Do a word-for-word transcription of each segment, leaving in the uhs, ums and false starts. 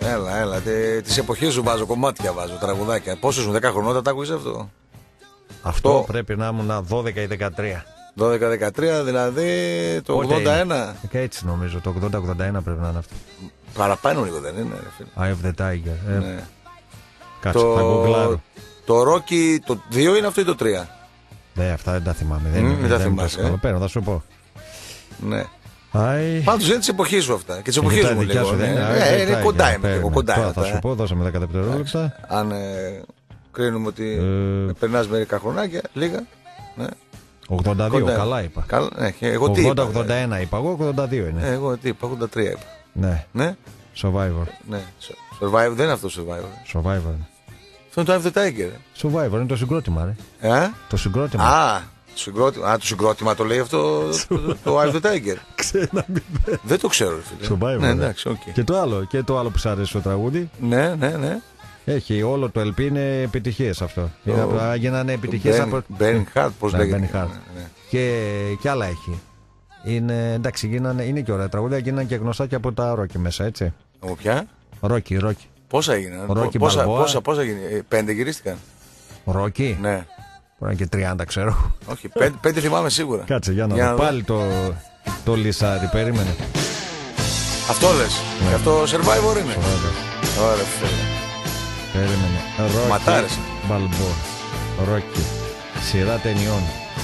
Έλα, έλα. Τη εποχή σου βάζω κομμάτια, βάζω τραγουδάκια. Πόσο σου, δέκα χρονών τα άκουγες αυτό? Αυτό το... πρέπει να ήμουν δώδεκα ή δεκατρία. δώδεκα δεκατρία, δηλαδή το ογδόντα ένα. Και έτσι νομίζω, το ογδόντα ογδόντα ένα πρέπει να είναι αυτό. Παραπάνω λίγο δεν είναι? Eye of the Tiger. Ε, ναι. Κάτσε, το... θα γκογκλάρω. Το Rocky, το δύο είναι αυτό ή το τρία? Ναι, αυτά δεν τα θυμάμαι. Δεν, mm, δεν, δεν τα θυμάσαι. Ε? Παίρνω, θα σου πω. Ναι. I... Πάντως είναι της εποχής σου αυτά. Και της εποχής μου λίγο. Σου, ναι. ναι, ναι, είναι κοντά είμαι λίγο. Κοντά τώρα, θα σου πω, δώσαμε δέκα δευτερόλεπτα. Αν ε, κρίνουμε ότι ε... περνάς μερικά χρονάκια, λίγα. Ναι. ογδόντα δύο, κοντά. Καλά είπα. Καλά, ναι, εγώ τι ογδόντα ογδόντα ένα είπα, εγώ ογδόντα δύο είναι. Ε, εγώ τι είπα, ογδόντα τρία είπα. Ναι. ναι. Survivor. Ναι. Survivor δεν είναι αυτό Survivor. Survivor. Αυτό είναι το Eye of the Tiger. Survivor είναι το συγκρότημα, ρε. Ε? Το συγκρότημα. Α, το συγκρότημα, Α, το συγκρότημα το λέει αυτό το, το Eye of the Tiger. Ξένα μην δεν το ξέρω, φίλε. Survivor. Ναι, εντάξει, okay. Και το άλλο, και το άλλο που σ' αρέσει το τραγούδι. Ναι, ναι, ναι. Έχει όλο το ελ πι είναι επιτυχίες αυτό. Το... Είναι, γίνανε επιτυχίες από. Burning Heart, πώς ναι, λέγεται. Ναι, ναι. Και, και άλλα έχει. Είναι, εντάξει, γίνανε, είναι και ωραία τραγούδια, γίνανε και γνωστά και από τα Rocky μέσα, έτσι. Από ποια? Rocky, Rocky. Πόσα έγιναν? Rocky πόσα, Balboa. πόσα, πόσα γίνανε? Πέντε γυρίστηκαν. Rocky. Ναι. Μπορεί και τριάντα, ξέρω. Όχι, πέντε, πέντε θυμάμαι σίγουρα. Κάτσε για να, για δω. να Πάλι το, το λυσάρι, περίμενε. Αυτό λες? Ναι. Και αυτό Survivor είναι? Ωραία. Ωραία, φίλε. Περίμενε. Rocky. Ματάρες. Balboa. Rocky. Σειρά ταινιών.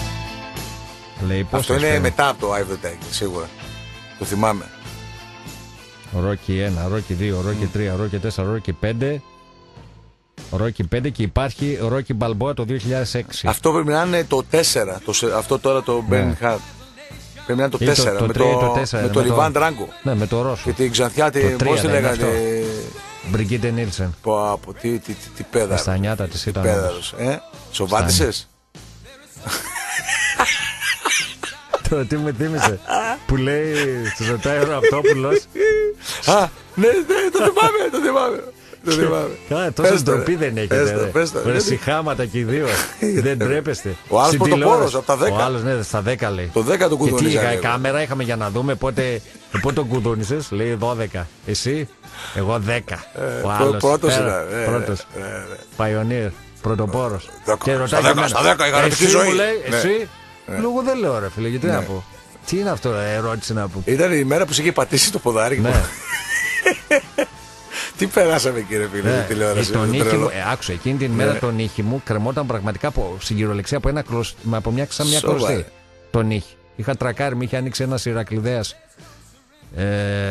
Λέει, αυτό είναι πέρα. μετά από το Eye of the Tiger, σίγουρα. Το θυμάμαι. Rocky ένα, Rocky δύο, Rocky τρία, Rocky τέσσερα, Rocky πέντε. Rocky πέντε και υπάρχει Rocky Balboa το δύο χιλιάδες έξι. Αυτό πρέπει να είναι το τέσσερα. Το, αυτό τώρα το Burning ναι. Heart. Πρέπει να είναι το ή τέσσερα. Το, το με τρία, το, το τέσσερα, με το Ριβάν Τράγκο. Ναι, με το Ρώσο. Και την Ξανθιά, πώς τη λέγανε. Μπριγκίτε Νίλσεν. Πω, από τι, τι, τι, τι πέδαρο. Στα νιάτα της ήταν. Πέδαρος. Ε? Σοβάτισες? Τώρα τι με θύμισε. Που λέει, σου ρωτάει ο Ραπτόπουλος. Α, ναι, ναι, το θυμάμαι, το θυμάμαι. Το θυμάμαι. Καλά, τόσο ντροπή δεν έχετε. Ρε συχάματα και οι δύο. Δεν τρέπεστε. Ο άλλος πρωτοπόρος από τα δέκα. Ο άλλος, ναι, στα δέκα λέει. Το δέκα του κουδούνιζε. Και τι, κάμερα είχαμε για να δούμε πότε τον κουδούνισες. Λέει δώδεκα. Εσύ, εγώ δέκα. Ο άλλος. Πρώτος είναι. Πρώτος. Pioneer. Πρωτοπόρος. Και ρωτάει στα δέκα η γαραντική ζωή. Εσύ. Λόγω δεν λέω, ρε φίλε, γιατί να πω. Τι είναι αυτό, ερώτηση να πω. Ήταν η μέρα που σε είχε πατήσει το ποδάρι. Ναι. Τι περάσαμε, κύριε φίλε, ναι, την τηλεόραση. Τον ήχη μου, ε, άκουσα, εκείνη την μέρα ναι. τον ήχη μου κρεμόταν πραγματικά από, στην κυριολεξία από, ένα κλωσ, από μια, σαν μια κλωστή. Τον ήχη. Είχα τρακάρει, μου είχε ανοίξει ένας Ηρακλειδέας ε,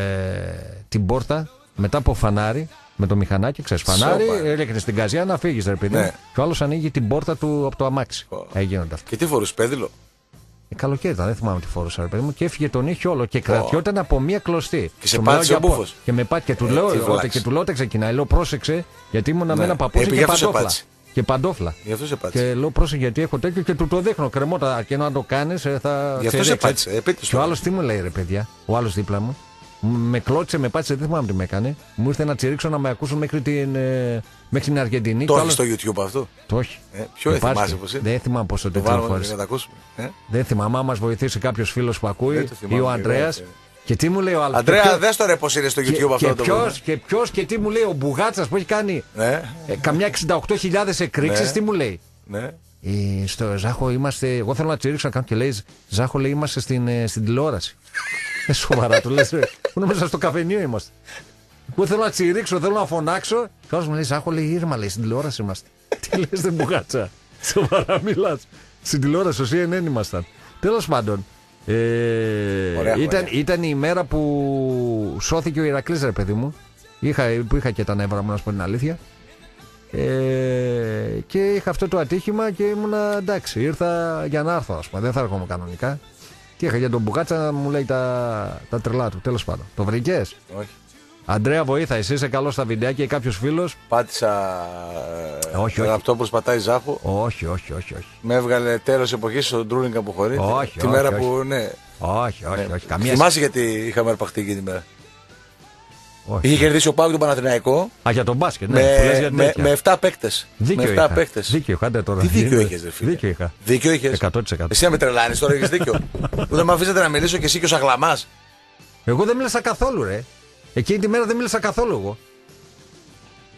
την πόρτα μετά από φανάρι. Με το μηχανάκι, ξέρεις, φανάρι, έριχνε στην καζιά να φύγεις, ρε παιδί. Ναι. Και ο άλλος ανοίγει την πόρτα του από το αμάξι. Oh. Έγινονται αυτά. Και τι φορούσε, πέδιλο? Ε, καλοκαίρι ήταν, δεν θυμάμαι τι φορούσα, ρε παιδί μου. Και έφυγε τον ήχη όλο και κρατιόταν oh. από μία κλωστή. Και σε πάτησε ο μπούφος. Και με πάτησε. Και του λέω, ε, και του λέω όταν ξεκινάει, λέω πρόσεξε, γιατί ήμουν ναι. με ένα παππούτσι και παντόφλα. Και παντόφλα. Γι' αυτό σε πάτησε. Και λέω πρόσεξε γιατί έχω τέτοιο και του το δείχνω κρεμότα. Και να το κάνει, θα. Γι' αυτό σε πάτησε. Και ο άλλο τι μου λέει, ρε παιδιά, ο άλλο δίπλα μου. Με κλώτσε, με πάτησε, δεν θυμάμαι τι με έκανε. Μου ήρθε να τσιρίξω να με ακούσουν μέχρι την, ε, μέχρι την Αργεντινή. Το έχει στο YouTube αυτό? Το όχι. Ε, ποιο δεν θυμάσαι πως είναι? Δεν θυμάμαι πόσο το κυκλοφόρησε. Ε? Δεν θυμάμαι, άμα μας βοηθήσει κάποιος φίλος που ακούει ή ο Ανδρέας. Και τι μου λέει ο άλλος? Αντρέα, δες το ρε πως είναι στο YouTube και, αυτό και το ποιος, και ποιος και τι μου λέει ο Μπουγάτσας που έχει κάνει ναι. ε, καμιά εξήντα οκτώ χιλιάδες εκρήξεις, ναι. τι μου λέει? Ναι. Ε, στο Ζάχο είμαστε, εγώ θέλω να τσιρίξω να κάνω και λέει Ζάχο λέει είμαστε στην, ε, στην τηλεόραση. Ε, σοβαρά του λες, πού μέσα στο καφενείο είμαστε. Εγώ θέλω να τσιρίξω, θέλω να φωνάξω. Και όλος μου λέει, Ζάχο λέει ήρμα, λέει, στην τηλεόραση είμαστε. Τι λες, δεν Μπουγάτσα. Σοβαρά μιλάς. Στην τηλεόραση, στο σι εν εν ήμασταν. Τέλος πάντων, ε, ωραία, ήταν, ήταν η μέρα που σώθηκε ο Ηρακλής, ρε παιδί μου. Είχα, που είχα και τα νεύρα μου, να σου πω την αλήθεια. Ε, και είχα αυτό το ατύχημα και ήμουνα εντάξει, ήρθα για να έρθω, ας πούμε. Δεν θα έρχομαι κανονικά. Και είχα για τον Μπουγάτσα να μου λέει τα, τα τρελά του. Τέλος πάντων. Το βρήκες? Όχι. Αντρέα, βοήθα, εσύ είσαι καλό στα βιντεάκια ή κάποιος φίλος? Πάτησα. Ε, όχι, όχι. Αυτό που πατάει Ζάχο. Όχι, όχι, όχι, όχι. Με έβγαλε τέλος εποχής στον Ντρούνινγκ αποχωρεί. Όχι, τη όχι, μέρα όχι. που. Ναι. Όχι, όχι, ναι. όχι. Καμία... Θυμάσαι γιατί είχαμε αρπαχτεί εκείνη τη μέρα? Όχι. Είχε κερδίσει ο Πάοκ τον Παναθηναϊκό. Α, για τον μπάσκετ, ναι. Με, με, με επτά παίκτες. Δίκιο με επτά είχα. Παίκτες. Δίκιο είχα, τώρα. Τι δίκιο είχες, ρε φίλε? Δίκιο είχα. Δίκιο είχες. εκατό τοις εκατό. Εσύ να με τρελάνεις τώρα, έχεις δίκιο. Που δεν με αφήσατε να μιλήσω και εσύ και ο Σαγλαμάς. Εγώ δεν μίλησα καθόλου, ρε. Εκείνη τη μέρα δεν μίλησα καθόλου εγώ.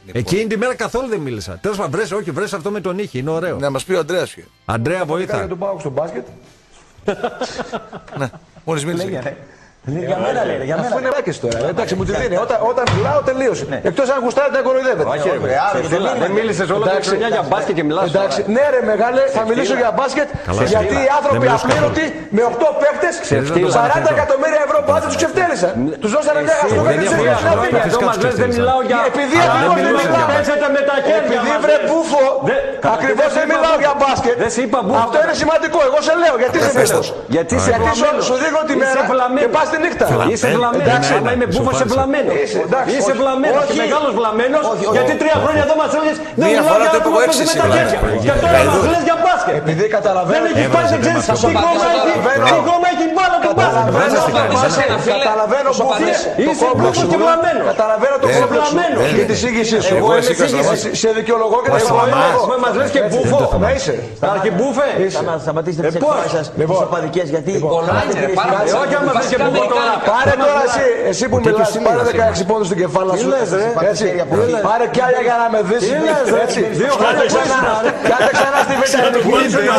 Εκείνη τη μέρα καθόλου δεν μίλησα. Τέλος πάντων, βρες, όχι, βρες αυτό με τον ήχη, είναι ωραίο. Να μας πει ο Αντρέας. Αντρέα, βοήθα. Για τον Πάοκ στο μπάσκετ. Ναι, μόλις μίλησε. Για μένα λέει, για μένα. Αφού είναι ράκες τώρα. Εντάξει, μου τη δίνει. Όταν, όταν μιλάω, τελείωσε. Εκτός αν γουστάρετε να κοροϊδεύετε. Όχι, ρε, δεν μίλησες όλη τη χρονιά για μπάσκετ και μιλάς. Εντάξει, ναι, ρε μεγάλε, θα μιλήσω για μπάσκετ. Γιατί οι άνθρωποι απλήρωτοι με οκτώ παίχτες σαράντα εκατομμύρια ευρώ που άντρε τους ξεφτέλησαν. Τους δώσανε μια χαστούκα. Δεν μιλάω για. Επειδή ακριβώς δεν μιλάω. Επειδή βρε μπούφο, ακριβώς δεν μιλάω για μπάσκετ. Αυτό είναι σημαντικό. Εγώ σε λέω γιατί δεν πες. Γιατί σου δείχνω τη μέρα και πας τη νύχτα. Είσαι βλαμμένος. Άμα είμαι μπούφος, είσαι βλαμμένος. Είσαι βλαμμένος και μεγάλος βλαμμένος. Γιατί τρία χρόνια εδώ μας έλεγες δεν μιλάω για άτομα που παίζει με τα χέρια. Και τώρα μας λες για μπάσκετ. Επειδή καταλαβαίνω. Δεν έχεις πάει, δεν ξέρεις τι κόμμα έχει μπάλα του μπάσκετ. Καταλαβαίνω μπούφες. Είσαι μπούφος και βλαμμένος. Καταλαβαίνω το κόμπλεξ σου και τη σύγχυσή σου. Εγώ είμαι σύγχυση. Σε δικαιολογώ και δεν είμαι. Μας λες και μπούφο. Να είσαι. Αρχιμπούφε. Να σταματήσετε τις εκφράσεις σας, τις οπαδικές, γιατί όχι άμα θες και μπούφο τώρα. Πάρε τώρα εσύ, εσύ που μιλάς, πάρε δεκαέξι πόντους στην κεφάλα σου. Έτσι. Πάρε κι άλλα για να με δεις. Έτσι. Κάτε ξανά στη βιτανική.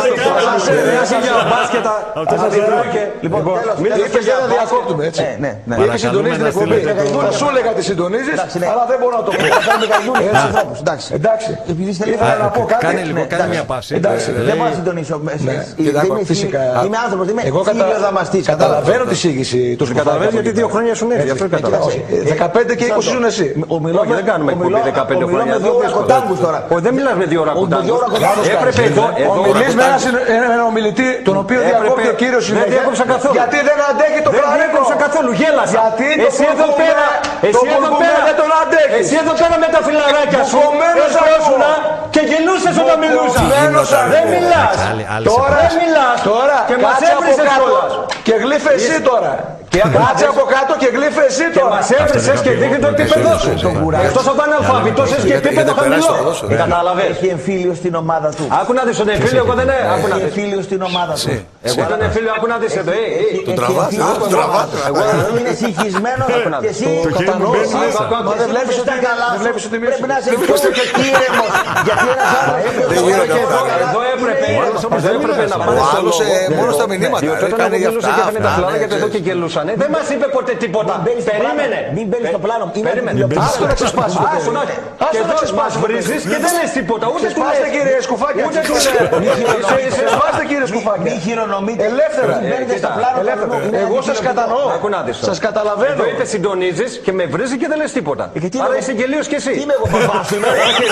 Λοιπόν, είπες δεν θα διακόπτουμε, έτσι. Είχες συντονίσει την εκπομπή. Θα σου έλεγα τι συντονίζεις, αλλά δεν μπορώ να το πω. Εντάξει. Ήθελα να πω κάτι. Κάνε μια παύση. δεν μπορώ να συντονίσω. Είμαι άνθρωπος, είμαι φίλος δαμαστής. Καταλαβαίνω τη σύγχυση του Καταλαβαίνεις γιατί δύο χρόνια σου έρθει. Αυτό καταλαβαίνω. δεκαπέντε και είκοσι ζουν εσύ. Όχι, δεν κάνουμε εκπομπή δεκαπέντε χρόνια. Μιλάμε δύο ωρακοτάγκους τώρα. Δεν μιλάς με δύο ωρακοτάγκους. Έπρεπε εδώ. Ομιλείς με έναν ομιλητή, τον οποίο διακόπτει ο κύριος συνέχεια. Δεν διάκοψα καθόλου. Γιατί δεν αντέχει το Δεν πλανήτη. διάκοψα καθόλου. Γέλασα. Γιατί εσύ εδώ πέρα. Εσύ εδώ πέρα δεν τον αντέχεις. Εσύ εδώ πέρα με τα φιλαράκια σου. Έσπρόσουνα και γελούσες όταν μιλούσα. Δεν μιλάς. Τώρα δεν μιλάς. Τώρα και μας έβρισες κιόλας. Και γλύφε εσύ τώρα. Κάτσε από κάτω και γλύφε εσύ Και τώρα. μας έβρισες και δείχνει το επίπεδο σου. Εκτός από αναλφάβητος έχεις και επίπεδο χαμηλό. Κατάλαβες. Έχει εμφύλιο στην ομάδα του. Άκου να δεις τον εμφύλιο, εγώ δεν έχω. Έχει εμφύλιο στην ομάδα του. Εγώ τον εμφύλιο, άκου να δεις εδώ. Τον τραβάς, τον τραβάς. Είναι συγχυσμένο και εσύ Κατανοείς. Μα δεν βλέπεις ότι πρέπει να είσαι και ήρεμος. Γιατί ένας άλλος εδώ έπρεπε. Εδώ έπρεπε να πάνε Ο στο άλλος λόγο. μόνο στα μηνύματα. Διότι όταν Έκανε εγώ για μιλούσα αυτά. και έκανε τα φιλαράκια εδώ και γελούσανε. Δεν μας είπε ποτέ τίποτα. Περίμενε. Μην μπαίνεις στο πλάνο. Περίμενε. Άσο να ξεσπάσεις το Άσο να- Και εδώ μας βρίζεις και δεν λες τίποτα. Ούτε του Σπάστε λες. κύριε Σκουφάκη. Ούτε του λες. Σπάστε κύριε Σκουφάκη. Μην χειρονομείτε. Ελεύθερα. Μην μπαίνετε στο πλάνο. Εγώ σας κατανοώ. Άκου να δεις τώρα. Σας καταλαβαίνω. Εδώ είτε συντονίζεις και με βρίζει και δεν λες τίποτα. γιατί Άρα είμαι- είσαι γελίος κι εσύ. Τι είμαι εγώ παπάς σου, είμαι.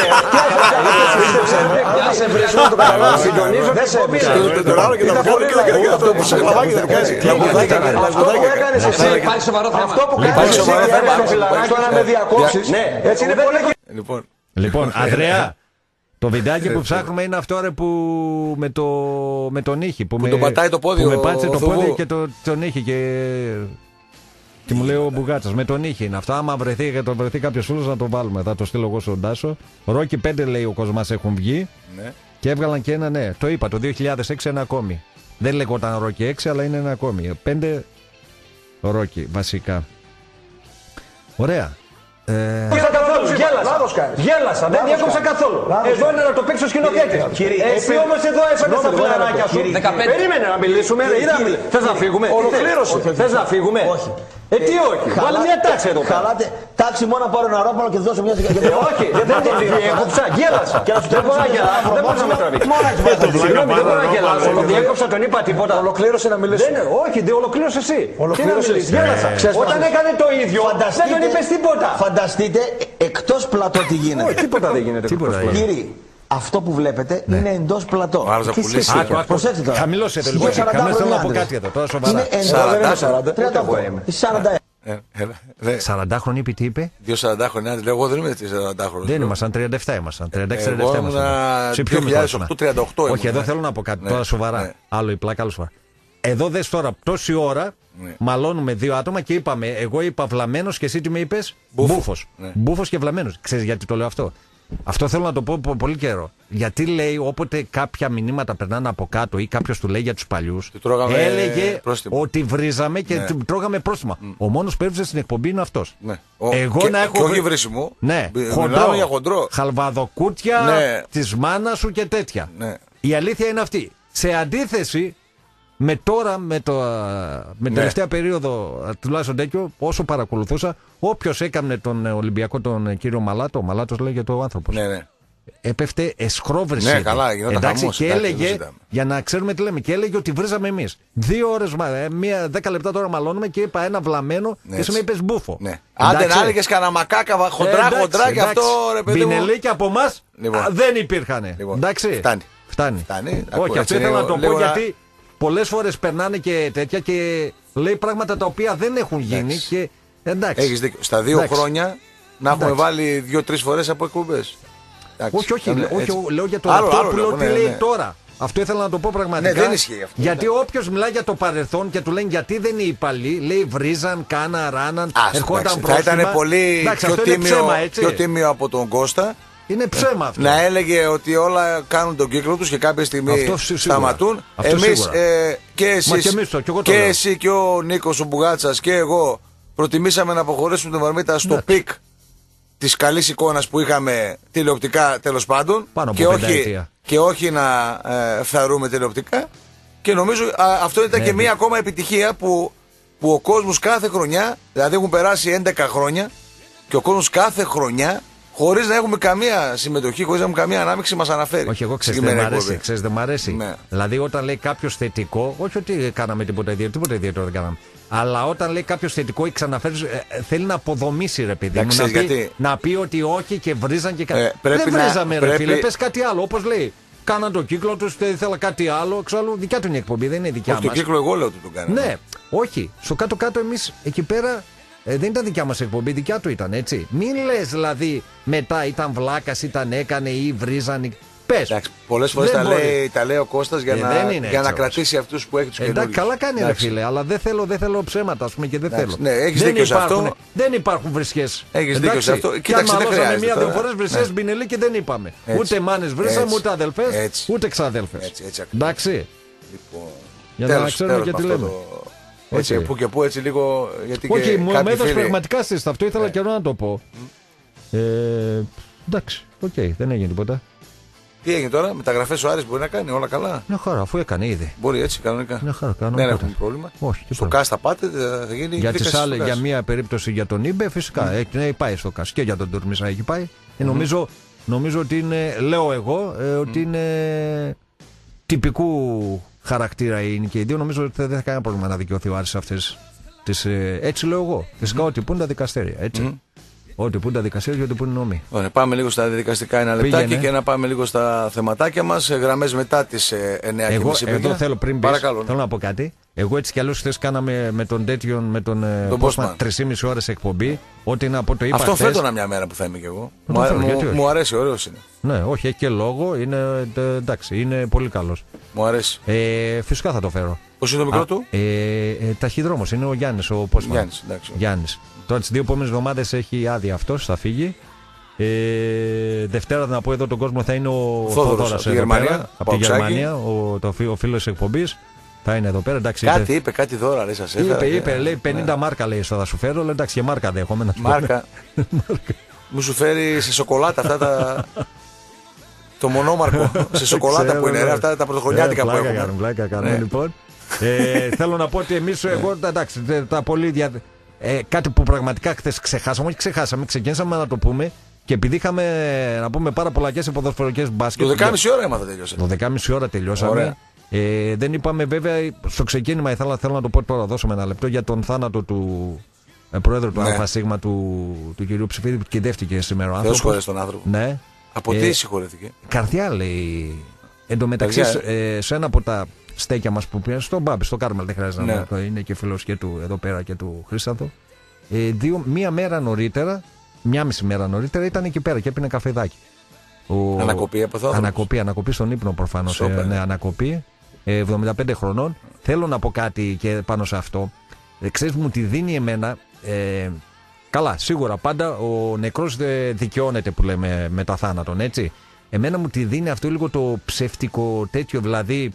Δεν σε βρίσκω να το καταλάβεις. Συντονίζω Δεν την σε εκπομπή. βρίσκω. Τον άλλο και τον βγάλω και τον κάνω αυτό που σε λαβάκι δεν κάνει. Αυτό που έκανες εσύ. Υπάρχει σοβαρό θέμα. Αυτό που κάνεις εσύ. σοβαρό θέμα. Στο να με διακόψεις. Ναι. Έτσι είναι πολύ. Λοιπόν, Λοιπόν, Ανδρέα, το βιντεάκι που ψάχνουμε είναι αυτό ρε που με, το, με τον ήχη. Που, με, τον πατάει το πόδι που ο με πάτησε το Θουβού. πόδι και το, τον ήχη. Και, και μου λέει ο Μπουγάτσας, με τον ήχη είναι αυτό. Άμα βρεθεί, και το βρεθεί κάποιο φίλο να το βάλουμε. Θα το στείλω εγώ στον Τάσο. Ρόκι πέντε λέει ο Κοσμάς έχουν βγει. ναι. Και έβγαλαν και ένα, ναι, το είπα, το δύο χιλιάδες έξι ένα ακόμη. Δεν λεγόταν Ρόκι έξι, αλλά είναι ένα ακόμη. Πέντε Ρόκι, βασικά. Ωραία. Ε, Γέλασα καθόλου, γέλασα. Λάθος κάνεις. Γέλασα, δεν διέκοψα καθόλου. Εδώ είναι να το παίξει ο σκηνοθέτης. Εσύ όμως εδώ έφερες τα φιλαράκια σου. Περίμενε να μιλήσουμε. Θες να φύγουμε. Ολοκλήρωσε. Θες να φύγουμε. Όχι. Ε, τι όχι. Βάλε μια τάξη εδώ πέρα. Χαλάτε, τάξη μόνο να πάρω ένα ρόπαλο και δώσω μια Ε, όχι, δεν το διέκοψα. Γέλασα. Δεν μπορώ να γελάσω. Δεν μπορώ να με τραβήξει. Συγγνώμη, δεν μπορώ να γελάσω. Το διέκοψα, τον είπα τίποτα. Ολοκλήρωσε να μιλήσεις. Δεν είναι, όχι, δεν ολοκλήρωσε εσύ. Ολοκλήρωσε. Τι να μιλήσεις, γέλασα. Όταν έκανε το ίδιο, δεν τον είπες τίποτα. Φανταστείτε εκτός πλατό τι γίνεται. Τίποτα δεν γίνεται. Τίποτα. Κύριοι, αυτό που βλέπετε είναι εντός πλατό. Ο άλλος θα Τι πουλήσει. σχέση Άκου, έχει. άκου. Προσέξτε τώρα. Χαμηλώστε το Σχεδόν λοιπόν. σαράντα Χαμηλώστε να πω χρόνια κάτι εδώ. Τώρα άντρες. σοβαρά. Είναι εντός σαράντα, σαράντα. τριάντα οκτώ. σαράντα ένα. Ε, έλα, δε, σαράντα χρονή τι είπε. Δύο σαραντάχρονοι, λέω εγώ δεν είμαι σαραντάχρονος. Δεν ήμασταν, τριάντα επτά ήμασταν. τριάντα έξι Εγώ τριάντα επτά ήμουνα ήμασταν. Σε ποιο δύο χιλιάδες οκτώ, μικρό τριάντα οκτώ Όχι, ήμουνα. εδώ θέλω να πω κάτι Ναι, τώρα σοβαρά. ναι. Άλλο η πλάκα, άλλο σοβαρά. Εδώ δες τώρα τόση ώρα Ναι. μαλώνουμε δύο άτομα και είπαμε, εγώ είπα βλαμμένος και εσύ τι με είπες. Μπούφος. Μπούφος. Ναι. Μπούφος και βλαμμένος. Ξέρεις γιατί το λέω αυτό. Αυτό θέλω να το πω πολύ καιρό. Γιατί λέει όποτε κάποια μηνύματα περνάνε από κάτω ή κάποιος του λέει για τους παλιούς, έλεγε πρόστιμο. ότι βρίζαμε και ναι. τρώγαμε πρόστιμα. Mm. Ο μόνος που έβριζε στην εκπομπή είναι αυτός. Ναι. Ο... Εγώ και, να έχω. Και όχι βρίσιμο. Ναι, χοντρό, για χοντρό. Χαλβαδοκούτια ναι. της μάνας σου και τέτοια. Ναι. Η αλήθεια είναι αυτή. Σε αντίθεση με τώρα, με, το, με την ναι. τελευταία περίοδο, τουλάχιστον τέτοιο, όσο παρακολουθούσα, όποιος έκανε τον Ολυμπιακό, τον κύριο Μαλάτο, ο Μαλάτος λέγεται ο άνθρωπος. Ναι, ναι. Έπεφτε εσχρόβρηση. Ναι, καλά, γινόταν εντάξει, χαμός, και εντάξει, έλεγε, για να ξέρουμε τι λέμε, και έλεγε ότι βρίζαμε εμείς. Δύο ώρες, μία, δέκα λεπτά τώρα μαλώνουμε και είπα ένα βλαμμένο ναι, και σε με είπες μπούφο. Ναι. Άντε να έλεγες κανένα μακάκα, χοντρά, ε, χοντρά και αυτό ρε παιδί μου. Μπινελίκια από εμάς λοιπόν. δεν υπήρχανε. Λοιπόν. Εντάξει. Φτάνει. Φτάνει. Φτάνει. Όχι, αυτό ήθελα να το πω γιατί πολλές φορές περνάνε και τέτοια και λέει πράγματα τα οποία δεν έχουν γίνει. Και... Έχεις δίκιο. Στα δύο εντάξει. χρόνια να έχουμε εντάξει. βάλει δύο-τρεις φορές από εκπομπές. Όχι, όχι, όχι, λέω για το άλλο, αυτό άλλο, που λέω ότι ναι, λέει ναι. τώρα. Αυτό ήθελα να το πω πραγματικά. Ναι, δεν ισχύει αυτό. Γιατί όποιος μιλάει για το παρελθόν και του λένε γιατί δεν είναι υπαλλοί, λέει βρίζαν, κάνα, ράναν, ερχόταν πρόστιμα. Θα ήταν πολύ εντάξει, πιο, τίμιο, ψέμα, πιο τίμιο από τον Κώστα. Είναι ψέμα αυτό. Να έλεγε ότι όλα κάνουν τον κύκλο τους και κάποια στιγμή σταματούν. Εμείς ε, και εσείς και, το, και, και εσύ και ο Νίκος ο Μπουγάτσας και εγώ προτιμήσαμε να αποχωρήσουμε τον Βαρμίτα στο ναι. πικ της καλής εικόνας που είχαμε τηλεοπτικά τέλος πάντων και όχι, και όχι να ε, φθαρούμε τηλεοπτικά και νομίζω α, αυτό ήταν ναι, και ναι. μία ακόμα επιτυχία που, που ο κόσμος κάθε χρονιά, δηλαδή έχουν περάσει έντεκα χρόνια και ο κόσμος κάθε χρονιά χωρίς να έχουμε καμία συμμετοχή, χωρίς να έχουμε καμία ανάμειξη μας αναφέρει. Όχι, εγώ ξέρεις δεν μ' αρέσει, ξέρεις, δεν μ' αρέσει. Ναι. Δηλαδή όταν λέει κάποιος θετικό, όχι ότι κάναμε τίποτα ιδιαίτερο, τίποτα ιδιαίτερο δεν κάναμε. Αλλά όταν λέει κάποιος θετικό ή ξαναφέρει, ε, θέλει να αποδομήσει ρε παιδί μου. Να πει, γιατί... να πει ότι όχι και βρίζαν και κάτι. Ε, δεν βρίζαμε να... ρε πρέπει... φίλε, πες κάτι άλλο. Όπως λέει, κάναν τον κύκλο τους, ήθελα κάτι άλλο. Εξάλλου δικιά του είναι η εκπομπή, δεν είναι δικιά μας. Το κύκλο εγώ λέω ότι τον κάνανε. Ναι, όχι. Στο κάτω-κάτω εμείς εκεί πέρα. Ε, δεν ήταν δικιά μας εκπομπή, δικιά του ήταν έτσι. Μην λες δηλαδή μετά ήταν βλάκας, ήταν έκανε ή βρίζαν. Πες. Πολλές φορές τα λέει, τα λέει ο Κώστας για, ε, να, για έτσι, να κρατήσει αυτούς που έχει τους καινούριους. Εντάξει, καλά κάνει ρε φίλε, αλλά δεν θέλω, δεν θέλω ψέματα ας πούμε και δεν εντάξει, θέλω. Ναι, έχεις δεν δίκιο σε υπάρχουν, αυτό. Δεν υπάρχουν βρισιές. Έχεις δίκιο σε αυτό. Κοίταξε, δεν χρειάζεται. Μία-δύο φορές βρισιές μπινελί και δεν είπαμε. Έτσι. Ούτε μάνες βρίσαμε, ούτε αδελφές, έτσι. Ούτε ξαδέλφες. Εντάξει. Για να ξέρουμε και τι λέμε. Έτσι, που και που έτσι λίγο. Γιατί όχι, και μου έδωσε πραγματικά στις αυτό, ήθελα καιρό να το πω. Ε, εντάξει, οκ, okay, δεν έγινε τίποτα. Τι έγινε τώρα, μεταγραφές ο Άρης μπορεί να κάνει, όλα καλά. Μια χαρά, αφού έκανε ήδη. Μπορεί έτσι, κανονικά. Μια χαρά, δεν έχουμε πρόβλημα. Όχι, στο ΚΑΣ θα πάτε, θα γίνει. Για, τις άλλες, για μια περίπτωση για τον Ήμπε, φυσικά. Mm. Έχει πάει στο ΚΑΣ και για τον Τουρμίσα έχει πάει. Mm. Νομίζω, νομίζω ότι είναι, λέω εγώ, ε, ότι mm. είναι τυπικού χαρακτήρα είναι και οι δύο. Νομίζω ότι δεν θα κανένα πρόβλημα να δικαιωθεί ο Άρης σε αυτές τις. Ε, έτσι λέω εγώ. Φυσικά mm. ότι πούν τα δικαστήρια. Έτσι. Mm. Ό,τι πούν τα δικαστήρια και ό,τι πούν οι νόμοι. Ωραία, πάμε λίγο στα δικαστικά ένα λεπτάκι Πήγαινε. και να πάμε λίγο στα θεματάκια μας. Γραμμές μετά τις εννιά και μισή. Εγώ εδώ θέλω πριν πεις, θέλω να πω κάτι. Εγώ έτσι κι αλλιώς χθες κάναμε με τον τέτοιον, με τον, τον Bosman τρεις και μισή ώρες εκπομπή. Ό,τι να πω το είπα. Αυτό φέτονα μια μέρα που θα είμαι κι εγώ. Μου, θέλω, μου, μου αρέσει, ωραίος είναι. Ναι, όχι, έχει και λόγο. Είναι, εντάξει, είναι πολύ καλός. Μου αρέσει. Ε, φυσικά θα το φέρω. Πώς είναι το μικρό του? Ε, ε, ταχυδρόμος, είναι ο Γιάννης, ο Bosman. Γιάννης, εντάξει. Γιάννης. Τώρα τις δύο επόμενες εβδομάδες έχει άδεια αυτός, θα φύγει. Ε, Δευτέρα να πω εδώ τον κόσμο θα είναι ο Θόδωρος από τη Γερμανία, από τη Γερμανία ο, το, ο φίλος εκπομπής. Θα είναι εδώ πέρα. Εντάξει, κάτι είπε, είπε, κάτι δώρα λέει σας έφερα. Είπε, είπε, λέει πενήντα ναι. μάρκα λέει θα σου φέρω. Λέει, εντάξει και μάρκα δέχομαι να σου μάρκα. Μου σου φέρει σε σοκολάτα αυτά τα... το μονόμαρκο σε σοκολάτα που είναι, ρε, αυτά τα πρωτοχρονιάτικα που έχουμε. Πλάκα κάνουμε λοιπόν. ε, θέλω να πω ότι εμείς εγώ εντάξει τα πολύ δια... ε, κάτι που πραγματικά χθες ξεχάσαμε, όχι ξεχάσαμε, ξεκίνησαμε να το πούμε και επειδή είχαμε να πούμε πάρα πολλακές ποδοσφαιρικές μπάσκετ. Το δεκάμιση ώρα έμαθα τελειώσαμε. Το δεκάμιση ώρα τελειώσαμε. Ε, δεν είπαμε βέβαια στο ξεκίνημα, ήθελα, θέλω να το πω τώρα, δώσαμε ένα λεπτό για τον θάνατο του ε, πρόεδρου του ναι. ΑΣ του, του κυρίου Ψηφίδη που κυδεύτηκε σήμερα ο άνθρωπος. Θεός χωρές τον άνθρωπο. Ναι. Από τι ε, συγχωρέθηκε? Καρδιά λέει. Εν τω μεταξύ, ε, σε ένα από τα στέκια μας που πήγαμε, στον Μπάμπη, στο Κάρμελ, δεν χρειάζεται ναι. να το είναι και φίλος και του εδώ πέρα και του Χρήστανθο. Ε, δύο, μία μέρα νωρίτερα, μία μισή μέρα νωρίτερα ήταν εκεί πέρα και έπινε καφεδάκι. Ο... Ανακοπή από εδώ. Ανακοπή, ανακοπή στον ύπνο προφανώς. Ε, ναι, ανακοπή. εβδομήντα πέντε χρονών. Θέλω να πω κάτι και πάνω σε αυτό. Ε, ξέρεις μου τη δίνει εμένα. Ε, Καλά, σίγουρα πάντα ο νεκρός δικαιώνεται που λέμε μετά θάνατον, έτσι. Εμένα μου τη δίνει αυτό λίγο το ψεύτικο τέτοιο, δηλαδή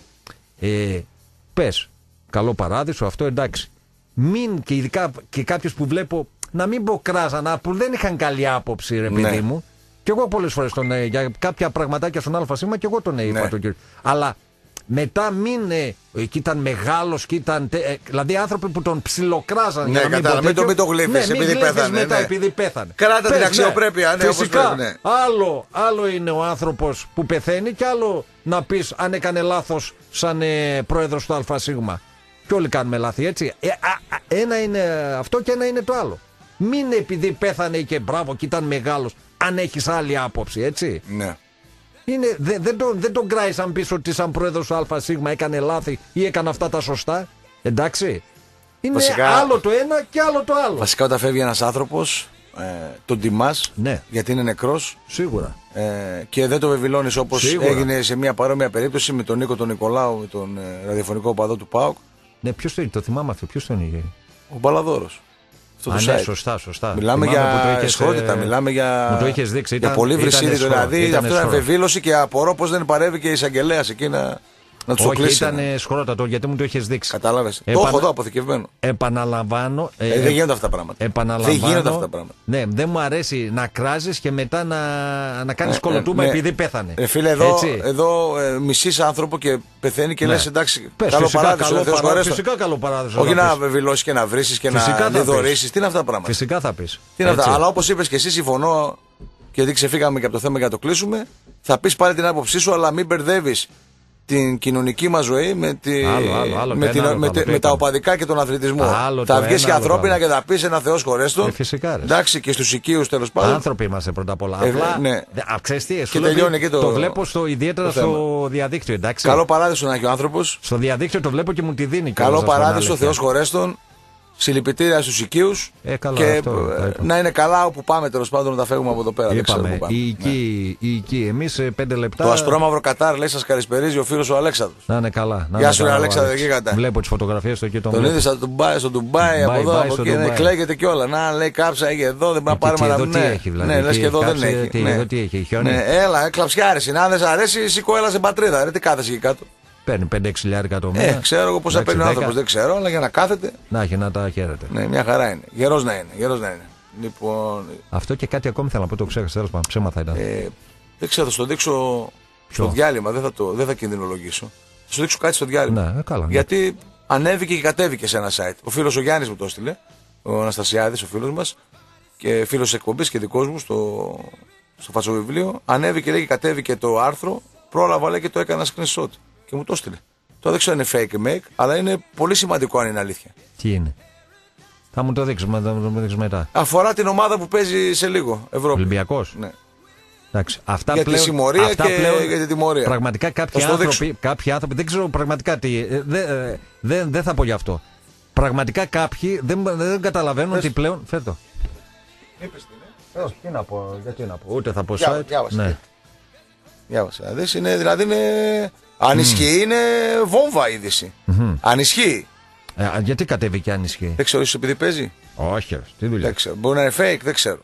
ε, πες, καλό παράδεισο, αυτό εντάξει. Μην, και ειδικά και κάποιος που βλέπω, να μην πω κράζανα, που δεν είχαν καλή άποψη, ρε παιδί ναι. μου. Και εγώ πολλές φορές τον ε, για κάποια πραγματάκια στον ΑΣ και εγώ τον ε, είπα ναι. τον κύριο. Αλλά μετά μην. Ε, εκεί ήταν μεγάλος και ήταν. Ε, δηλαδή άνθρωποι που τον ψιλοκράζαν. Ναι, κατάλαβα. Μην, μην το γλύφεις ναι, επειδή πέθανε. Μετά ναι. επειδή πέθανε. Κράτα την αξιοπρέπεια, ναι, ναι φυσικά, όπως πρέπει, ναι. άλλο, άλλο είναι ο άνθρωπος που πεθαίνει και άλλο να πεις αν έκανε λάθος σαν ε, πρόεδρος του ΑΣ. Και όλοι κάνουμε λάθη, έτσι. Ε, α, α, ένα είναι αυτό και ένα είναι το άλλο. Μην επειδή πέθανε και μπράβο και ήταν μεγάλος, αν έχεις άλλη άποψη, έτσι. Ναι. Είναι, δε, δεν, τον, δεν τον κράεις αν πεις ότι σαν πρόεδρος του ΑΣ έκανε λάθη ή έκανε αυτά τα σωστά. Εντάξει. Είναι βασικά, άλλο το ένα και άλλο το άλλο. Βασικά όταν φεύγει ένας άνθρωπος, ε, τον τιμάς ναι. γιατί είναι νεκρός. Σίγουρα. Ε, και δεν το βεβηλώνεις όπως σίγουρα. Έγινε σε μια παρόμοια περίπτωση με τον Νίκο τον Νικολάου, με τον ε, ραδιοφωνικό οπαδό του ΠΑΟΚ. Ναι, ποιος το, το θυμάμαι αυτό, ποιος τον είχε. Ο Μπαλαδόρος. Α, ναι, σωστά, σωστά. Μιλάμε θυμάμαι για εσχρότητα, ε... μιλάμε για, μου το είχες δείξει, ήταν, για πολύ βρυσίδι. Δηλαδή ήταν αυτό είναι βεβήλωση και απορώ πως δεν παρεύει και η εισαγγελέας εκεί να, να τους οκλήσει. Όχι, ήταν σκρότατο γιατί μου το είχες δείξει. Κατάλαβες. Επανα... Το έχω εδώ αποθηκευμένο. Επαναλαμβάνω. Ε, ε, δεν γίνονται αυτά τα πράγματα. Επαναλαμβάνω. Δεν γίνονται αυτά τα πράγματα. Ναι, δεν μου αρέσει να κράζεις και μετά να, να κάνεις ναι, κολοτούμα ναι, επειδή πέθανε. Ε, φίλε, εδώ, εδώ ε, μισείς άνθρωπο και πεθαίνει και ναι. λες εντάξει. Πες, καλό φυσικά, παράδεισο. καλό Θεός παράδεισο φυσικά καλό παράδεισο. Όχι να βεβηλώσεις και να βρήσεις και να λιδωρήσεις. Τι είναι αυτά τα πράγματα. Φυσικά θα πεις. Αλλά όπως είπες και εσύ, συμφωνώ. Γιατί ξεφύγαμε και από το θέμα για να το κλείσουμε. Θα πεις πάλι την άποψή σου, αλλά μην μπερδεύεις την κοινωνική μας ζωή με, τη... άλλο, άλλο, άλλο, με, την... άλλο, με, άλλο, με τα οπαδικά και τον αθλητισμό. Άλλο, θα βγεις και ανθρώπινα άλλο. και θα πεις ένα Θεός χωρέστον. Ε, φυσικά. Εντάξει, και στους οικείους τέλος πάντων. Άνθρωποι είμαστε πρώτα απ' όλα. Ε, Απλά ναι. ξέρεις τι, και τελειώνει και το... το βλέπω στο, ιδιαίτερα το στο διαδίκτυο. Εντάξει. Καλό παράδεισο να έχει ο άνθρωπος. Στο διαδίκτυο το βλέπω και μου τη δίνει. Καλό παράδεισο, Θεός χωρέστον. Συλληπιτήρια στους οικείους ε, καλά, και αυτό, να είναι καλά όπου πάμε τέλος πάντων να τα φεύγουμε από εδώ πέρα. Είπαμε, η οικοί, ναι. η οικοί, εμείς πέντε λεπτά. Το ασπρόμαυρο Κατάρ λέει σας καλησπερίζει ο φίλος ο Αλέξανδρος. Να είναι καλά. Να Γεια σου καλά, Αλέξανδρο εκεί κατά. Βλέπω τις φωτογραφίες του εκεί τον Τον είδες στο Ντουμπάι, στο Ντουμπάι από εδώ από εκεί, ναι, κλαίγεται κιόλα. Να λέει κάψα έχει εδώ, δεν μπορεί να πάρουμε να δούμε. Ναι, δηλαδή, ναι, λες και εδώ δεν έχει. Εδώ τι έχει, χιόνι. Έλα, κλαψιάρες, αν δεν σ' αρέσει σηκώ έλα στην πατρίδα, ρε τι κάθεσαι εκεί κάτω. Παίρνει πέντε έξι χιλιάρικα το μήνα. Ε, ξέρω εγώ πόσα παίρνει ο άνθρωπος, δεν ξέρω, αλλά για να κάθεται. Να έχει να τα χαίρεται. Ναι, μια χαρά είναι. Γερός να είναι. Γερός να είναι. Λοιπόν... Αυτό και κάτι ακόμη θέλω να πω, το ξέχασα. Τέλος πάντων, ψέμα θα ήταν. Ε, δεν ξέρω, θα στο δείξω Ποιο? στο διάλειμμα, δεν θα, το, δεν θα κινδυνολογήσω. Θα σου δείξω κάτι στο διάλειμμα. Ναι, καλά, ναι. Γιατί ανέβηκε και κατέβηκε σε ένα site. Ο φίλος ο Γιάννης μου το έστειλε, ο Αναστασιάδης, ο φίλος μας, και φίλος εκπομπής και δικός μου στο, στο φατσοβιβλίο. Ανέβηκε, λέει, και κατέβηκε το άρθρο, πρόλαβα, λέει, και το έκανα screenshot και μου το έστειλε. Το δεν ξέρω αν είναι fake make, αλλά είναι πολύ σημαντικό αν είναι αλήθεια. Τι είναι? Θα μου το δείξεις, θα μου το δείξεις μετά. Αφορά την ομάδα που παίζει σε λίγο, Ευρώπη. Ολυμπιακός. Ναι. Εντάξει, αυτά για πλέον, τη συμμορία αυτά και πλέον, για την τιμωρία. Πραγματικά κάποιοι άνθρωποι, κάποιοι άνθρωποι, δεν ξέρω πραγματικά τι, δεν δε, δε θα πω γι' αυτό. Πραγματικά κάποιοι δεν, δεν καταλαβαίνουν Πες. ότι πλέον... Φέρτο. Είπες τι είναι. Όχι, τι να πω, γιατί να πω, ούτε θα πω Διάβα, site. Διάβασε. Ναι. Διάβασε. Δες, είναι, δηλαδή είναι... Αν ισχύει, mm. είναι βόμβα είδηση. Mm-hmm. Αν ισχύει. Ε, γιατί κατέβηκε αν ισχύει? Δεν ξέρω, ίσως επειδή παίζει. Όχι, τι δουλειά. Δεν ξέρω. Μπορεί να είναι fake, δεν ξέρω.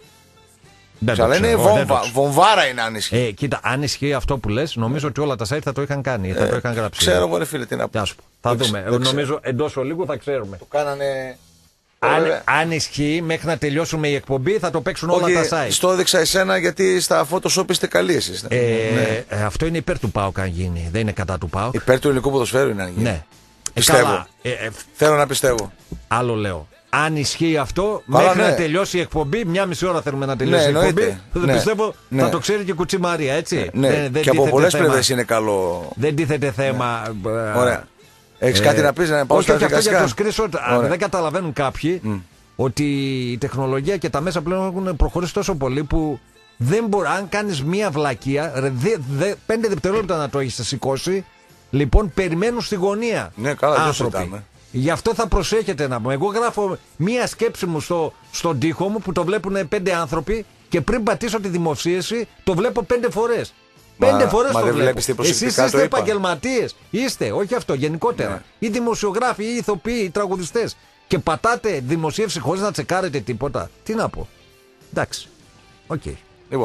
Δεν αλλά είναι βόμβα, βομβάρα είναι αν ισχύει. Ε, κοίτα, αν ισχύει αυτό που λες, νομίζω ότι όλα τα site θα το είχαν κάνει, ε, θα το είχαν γράψει. Ξέρω, μωρέ φίλε, τι να πω. Θα δεν δούμε. Νομίζω ξέρω. εντός ολίγου θα ξέρουμε. Το κάνανε. Αν, αν ισχύει, μέχρι να τελειώσουμε η εκπομπή θα το παίξουν όλα Όχι, τα site. Στο έδειξα εσένα γιατί στα Photoshop είστε καλοί εσείς. Ναι. Ε, ναι. ε, αυτό είναι υπέρ του ΠΑΟΚ αν γίνει. Δεν είναι κατά του ΠΑΟΚ. Υπέρ του ελληνικού ποδοσφαίρου είναι αν γίνει. Ναι. Πιστεύω. Καλά, ε, ε, Θέλω να πιστεύω. Άλλο λέω. Αν ισχύει αυτό, Καλά, μέχρι ναι. να τελειώσει η εκπομπή, μια μισή ώρα θέλουμε να τελειώσει ναι, η εκπομπή. Ναι, πιστεύω ναι. θα το ξέρει και η Κουτσή Μαρία, έτσι. Ναι, δεν, δεν και από πολλές θέμα... πλευρές είναι καλό. Δεν τίθεται θέμα. Ναι. Ωραία. Έχεις ε, κάτι να πεις, να πάω όχι, στα όχι, δικαστικά. αυτό για το screenshot, αν δεν καταλαβαίνουν κάποιοι mm. ότι η τεχνολογία και τα μέσα πλέον έχουν προχωρήσει τόσο πολύ που δεν μπορεί, αν κάνεις μία βλακεία, δε, δε, πέντε δευτερόλεπτα να το έχεις σηκώσει, λοιπόν περιμένουν στη γωνία. Ναι, καλά, άνθρωποι. Γι' αυτό θα προσέχετε να πούμε. Εγώ γράφω μία σκέψη μου στο, στον τοίχο μου που το βλέπουν πέντε άνθρωποι και πριν πατήσω τη δημοσίευση το βλέπω πέντε φορές. Πέντε φορές το βλέπω. Εσείς είστε επαγγελματίες. Είστε, όχι αυτό, γενικότερα. Ναι. Οι δημοσιογράφοι, οι ηθοποιοί, οι τραγουδιστές. και πατάτε δημοσίευση χωρίς να τσεκάρετε τίποτα. Τι να πω. Εντάξει. Οκ. Okay. Λοιπόν.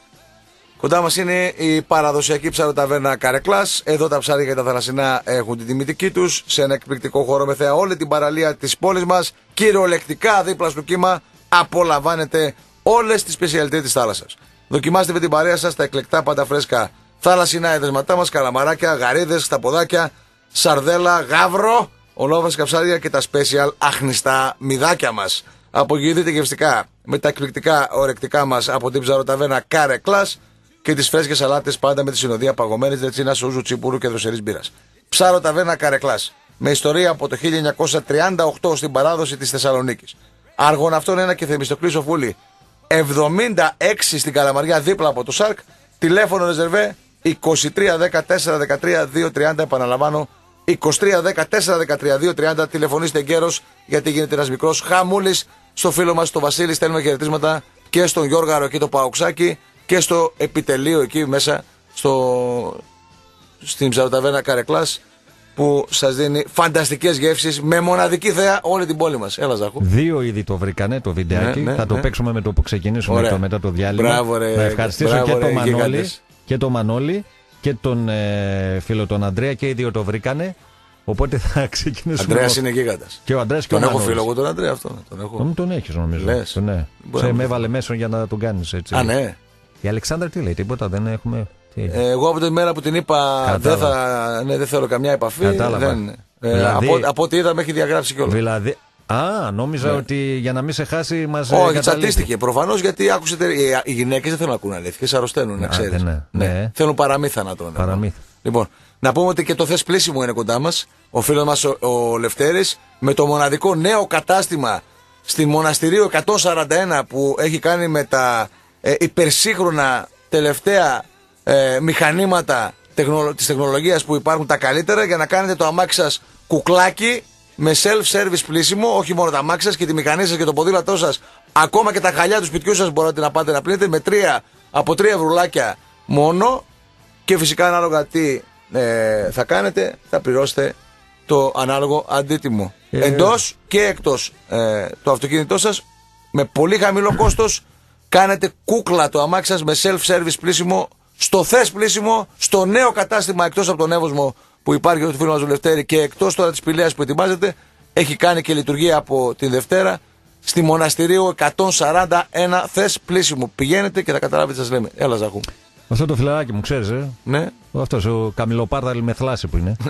Κοντά μας είναι η παραδοσιακή ψαροταβέρνα Καρεκλάς. Εδώ τα ψάρια και τα θαλασσινά έχουν την τιμητική τους. Σε ένα εκπληκτικό χώρο με θέα όλη την παραλία της πόλης μας. Κυριολεκτικά δίπλα στο κύμα απολαμβάνετε όλες τις σπεσιαλιτές της θάλασσας. Δοκιμάστε με την παρέα σας τα εκλεκτά πάντα φρέσκα θάλασσινα εδεσματά μας, καλαμαράκια, γαρίδες, σταποδάκια, σαρδέλα, γάβρο, ολόβασκα ψάρια και τα special άχνιστα μυδάκια μας. Απογειωθείτε γευστικά με τα εκπληκτικά ορεκτικά μας από την ψαροταβέρνα Καρεκλάς και τις φρέσκες σαλάτες πάντα με τη συνοδεία παγωμένης ρετσίνας, σούζου, τσιπούρου και δροσερής μπύρας. Ψαροταβέρνα Καρεκλάς με ιστορία από το χίλια εννιακόσια τριάντα οκτώ στην παράδοση της Θεσσαλονίκης. Αργοναυτόν ένα και Θεμιστοκλής Φούλη εβδομήντα έξι στην Καλαμαριά δίπλα από το ΣΑΡΚ. Τηλέφωνο ρεζερβέ είκοσι τρία δεκατέσσερα δεκατρία δύο τριάντα. Επαναλαμβάνω είκοσι τρία δεκατέσσερα δεκατρία δύο τριάντα. Τηλεφωνήστε εγκαίρος γιατί γίνεται ένας μικρός χαμούλης. Στο φίλο μας τον Βασίλη στέλνουμε χαιρετίσματα και στον Γιώργαρο εκεί το Παοξάκι και στο επιτελείο εκεί μέσα στο... στην ψαροταβέρνα Καρεκλάς που σας δίνει φανταστικές γεύσεις με μοναδική θέα όλη την πόλη μας. Έλα Ζάχου. Δύο ήδη το βρήκανε το βιντεάκι. Ναι, ναι, θα το ναι. παίξουμε με το που ξεκινήσουμε το, μετά το διάλειμμα. Μπράβο, ρε, να ευχαριστήσω μπράβο, και, ρε, το Μανώλη, και το Μανώλη και τον ε, φίλο τον Ανδρέα και οι δύο το βρήκανε. Οπότε θα ξεκινήσουμε. Ανδρέας είναι γίγαντας. Και ο Ανδρέας και τον ο έχω Μανώλης. φίλο εγώ τον Ανδρέα αυτό. Τον, έχω. τον, τον έχεις νομίζω. Λες. Τον, ναι. Σε με έβαλε μέσω για να τον κάνεις έτσι. Α, ναι. Η Αλεξάνδρα τι λέει, τίποτα δεν έχουμε. Ε, εγώ από την μέρα που την είπα δεν, θα, ναι, δεν θέλω καμιά επαφή. Δεν, ε, δηλαδή, από, από ό,τι είδα με έχει διαγράψει κιόλας. Δηλαδή, α, νόμιζα ναι. ότι για να μην σε χάσει μας. Όχι, τσατίστηκε προφανώς γιατί άκουσε. Οι γυναίκες δεν θέλουν να ακούνε αλήθειες, αρρωσταίνουν, να ξέρεις. Ναι, ναι. Ναι. Θέλουν παραμύθα να τρώνε. Παραμύθα. Λοιπόν, να πούμε ότι και το Θες Πλήσιμο είναι κοντά μας. Ο φίλος μας ο, ο Λευτέρης με το μοναδικό νέο κατάστημα στη Μοναστηρίου εκατόν σαράντα ένα που έχει κάνει με τα ε, υπερσύγχρονα τελευταία ε, μηχανήματα τεχνολο, της τεχνολογίας που υπάρχουν τα καλύτερα για να κάνετε το αμάξι σας κουκλάκι με self-service πλήσιμο, όχι μόνο τα αμάξι σας και τη μηχανή σας και το ποδήλατό σας, ακόμα και τα χαλιά του σπιτιού σας μπορείτε να πάτε να πλύνετε με τρία, από τρία ευρουλάκια μόνο και φυσικά ανάλογα τι ε, θα κάνετε θα πληρώσετε το ανάλογο αντίτιμο ε, εντός και εκτός ε, το αυτοκίνητό σας με πολύ χαμηλό κόστος. Κάνετε κούκλα το αμάξι σας με self-service πλήσιμο στο Θες Πλήσιμο, στο νέο κατάστημα εκτός από τον Εύωσμο που υπάρχει το φίλο μας του Λευτέρη και εκτός τώρα της Πηλαίας που ετοιμάζεται, έχει κάνει και λειτουργία από την Δευτέρα στη Μοναστηρίου εκατόν σαράντα ένα Θες Πλήσιμο. Πηγαίνετε και θα καταλάβετε τι σας λέμε. Έλα Ζαχού. Αυτό το φιλαράκι μου ξέρεις, ε? Ναι. Αυτός ο Καμιλοπάρδαλη με θλάση που είναι.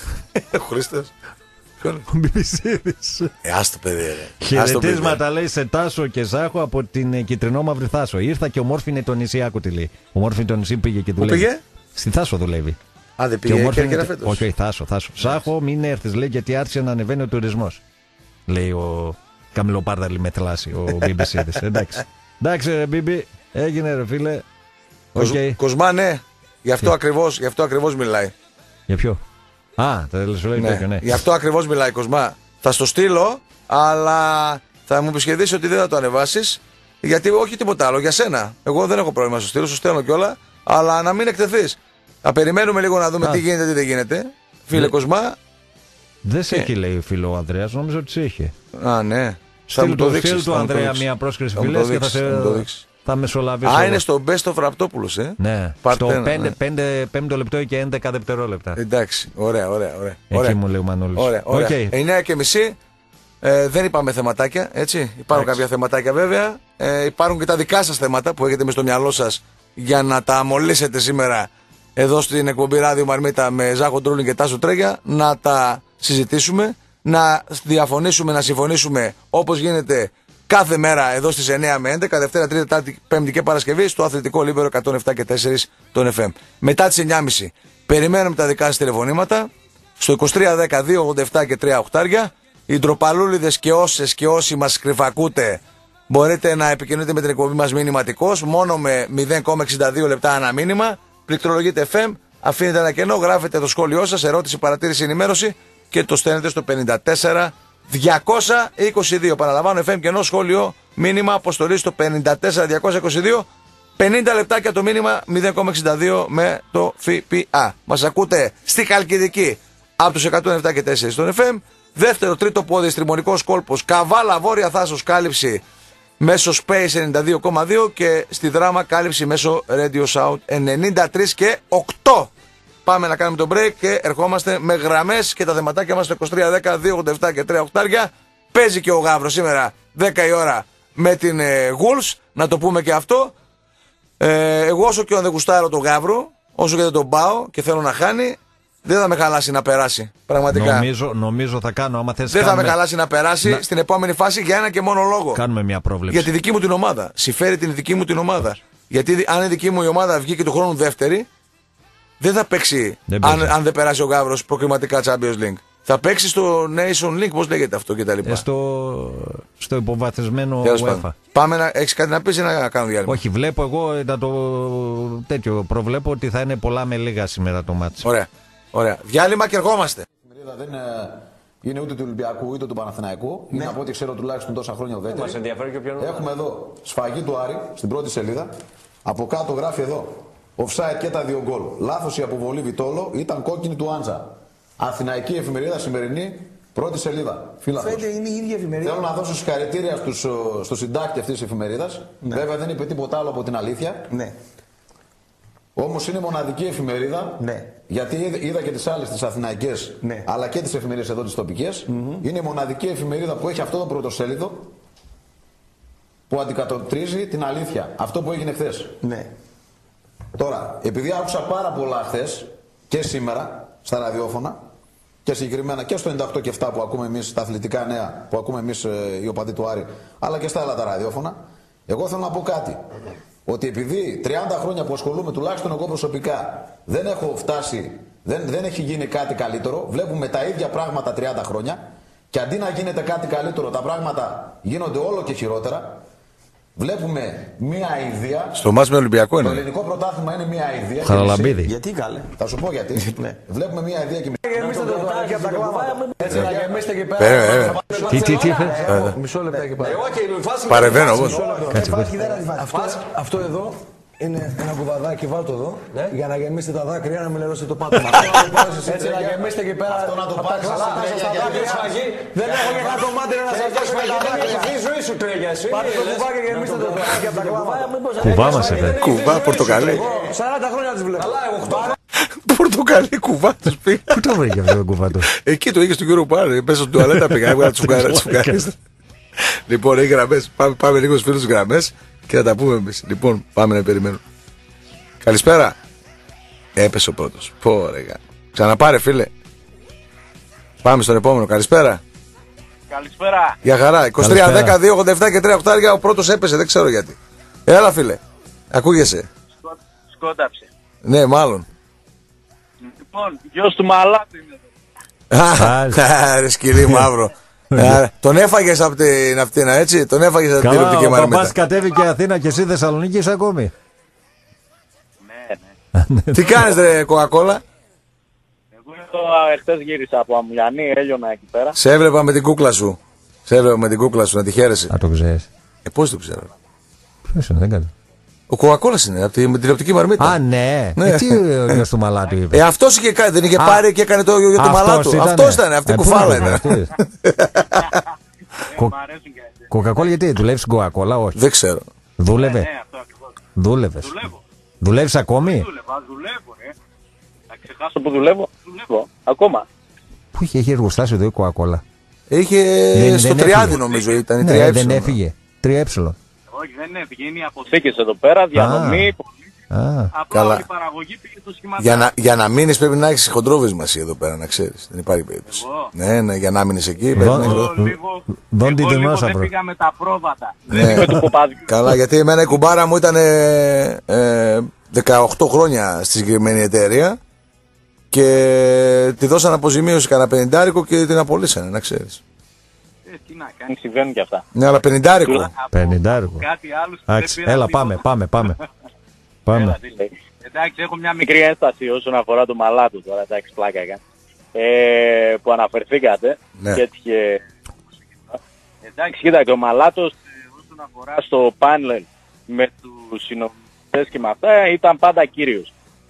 Ο Χρήστος. Ο Μπιμπισίδης. Ε, άστο παιδί, ρε. Χαιρετίσματα λέει σε Τάσο και Ζάχο από την Κιτρινόμαυρη Θάσο. Ήρθα και ομόρφινε το νησί, άκου τι λέει. Ομόρφινε το νησί πήγε και δουλεύει. Πού πήγε? Στη Θάσο δουλεύει. Α, δεν πήγε και και φέτος. Όχι, όχι, Θάσο, Θάσο. Ζάχο, μην έρθεις λέει γιατί άρχισε να ανεβαίνει ο τουρισμός. Λέει ο Καμιλοπάρδαλη με θλάση, ο Μπιμπισίδης. Εντάξει. Εντάξει, ρε Μπίμπι, έγινε ρε φίλε. Okay. Κοσμά, ναι. Γι' αυτό ακριβώς, γι' αυτό ακριβώς μιλάει. Για ποιο? Α, θα σου λέει ναι. τέτοιο, ναι. Γι' αυτό ακριβώς μιλάει Κοσμά. Θα στο στείλω, αλλά θα μου επισχεδίσει ότι δεν θα το ανεβάσεις. Γιατί όχι τίποτα άλλο, για σένα. Εγώ δεν έχω πρόβλημα να σου στείλω, σου στέλνω κιόλα. Αλλά να μην εκτεθείς. Θα περιμένουμε λίγο να δούμε Α. τι γίνεται, τι δεν γίνεται. Φίλε Δε... Κοσμά. Δεν σε έχει, λέει φίλο ο Ανδρέας, νομίζω ότι σε είχε. Α, ναι. Στείλ το δείξεις, του Ανδρέα μια πρόσκληση φίλες και θα σε. Θα μεσολαβήσω. Α, είναι στο Best of Ραπτόπουλος, ε. Ναι. Στο πέντε λεπτό και έντεκα δευτερόλεπτα. Εντάξει, ωραία, ωραία. ωραία. Εκεί ωραία. Μου λέει ο Μανώλης. Ωραία, ωραία. Okay. εννιά και μισή. Ε, δεν είπαμε θεματάκια, έτσι. Υπάρχουν Άξι. κάποια θεματάκια βέβαια. Ε, υπάρχουν και τα δικά σας θέματα που έχετε μες στο μυαλό σας για να τα αμολύσετε σήμερα εδώ στην εκπομπή Ράδιο Μαρμίτα με Ζάχο Ντρούλιν και Τάσο Τρέγια. Να τα συζητήσουμε, να διαφωνήσουμε, να συμφωνήσουμε όπως γίνεται. Κάθε μέρα εδώ στις εννιά με έντεκα, Δευτέρα, Τρίτη, Τετάρτη, Πέμπτη και Παρασκευή στο Αθλητικό Λίμπερο εκατόν επτά και τέσσερα των εφ εμ. Μετά τις εννιά και μισή περιμένουμε τα δικά σας τηλεφωνήματα στο είκοσι τρία δέκα δύο ογδόντα επτά και τρία οχτάρια. Οι ντροπαλούλιδες και όσες και όσοι μας κρυφακούτε μπορείτε να επικοινωνείτε με την εκπομπή μας μηνυματικώς μόνο με μηδέν κόμμα εξήντα δύο λεπτά ανά μήνυμα. Πληκτρολογείτε εφ εμ, αφήνετε ένα κενό, γράφετε το σχόλιο σας, ερώτηση, παρατήρηση, ενημέρωση και το στέλνετε στο πενήντα τέσσερα διακόσια είκοσι δύο. Παραλαμβάνω εφ εμ κενό σχόλιο, μήνυμα, αποστολή στο πενήντα τέσσερα διακόσια είκοσι δύο. πενήντα λεπτάκια το μήνυμα, μηδέν κόμμα εξήντα δύο με το ΦΠΑ. Μας ακούτε στη Χαλκιδική από τους εκατόν επτά και τέσσερα στον εφ εμ, Δεύτερο, τρίτο πόδι, στριμονικός κόλπος. Καβάλα, Βόρεια Θάσος, κάλυψη μέσω Space ενενήντα δύο κόμμα δύο και στη Δράμα κάλυψη μέσω Radio Sound ενενήντα τρία και οκτώ. Πάμε να κάνουμε το break και ερχόμαστε με γραμμές και τα δεματάκια μας στο είκοσι τρία δέκα δύο ογδόντα επτά και τρία οχτάρια. Παίζει και ο Γαύρος σήμερα δέκα η ώρα με την ε, Wolves, να το πούμε και αυτό. Ε, εγώ όσο και αν δεν γουστάρω τον Γαύρο, όσο και δεν τον πάω και θέλω να χάνει, δεν θα με χαλάσει να περάσει. Πραγματικά. Νομίζω, νομίζω θα κάνω. Άμα θες, δεν κάνουμε... θα με χαλάσει να περάσει να... στην επόμενη φάση για ένα και μόνο λόγο. Κάνουμε μια πρόβλεψη. Για τη δική μου την ομάδα. Συμφέρει την δική μου την ομάδα. Όχι. Γιατί αν η δική μου η ομάδα βγει και του χρόνου δεύτερη, δεν θα παίξει δεν αν, αν δεν περάσει ο Γαύρος προκριματικά Champions League. Θα παίξει στο Nation League, πώς λέγεται αυτό κτλ. Ε, στο, στο υποβαθισμένο UEFA. Πάμε να έχεις κάτι να πεις ή να κάνω διάλειμμα. Όχι, βλέπω εγώ να το τέτοιο. Προβλέπω ότι θα είναι πολλά με λίγα σήμερα το μάτς. Ωραία. Ωραία. Διάλειμμα και ερχόμαστε. Η εφημερίδα δεν είναι ούτε του Ολυμπιακού ούτε του Παναθηναϊκού. Ναι. Είναι από ό,τι ξέρω τουλάχιστον τόσα χρόνια ουδέτερη. Μας ενδιαφέρει και ποιον. Έχουμε εδώ σφαγή του Άρη στην πρώτη σελίδα. Από κάτω γράφει εδώ. Offside και τα δύο γκολ. Λάθος η αποβολή Βιτόλο, ήταν κόκκινη του Άντζα. Αθηναϊκή εφημερίδα σημερινή, πρώτη σελίδα. Φαίνεται είναι η ίδια εφημερίδα. Θέλω να δώσω συγχαρητήρια στους, στο συντάκτη αυτής της εφημερίδας. Ναι. Βέβαια δεν είπε τίποτα άλλο από την αλήθεια. Ναι. Όμως είναι μοναδική εφημερίδα. Ναι. Γιατί είδα και τις άλλες τις αθηναϊκές, ναι. αλλά και τις εφημερίδες εδώ τις τοπικές. Mm-hmm. Είναι η μοναδική εφημερίδα που έχει αυτό το πρωτοσέλιδο που αντικατοπτρίζει την αλήθεια. Αυτό που έγινε χθες. Ναι. Τώρα, επειδή άκουσα πάρα πολλά χθες και σήμερα στα ραδιόφωνα και συγκεκριμένα και στο ενενήντα οκτώ και επτά που ακούμε εμείς, τα αθλητικά νέα που ακούμε εμείς ε, οι οπαδοί του Άρη, αλλά και στα άλλα τα ραδιόφωνα, εγώ θέλω να πω κάτι. Ότι επειδή τριάντα χρόνια που ασχολούμαι, τουλάχιστον εγώ προσωπικά, δεν έχω φτάσει, δεν, δεν έχει γίνει κάτι καλύτερο, βλέπουμε τα ίδια πράγματα τριάντα χρόνια και αντί να γίνεται κάτι καλύτερο, τα πράγματα γίνονται όλο και χειρότερα. Βλέπουμε μία αηδία. Στο μάτς με Ολυμπιακό είναι. Το ελληνικό πρωτάθλημα είναι μία αηδία. Χαραλαμπίδη. Γιατί καλέ. Θα σου πω γιατί. Ναι. Βλέπουμε μία αηδία και γεμίστε το δωράκι από τα κλάματα. Έτσι να γεμίστε και πέρα. Τι, τι, τι. Μισό λεπτό και πέρα. Παρεβαίνω εγώ. Αυτό εδώ είναι ένα κουβαδάκι, βάλτε το εδώ, ναι. για να γεμίσετε τα δάκρυα, να μην λερώσετε το πάτωμα. Έτσι να γεμίσετε και πέρα αυτό να το πάρεις στα δάκρυα. Δεν έχω και κάτω μάτι να σας δώσω και τα δάκρυα. Η ζωή σου τρέχει εσύ. Πάτε το κουβά και γεμίστε το δωράκι από τα κλάματα. Κουβά μας έφερε. Κουβά, πορτοκαλί. σαράντα χρόνια τις βλέπω. Πορτοκαλί κουβά τους πήγα. Πού το βρήκε αυτό το κουβά του? Εκεί το είχε στον κύριο Πάρη. Πες στο τουαλέτα πήγα, έβγαλα τις φουκάρες. Λοιπόν, έχει γραμμές. Πάμε λίγο στους φίλους γραμμές και θα τα πούμε εμείς. Λοιπόν, πάμε να περιμένουμε. Καλησπέρα. Έπεσε ο πρώτος. Πω ρε γα. Ξαναπάρε φίλε. Πάμε στον επόμενο. Καλησπέρα. Καλησπέρα. Για χαρά. είκοσι τρία δέκα δύο ογδόντα επτά και τρία οχτάρια. Ο πρώτος έπεσε. Δεν ξέρω γιατί. Έλα φίλε. Ακούγεσαι. Σκο... Σκόταψε. Ναι μάλλον. Λοιπόν, γιος του Μαλάτου είναι εδώ. Ρε σκυλί μαύρο. Τον έφαγες από την Αθήνα, έτσι. Τον έφαγες από την τηλεοπτική μαρμίτα. Ο παπάς κατέβηκε Αθήνα και εσύ Θεσσαλονίκη είσαι ακόμη. Ναι, ναι. Τι κάνεις ρε Κοκακόλα? Εγώ εχθές γύρισα από Αμουλιανή, έλειωνα εκεί πέρα. Σε έβλεπα με την κούκλα σου. Σε έβλεπα με την κούκλα σου, να τη χαίρεσαι. Α, το ξέρεις. Ε, πώς το ξέρω? Ποιος είναι, δεν κάνει. Ο Κοκακόλας είναι, από την τηλεοπτική μαρμίτα. Α, ναι. ναι. Ε, τι ο γιος του Μαλάτου είπε? Ε, αυτός είχε κάνει, δεν είχε Α, πάρει και έκανε το γιο του Μαλάτου. Αυτός ήταν, αυτή η κουφάλα ήταν. Κοκακόλα, γιατί δουλεύει στην Κοκακόλα, όχι? Δεν ξέρω. Δούλευε. Δούλευες. Δουλεύεις ακόμη? Δούλευα, δουλεύω, ρε. Θα ξεχάσω που δουλεύω, δουλεύω, ακόμα. Πού είχε, είχε εργοστάσιο εδώ η Κοκακόλα? Είχε στο Τριάδι νομίζω, ήταν η τρία ε. Δεν έφυγε, τρία ε. Όχι, δεν έφυγε, είναι οι αποθήκες εδώ πέρα, διανομή, Α, απλά όλη η παραγωγή πήγε στο σχηματάκι. Για να, για να μείνεις πρέπει να έχεις χοντρόβεσμα εσύ εδώ πέρα, να ξέρεις. Δεν υπάρχει περίπτωση. Ναι, ναι, για να μείνεις εκεί πρέπει να εγώ, λίγο, εγώ λίγο δεν πήγα με τα πρόβατα. Ναι. Με το κοπάδιου. Καλά, γιατί εμένα η κουμπάρα μου ήταν ε, ε, δεκαοκτώ χρόνια στη συγκεκριμένη εταιρεία και τη δώσαν αποζημίωση κανένα πενηντάρικο και την απολύσανε, να ξέρεις. Ε, τι να κάνει, συμβαίνουν και αυτά. Ναι, αλλά πενηντάρικο. Πενηντάρικο. Κάτι άλλο. Έλα, πάμε, πάμε, πάμε. Πάμε. Εντάξει, έχω μια μικρή ένσταση όσον αφορά το Μαλάτου τώρα, εντάξει, πλάκα έκανε. Ε, που αναφερθήκατε. Ναι. Και έτυχε... Εντάξει, κοίταξε, ο Μαλάτος όσον αφορά στο πάνελ με τους συνομιλητές και με αυτά ήταν πάντα κύριος.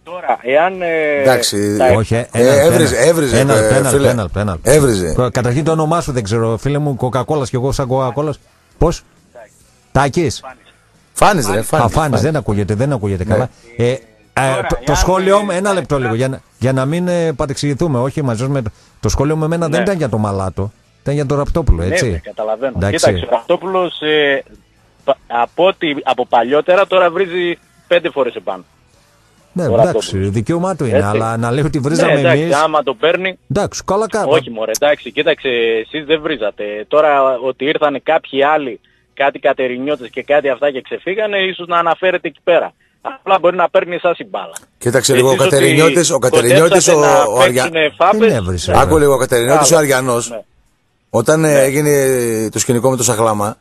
Τώρα, εάν. Ε, εντάξει, τα... όχι, έβριζε. Πέναλ. Έβριζε. Καταρχήν το όνομά σου δεν ξέρω, φίλε μου, Κοκακόλα και εγώ σαν Κοκακόλα. Πώς? Τάκης. Φάνης, ρε. Φάνης, δεν ακούγεται, δεν ακούγεται καλά. Ε, Τώρα, το, το σχόλιο μου, ένα λεπτό λίγο, για, για να μην ε, παρεξηγηθούμε, όχι μαζί με το, το σχόλιο μου εμένα ναι. δεν ήταν για το Μαλάτο, ήταν για τον Ραπτόπουλο, έτσι. Ναι, καταλαβαίνω. Εντάξει. Κοίταξε, ο Ραπτόπουλος ε, από, από παλιότερα τώρα βρίζει πέντε φορές επάνω. Ναι, εντάξει, δικαίωμά του είναι, έτσι. Αλλά να λέω ότι βρίζαμε ναι, εντάξει, εμείς. Άμα το παίρνει. Εντάξει, καλά κάτω. Όχι, μωρέ, εντάξει, κοίταξε, εσείς δεν βρίζατε. Τώρα ότι ήρθαν κάποιοι άλλοι, κάτι κατερινιώτες και κάτι αυτά και ξεφύγανε, ίσως να αναφέρετε εκεί πέρα. Απλά μπορεί να παίρνει εσάς η μπάλα. Κοίταξε λίγο, ο Κατερινιώτης, ο Κατερινιώτης, ο, ο Αριανός. Άκου λίγο, ο Κατερινιώτης, ο Αριανός, ναι. όταν ναι. έγινε το σκηνικό με το Σαχλάμα,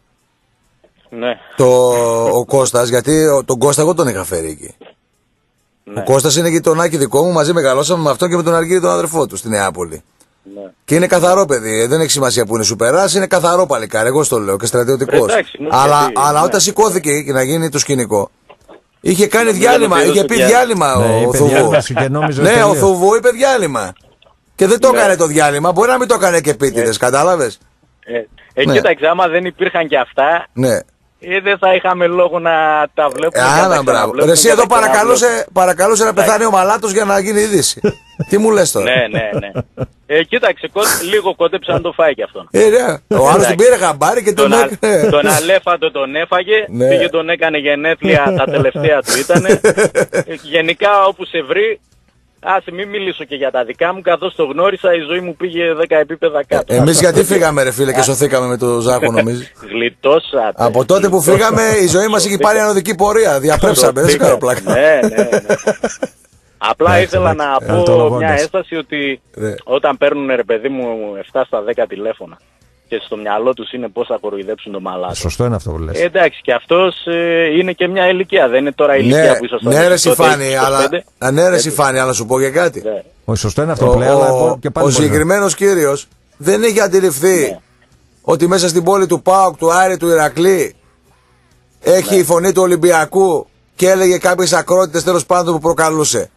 ναι. το, ο Κώστας, γιατί τον Κώστα εγώ τον είχα φέρει εκεί. Ναι. Ο Κώστας είναι γειτονάκι δικό μου, μαζί μεγαλώσαμε με αυτόν και με τον Αργύρη τον αδερφό του στη Νεάπολη. Ναι. Και είναι καθαρό παιδί, δεν έχει σημασία που είναι σου περάσει, είναι καθαρό παλικάρι, εγώ στο λέω και στρατιωτικός. Αλλά, γιατί, αλλά ναι. όταν σηκώθηκε και να γίνει το σκηνικό, είχε κάνει διάλειμμα, είχε πει διάλειμμα ναι, ο Θουβού. Ναι, ο Θουβού είπε διάλειμμα. Και δεν το έκανε ναι. το διάλειμμα, μπορεί να μην το έκανε και επίτηδες, ε, κατάλαβες. Ε, ε, ναι. Κοίταξε, άμα δεν υπήρχαν και αυτά, ναι. ε, δεν θα είχαμε λόγο να τα βλέπουμε. Άρα, μπράβο. Ρε, εσύ εδώ παρακαλούσε, παρακαλούσε να πεθάνει ο Μαλάτος για να γίνει είδηση. Τι μου λες τώρα. Ναι, ναι, ναι. Ε, κοίταξε, λίγο κόντεψε να το φάει κι αυτόν. Ε, ναι. Ο άλλος την πήρε χαμπάρι και τον έκανε. Τον αλέφαντο τον έφαγε, ναι. πήγε τον έκανε γενέθλια, τα τελευταία του ήτανε. Γενικά όπου σε βρει, άσε μην μιλήσω και για τα δικά μου, καθώς το γνώρισα η ζωή μου πήγε δέκα επίπεδα κάτω. Ε, εμείς γιατί φύγαμε ρε φίλε και σωθήκαμε με το Ζάχο νομίζεις. Γλιτώσατε. Από τότε που φύγαμε η ζωή μας έχει πάρει ανωδική πορεία, διαπρέψαμε, δεν σε κάνω πλάκα. Ναι, ναι, ναι. Απλά ήθελα να πω μια έσταση ότι όταν παίρνουν ρε παιδί μου επτά στα δέκα τηλέφωνα και στο μυαλό τους είναι πώς θα κοροϊδέψουν το Μαλάτο. Σωστό είναι αυτό που λες. Ε, εντάξει, και αυτός ε, είναι και μια ηλικία, δεν είναι τώρα η ηλικία ναι, που ήσασταν. Ναι, ρε Σιφάνη, αλλά, ναι, ρε Σιφάνη, αλλά σου πω για κάτι. Ναι. Όχι, σωστό είναι αυτό που λέει, αλλά και πάλι ο συγκεκριμένος κύριος δεν έχει αντιληφθεί ναι. ότι μέσα στην πόλη του ΠΑΟΚ, του Άρη, του Ηρακλή έχει ναι. η φωνή του Ολυμπιακού και έλεγε κάποιες ακρότητες τέλος πάντων που προκαλούσε.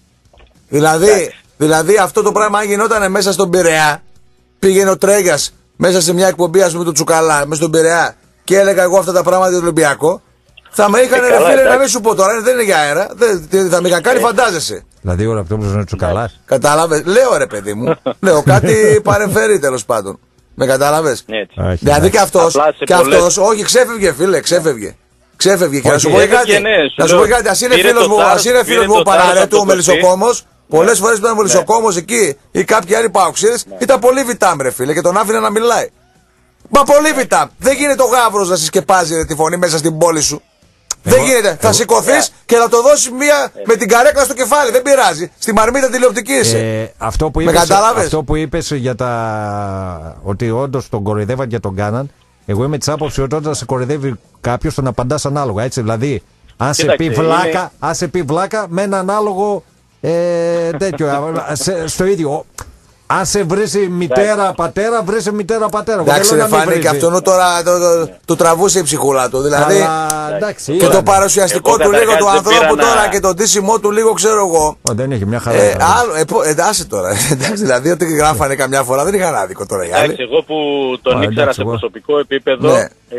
Δηλαδή, δηλαδή αυτό το πράγμα αν γινόταν μέσα στον Πειραιά, πήγαινε ο Τρέγιας μέσα σε μια εκπομπή ας πούμε του Τσουκαλά, μέσα στον Πειραιά και έλεγα εγώ αυτά τα πράγματα για τον Ολυμπιακό, θα με είχαν ρε φίλε να μην σου πω τώρα, δεν είναι για αέρα, δεν, θα με είχαν κάνει φαντάζεσαι. Δηλαδή ο Ραπτόπουλος είναι Τσουκαλάς. Κατάλαβες, λέω ρε παιδί μου, λέω κάτι παρεμφερεί τέλος πάντων. Με κατάλαβες. Δηλαδή και αυτός, και αυτός, όχι ξέφευγε φίλε, ξέφευγε. Ξέφευγε και να σου πω κάτι. Να σου πω κάτι, ας είναι φίλος μου, ας είναι φίλος μου ο Παραρέτου, ο Μελισσοκόμος. Πολλές φορές που ήταν Μελισσοκόμος εκεί ή κάποιοι άλλοι παοξίδες ήταν πολύ βιτάμ ρε φίλε και τον άφηνε να μιλάει. Μα πολύ βιτάμ. Δεν γίνεται ο γάβρος να συσκεπάζει τη φωνή μέσα στην πόλη σου. Δεν γίνεται. Θα σηκωθείς και να το δώσεις μία με την καρέκλα στο κεφάλι. Δεν πειράζει. Στη μαρμίτα τηλεοπτική είσαι. Αυτό που είπες, αυτό που είπες για τα ότι όντως τον κοροϊδεύαν και τον κάναν. Εγώ είμαι της άποψης ότι όταν σε κοροϊδεύει κάποιος τον απαντάς ανάλογα. Έτσι, δηλαδή, αν σε πει βλάκα, αν σε πει βλάκα με ένα ανάλογο ε, τέτοιο, σε, στο ίδιο. Αν σε βρίσει μητέρα πατέρα, βρίσει μητέρα πατέρα. Εντάξει, ρε Φάνη, και αυτόν τώρα το, το, το, το τραβούσε η ψυχούλα του. Δηλαδή. Αλλά, εντάξει, και το παρουσιαστικό του λίγο του ανθρώπου τώρα και το ντύσιμό του λίγο, ξέρω εγώ. Ο, δεν έχει μια χαρά. Ε, άλλο, ε, εντάξει τώρα. Εντάξει, δηλαδή ότι γράφανε καμιά φορά δεν είχαν άδικο τώρα οι άλλοι. Εντάξει, εγώ που τον ήξερα σε προσωπικό επίπεδο,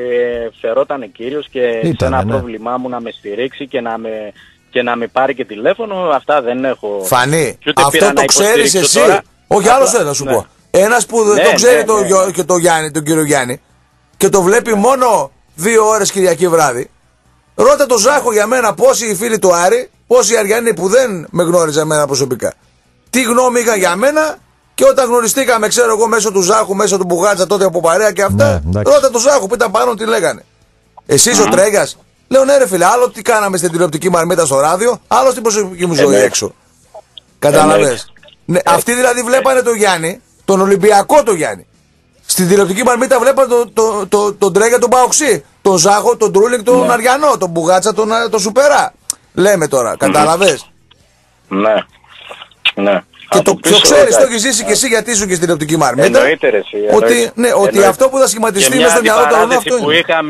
φερόταν κύριος και σε ένα πρόβλημά μου να με στηρίξει και να με. Και να με πάρει και τηλέφωνο, αυτά δεν έχω. Φανή, αυτό το ξέρεις εσύ. Τώρα. Όχι, άλλο δεν θα σου ναι. πω. Ένας που ναι, το ξέρει ναι, το, ναι. και το Γιάννη, τον κύριο Γιάννη, και το βλέπει μόνο δύο ώρες Κυριακή βράδυ. Ρώτα το Ζάχο για μένα πόσοι οι φίλοι του Άρη, πόσοι οι Αριανοί που δεν με γνώριζαν εμένα προσωπικά. Τι γνώμη είχαν για μένα και όταν γνωριστήκαμε, ξέρω εγώ, μέσω του Ζάχου, μέσω του Μπουγάτσα τότε από παρέα και αυτά. Ναι, ρώτα το Ζάχο που ήταν πάνω τι λέγανε. Εσείς mm. ο Τρέγιας. Λέω ναι ρε φίλε, άλλο τι κάναμε στην τηλεοπτική μαρμίτα στο ράδιο, άλλο στην προσωπική μου ζωή έξω. Κατάλαβες. Ναι, αυτοί δηλαδή βλέπανε τον Γιάννη, τον Ολυμπιακό τον Γιάννη. Στην τηλεοπτική μαρμίτα βλέπανε τον το, το, το, το Τρέγια, τον Παοξή, τον Ζάχο, τον Τρούλινγκ, τον ναι. Αριανό, τον Μπουγάτσα, τον, τον Σουπερά. Λέμε τώρα, κατάλαβες. Ναι, ναι. Και το, το ξέρεις, το έχεις ζήσει και εσύ γιατί ήσουν και στην τηλεοπτική μαρμίτα. Εννοείται ρε εσύ. Ότι, ναι, ότι αυτό που θα σχηματιστεί μέσα στο μυαλό των αυτό είναι.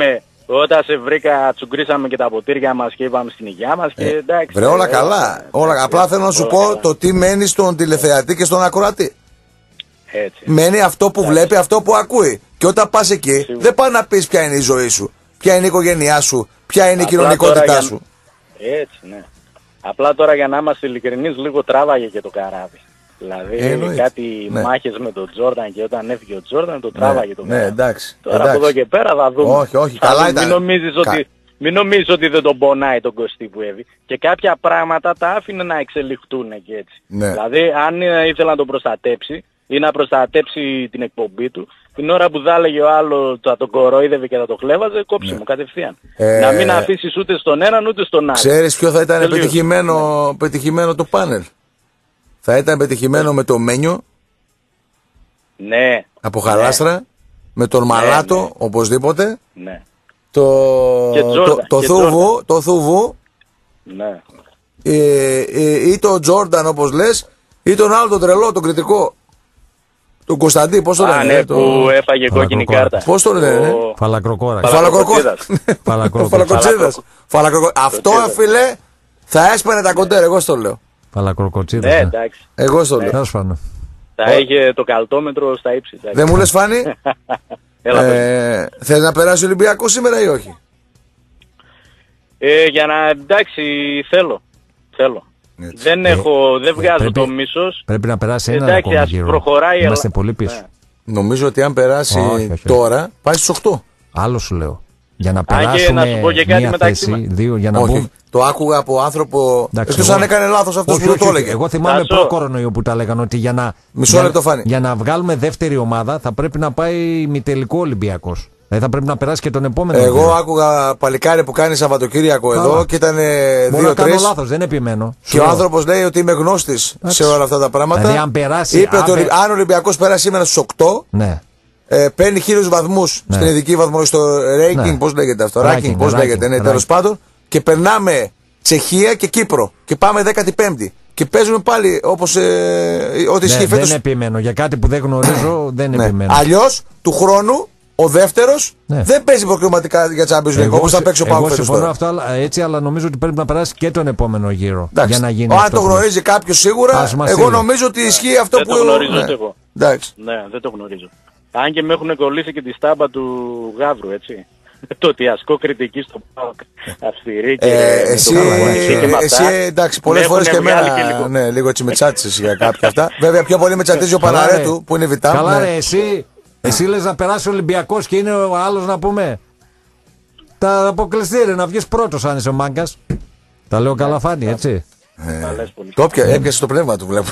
Όταν σε βρήκα, τσουγκρίσαμε και τα ποτήρια μας και είπαμε στην υγειά μας και εντάξει. Βρε, όλα καλά. Όλα, απλά θέλω να σου πω καλά. Το τι μένει στον τηλεθεατή και στον ακροατή. Έτσι. Μένει αυτό που βλέπει, αυτό που ακούει. Και όταν πας εκεί, σίγουρα. Δεν πάει να πεις ποια είναι η ζωή σου, ποια είναι η οικογένειά σου, ποια είναι η κοινωνικότητά για... σου. Έτσι, ναι. Απλά τώρα για να είμαστε ειλικρινείς, λίγο τράβαγε και το καράβι. Δηλαδή Εννοείται. κάτι ναι. μάχες με τον Τζόρνταν και όταν έφυγε ο Τζόρνταν το τράβαγε ναι, το καράβι. Ναι, εντάξει. Τώρα εντάξει. από εδώ και πέρα θα δούμε. Όχι, όχι, θα καλά δούμε. Μην νομίζεις Κα... ότι... Μην νομίζεις ότι δεν τον πονάει τον Κωστή που έβη. Και κάποια πράγματα τα άφηνε να εξελιχτούν και έτσι. Ναι. Δηλαδή αν ήθελε να τον προστατέψει ή να προστατέψει την εκπομπή του, την ώρα που θα έλεγε ο άλλος θα τον κορόιδευε και θα το χλέβαζε, κόψε ναι. μου κατευθείαν. Ε... Να μην αφήσεις ούτε στον έναν ούτε στον άλλο. Ξέρεις ποιο θα ήταν πετυχημένο, ναι. πετυχημένο το πάνελ? Θα ήταν πετυχημένο με το Μένιο. Ναι. Από Χαλάστρα. Ναι. Με τον Μαλάτο, ναι, ναι. οπωσδήποτε. Ναι. Το, το, το, Θούβου, το Θούβου. Ναι. Ε, ε, ή τον Τζόρνταν όπως λες, ή τον άλλο τον τρελό, τον κριτικό. Τον Κωνσταντί, πώς το λένε. Α, ναι, το... που έφαγε κόκκινη κάρτα. Πώς το λένε. Ο... Φαλακροκόρα. Φαλακροτσίδας. Αυτό, φίλε, θα έσπανε τα κοντέρ, εγώ στο λέω. Φαλακροκοτσίδας. Ναι, εντάξει. Εγώ στο λέω. Θα είχε το καλτόμετρο στα ύψη. Δεν μου λες, Φάνη. ε, θες να περάσει ο Ολυμπιακός σήμερα ή όχι? Ε, για να, εντάξει, θέλω. Θέλω. Έτσι. Δεν έχω, ε, δεν βγάζω πρέπει, το μίσος. Πρέπει να περάσει ένα εντάξει, ακόμα γύρο. Προχωράει. Είμαστε αλλά... πολύ πίσω. Ναι. Νομίζω ότι αν περάσει όχι, όχι, τώρα, πάει στους οκτώ. Άλλο σου λέω. Για να περάσουμε μία θέση, δύο, για να μπούμε. Το άκουγα από άνθρωπο. Εκτός αν έκανε λάθος αυτός όχι, που όχι, το έλεγε. Εγώ θυμάμαι προ-κορονοϊό που τα λέγανε ότι για να, Μισό λεπτό, Φάνη. Για να βγάλουμε δεύτερη ομάδα θα πρέπει να πάει μητελικό Ολυμπιακός. Δηλαδή θα πρέπει να περάσει και τον επόμενο. Εγώ γύρο. Άκουγα παλικάρι που κάνει Σαββατοκύριακο Καλά. Εδώ και ήταν δύο τρεις. Κάνω λάθος, δεν επιμένω. Και ο άνθρωπος λέει ότι είμαι γνώστης σε όλα αυτά τα πράγματα. Δηλαδή αν περάσει. Είπε ότι αν ο Ολυμπιακός περάσει σήμερα στους οκτώ. Ναι. Ε, παίρνει χίλιους βαθμούς ναι. στην ειδική βαθμό, στο ranking, ναι. πώς λέγεται αυτό, ranking, ranking πώς ranking, λέγεται, ναι, τέλος πάντων, και περνάμε Τσεχία και Κύπρο και πάμε δέκατη πέμπτη και παίζουμε πάλι όπως ε, ό,τι ισχύει ναι, φέτος. Δεν επιμένω, για κάτι που δεν γνωρίζω δεν ναι. επιμένω. Αλλιώς του χρόνου ο δεύτερος ναι. δεν παίζει προκριματικά για Champions League όπως θα παίξει ο Πάοκ φέτος. Εγώ συμφωνώ αυτό έτσι, αλλά νομίζω ότι πρέπει να περάσει και τον επόμενο γύρο. Εντάξει. Για να γίνει αν το γνωρίζει κάποιος σίγουρα, εγώ νομίζω ότι ισχύει αυτό δεν που. Δεν το γνωρίζω εγώ. Ναι, δεν το γνωρίζω. Αν και με έχουν κολλήσει και τη στάμπα του Γαύρου, έτσι. Το ότι ασκώ κριτική στο ΠΑΟΚ αυστηρή και ε, εσύ, και εσύ εντάξει πολλές φορές και εμένα λίγο. Ναι, λίγο έτσι με τσάτισες για κάποια αυτά. Βέβαια πιο πολύ με τσατίζει ο Παναρέτου που είναι Βιτάμ. Καλά ναι. ρε εσύ, εσύ λες να περάσει ο Ολυμπιακός και είναι ο άλλος να πούμε. Τα αποκλειστεί ρε να βγεις πρώτος αν είσαι ο μάγκας. Τα λέω καλά Φάνη έτσι. Το έπιασε το πνεύμα του βλέπω.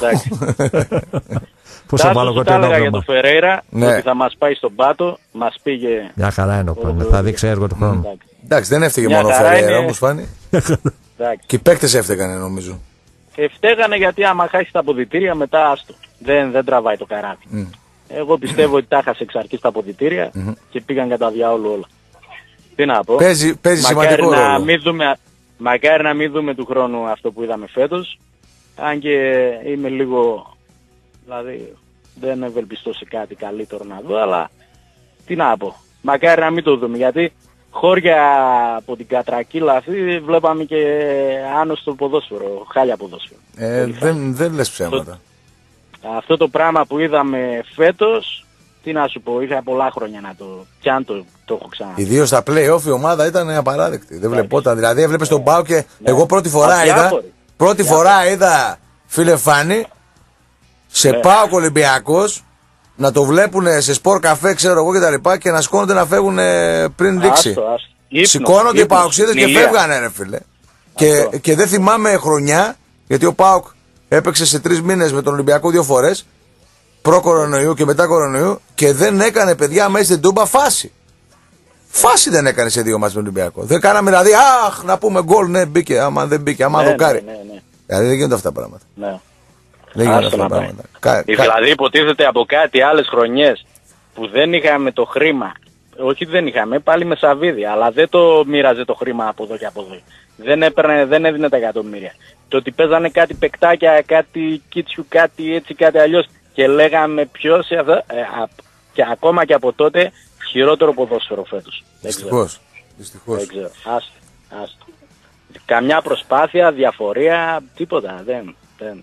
Πώς θα βάλω εγώ το έλεγα για τον Φερέιρα ναι. ότι θα μας πάει στον πάτο, μας πήγε... Μια χαρά είναι ο θα δείξει έργο του χρόνου. Εντάξει, δεν έφταιγε μόνο ο Φερέιρα είναι... όμως Φάνη. Και οι παίκτες έφταιγανε νομίζω. Φταίγανε γιατί άμα χάσει τα αποδυτήρια μετά άστο. Δεν, δεν τραβάει το καράβι. Mm. Εγώ πιστεύω ότι τα έχασε εξ αρχής τα αποδυτήρια mm-hmm. και πήγαν κατά διάολο όλα. Τι να πω. Παίζει, παίζει σημαντικό να ρόλο. Μην δούμε, μακάρι να μην δούμε του χρόνου αυτό που είδαμε φέτος. Αν και είμαι λίγο... Δηλαδή δεν ευελπιστώ σε κάτι καλύτερο να δω, αλλά τι να πω. Μακάρι να μην το δούμε, γιατί χώρια από την κατρακύλα αυτή βλέπαμε και άνω στο ποδόσφαιρο, χάλια ποδόσφαιρο. Ε, δεν, δεν λες ψέματα. Το, αυτό το πράγμα που είδαμε φέτος, τι να σου πω, είχα πολλά χρόνια να το... Κι αν το, το έχω ξανά. Ιδίως στα play-off η ομάδα ήταν απαράδεκτη. Δεν βλεπόταν. Δηλαδή έβλεπες τον Πάο και ναι. εγώ πρώτη φορά είδα, πρώτη φορά είδα, φίλε Φάνη, σε ναι. Πάοκ Ολυμπιακός να το βλέπουν σε σπορ καφέ, ξέρω εγώ και τα λοιπά και να σηκώνονται να φεύγουν πριν λήξει. Σηκώνονται οι Παοξίδες και φεύγανε, ρε φίλε. Και, και δεν θυμάμαι χρονιά, γιατί ο Πάοκ έπαιξε σε τρεις μήνες με τον Ολυμπιακό δύο φορές, προ-κορονοϊού και μετά κορονοϊού, και δεν έκανε παιδιά μέσα στην Τούμπα φάση. Φάση δεν έκανε σε δύο μάτς με τον Ολυμπιακό. Δεν κάναμε δηλαδή, αχ, να πούμε γκολ, ναι, μπήκε, άμα δεν μπήκε, άμα ναι, δοκάρει. Ναι, ναι, ναι. Δηλαδή δεν γίνονται αυτά τα πράγματα. Ναι. Δεν γίνονται αυτά τα πράγματα. Κα, δηλαδή υποτίθεται από κάτι άλλες χρονιές που δεν είχαμε το χρήμα. Όχι δεν είχαμε, πάλι με Σαββίδι, αλλά δεν το μοίραζε το χρήμα από εδώ και από εδώ. Δεν, έπαιρνε, δεν έδινε τα εκατομμύρια. Το ότι παίζανε κάτι παικτάκια, κάτι κίτσιου, κάτι έτσι, κάτι αλλιώς και λέγαμε ποιος ε, α, και ακόμα και από τότε χειρότερο ποδόσφαιρο φέτος. Δυστυχώς. Δυστυχώς. Δεν ξέρω. Άστο, άστο. Καμιά προσπάθεια, διαφορία, τίποτα. Δεν, δεν.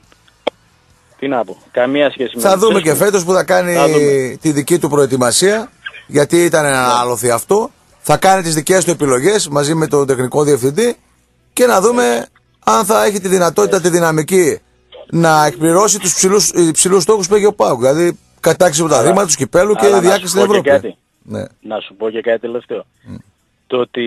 Τι να πω. Καμία σχέση με Θα δούμε και φέτος που θα κάνει θα τη δική του προετοιμασία. Γιατί ήταν ένα yeah. άλοθη αυτό. Θα κάνει τις δικές του επιλογές μαζί με τον τεχνικό διευθυντή. Και να δούμε αν θα έχει τη δυνατότητα, τη δυναμική να εκπληρώσει τους ψηλούς, ψηλούς στόχους που έχει ο ΠΑΟΚ. Δηλαδή κατάκτηση από τα ρήματα του κυπέλου και διάκριση στην Ευρώπη. Ναι. Να σου πω και κάτι τελευταίο. Mm. Το ότι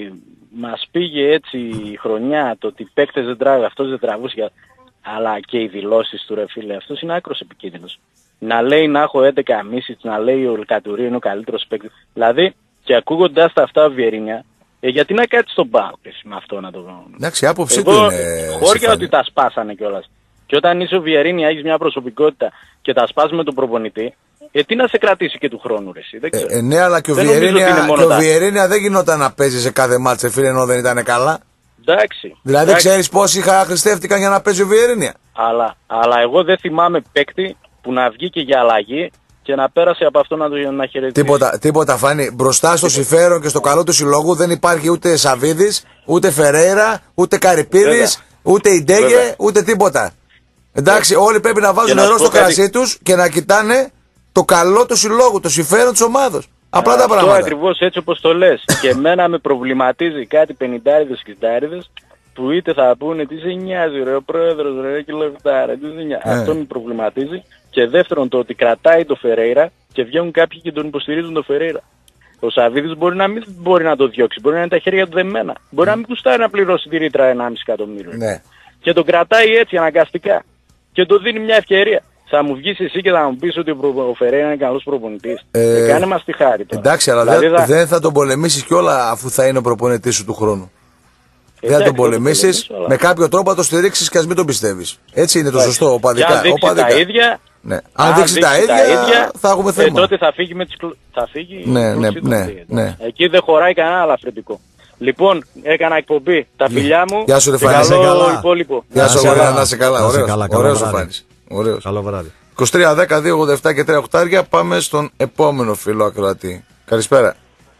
μας πήγε έτσι η χρονιά, το ότι οι παίκτες δεν τράβει, αυτός δεν τραβούσε, αλλά και οι δηλώσεις του ρε φίλε, αυτός είναι άκρος επικίνδυνος. Να λέει να έχω έντεκα μίσης, να λέει ο Ελκατουρί είναι ο καλύτερος παίκτης. Δηλαδή και ακούγοντας τα αυτά ο Βιερίνια, ε, γιατί να κάτσει στον ΠΑΟΚ με αυτό να το κάνω. Εντάξει, η άποψή του είναι. Χώρια ότι τα σπάσανε κιόλας. Και όταν είσαι ο Βιερίνια, έχεις μια προσωπικότητα και τα σπάς με τον προπονητή, ε, τι να σε κρατήσει και του χρόνου ρε εσύ, δεν ξέρω. Ε, ε, ναι, αλλά και ο Βιερίνια δεν γινόταν να παίζει σε κάθε μάτσε φίλε ενώ δεν ήταν καλά. Εντάξει. Δηλαδή ξέρεις πόσοι χρηστεύτηκαν για να παίζει ο Βιερίνια. Αλλά, αλλά εγώ δεν θυμάμαι παίκτη που να βγήκε για αλλαγή και να πέρασε από αυτό να, το, να χαιρετήσει. Τίποτα, τίποτα Φάνη. Μπροστά στο συμφέρον και στο καλό του συλλόγου δεν υπάρχει ούτε Σαβίδης, ούτε Φερέιρα, ούτε Καρυπίδης, ούτε Ιντέγε, ούτε τίποτα. Εντάξει, Βέβαια. όλοι πρέπει να βάζουν να νερό στο κάτι... κρασί τους και να κοιτάνε το καλό του συλλόγου, το συμφέρον της ομάδος. Απλά Α, τα πράγματα. Αυτό ακριβώς έτσι όπως το λες. Και εμένα με προβληματίζει κάτι πενηντάριδες και σαραντάριδες που είτε θα πούνε τι σε νοιάζει ρε ο πρόεδρος ρε και λεφτά ρε, τι σε νοιάζει. Αυτό με προβληματίζει. Και δεύτερον το ότι κρατάει το Φερέιρα και βγαίνουν κάποιοι και τον υποστηρίζουν το Φερέιρα. Ο Σαβίδης μπορεί να μην μπορεί να το διώξει, μπορεί να είναι τα χέρια του δεμένα. Μπορεί να μην κουστάρει να πληρώσει τη ρήτρα ενάμιση εκατομμύριο. Ναι. Και τον κρατάει έτσι αναγκαστικά. Και του δίνει μια ευκαιρία. Θα μου βγεις εσύ και θα μου πεις ότι ο Φερέιρα είναι καλός προπονητής. Ε, και κάνε μας τη χάρη τώρα. Εντάξει, αλλά δηλαδή, δεν, θα... δεν θα τον πολεμήσεις κιόλα αφού θα είναι ο προπονητής σου του χρόνου. Ε, δεν θα τον πολεμήσεις, με κάποιο τρόπο θα το στηρίξεις και ας μην τον πιστεύεις. Έτσι είναι το εντάξει. σωστό, οπαδικά. Και αν δείξει οπαδικά. τα ίδια, ναι. αν, αν δείξει τα ίδια, τα ίδια θα έχουμε θέμα. Ε, τότε θα φύγει με τις θα φύγει ναι, ναι, ναι, ναι. Εκεί δεν χωράει κανένα αλαφρεντικό. Λοιπόν, έκανα εκπομπή. Τα φιλιά μου. Γεια σου ρε Φάνη. Γεια σου ρε να είσαι καλά. Ωραίος ο Φάνης. Ωραίος. Καλό βράδυ. είκοσι τρία δέκα δύο ογδόντα επτά και τρία οχτάρια. Πάμε στον επόμενο φίλο ακροατή. Καλησπέρα.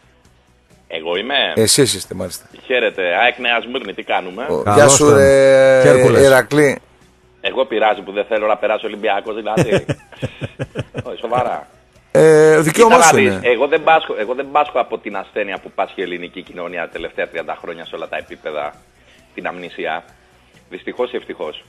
Εγώ είμαι. Εσείς είστε μάλιστα. Χαίρετε. ΑΕΚ Νέα Σμύρνη, τι κάνουμε. Ο, γεια σου ρε Ηρακλή. Εγώ πειράζει που δεν θέλω να περάσει Ολυμπιακός δηλαδή. Όχι, σοβαρά. Ε, δικαίωμά σου είναι. Εγώ δεν, πάσχω, εγώ δεν πάσχω από την ασθένεια που πάσχει η ελληνική κοινωνία τα τελευταία τριάντα χρόνια σε όλα τα επίπεδα, την αμνησία. Δυστυχώς ή ευτυχώς.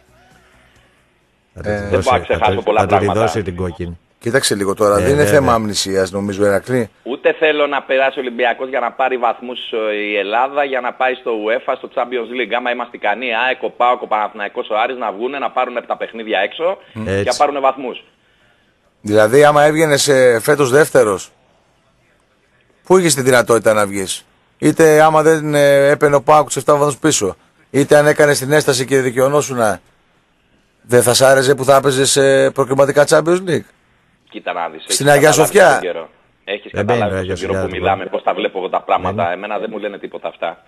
Ε, δεν μπορώ να ξεχάσω πολλά πράγματα. Δώσει την κόκκινη. Κοίταξε λίγο τώρα, ε, δεν είναι ε, θέμα αμνησίας νομίζω Ηρακλή. Ούτε θέλω να περάσει ο Ολυμπιακός για να πάρει βαθμούς η Ελλάδα για να πάει στο UEFA, στο Champions League. Άμα είμαστε ικανοί, ΑΕΚ, ο ΠΑΟΚ, ο Παναθηναϊκός, ο Άρης να βγουν, να πάρουν τα παιχνίδια έξω mm. και να πάρουν βαθμούς. Δηλαδή άμα έβγαινες ε, φέτος δεύτερος, πού είχες τη δυνατότητα να βγεις? Είτε άμα δεν ε, έπαιρνε ο ΠΑΟΚ τους επτά βαθμούς πίσω, είτε αν έκανες την έσταση και δικαιωνόσουνα, δεν θα σ' άρεσε που θα έπαιζες σε προκριματικά Champions League? Κοίτα να δεις. Στην Αγία Σοφιά. Έχεις καταλάβει τον καιρό που μιλάμε, πώς τα βλέπω εγώ τα πράγματα. Εμένα δεν μου λένε τίποτα αυτά.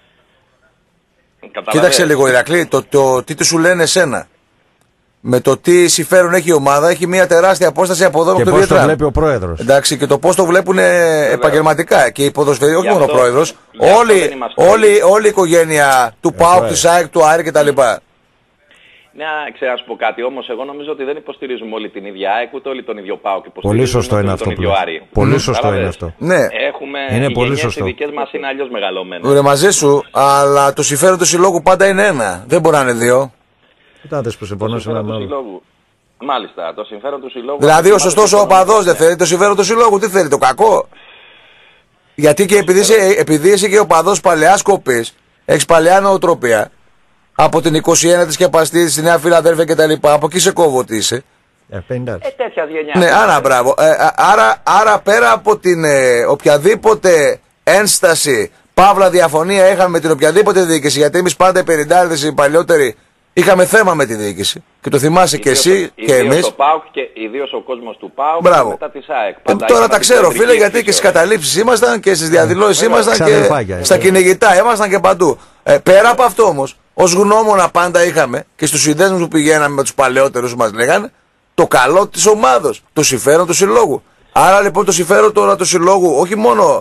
Κοίταξε λίγο Ηρακλή, το, το, τι του σου λένε εσένα. Με το τι συμφέρον έχει η ομάδα έχει μια τεράστια απόσταση από εδώ και από το πώς το βλέπει ο πρόεδρος. Εντάξει, και το πώς το βλέπουν επαγγελματικά. Και οι ποδοσφαιροί, όχι μόνο ο πρόεδρος, όλη, όλη, όλη η οικογένεια του ΠΑΟΚ, του ΣΑΕΚ, του Άρη κτλ. Ναι, ξέρω να σου πω κάτι, όμως εγώ νομίζω ότι δεν υποστηρίζουμε όλη την ίδια ΑΕΚ, ούτε όλοι τον ίδιο ΠΑΟΚ υποστηρίζουμε. Πολύ σωστό είναι αυτό. Πολύ σωστό είναι αυτό. Ναι. Έχουμε είναι οι πολύ σωστό. Οι δικές μας είναι αλλιώς μεγαλωμένες. Ωραία, μαζί σου, αλλά το συμφέρον του συλλόγου πάντα είναι ένα. Δεν μπορεί να είναι δύο. Κοιτάξτε που συμφωνούσε με άλλο. Μάλιστα, το συμφέρον του συλλόγου. Δηλαδή ο σωστός ο οπαδός δεν θέλει το συμφέρον του συλλόγου, τι θέλει, το κακό? Γιατί και επειδή είσαι, επειδή είσαι και οπαδός παλαιάς κοπής, έχεις παλαιά νοοτροπία. Από την είκοσι ένα της Κεπαστή, στη Νέα Φιλαδέλφια κτλ. Από εκεί σε κόβω ότι είσαι. Ε, πενήντα. Ε, τέτοια γενιά. Ναι, άρα μπράβο. Ε, άρα, άρα πέρα από την ε, οποιαδήποτε ένσταση, παύλα διαφωνία είχαμε με την οποιαδήποτε διοίκηση, γιατί εμείς πάντα οι πενηντάριδες οι παλιότεροι είχαμε θέμα με τη διοίκηση. Και το θυμάσαι ιδίως, και εσύ και εμείς. Και ιδίως ο κόσμος του ΠΑΟΚ μπράβο. Μετά της ΑΕΚ. Ε, τώρα τα ξέρω φίλε, γιατί και στις καταλήψεις ήμασταν και στις διαδηλώσεις ήμασταν και στα κυνηγητά ήμασταν και παντού. Ε, πέρα από αυτό όμως, ως γνώμονα πάντα είχαμε και στους συνδέσμους που πηγαίναμε με τους παλαιότερους που μας λέγανε το καλό της ομάδος, το συμφέρον του συλλόγου. Άρα λοιπόν το συμφέρον τώρα του συλλόγου, όχι μόνο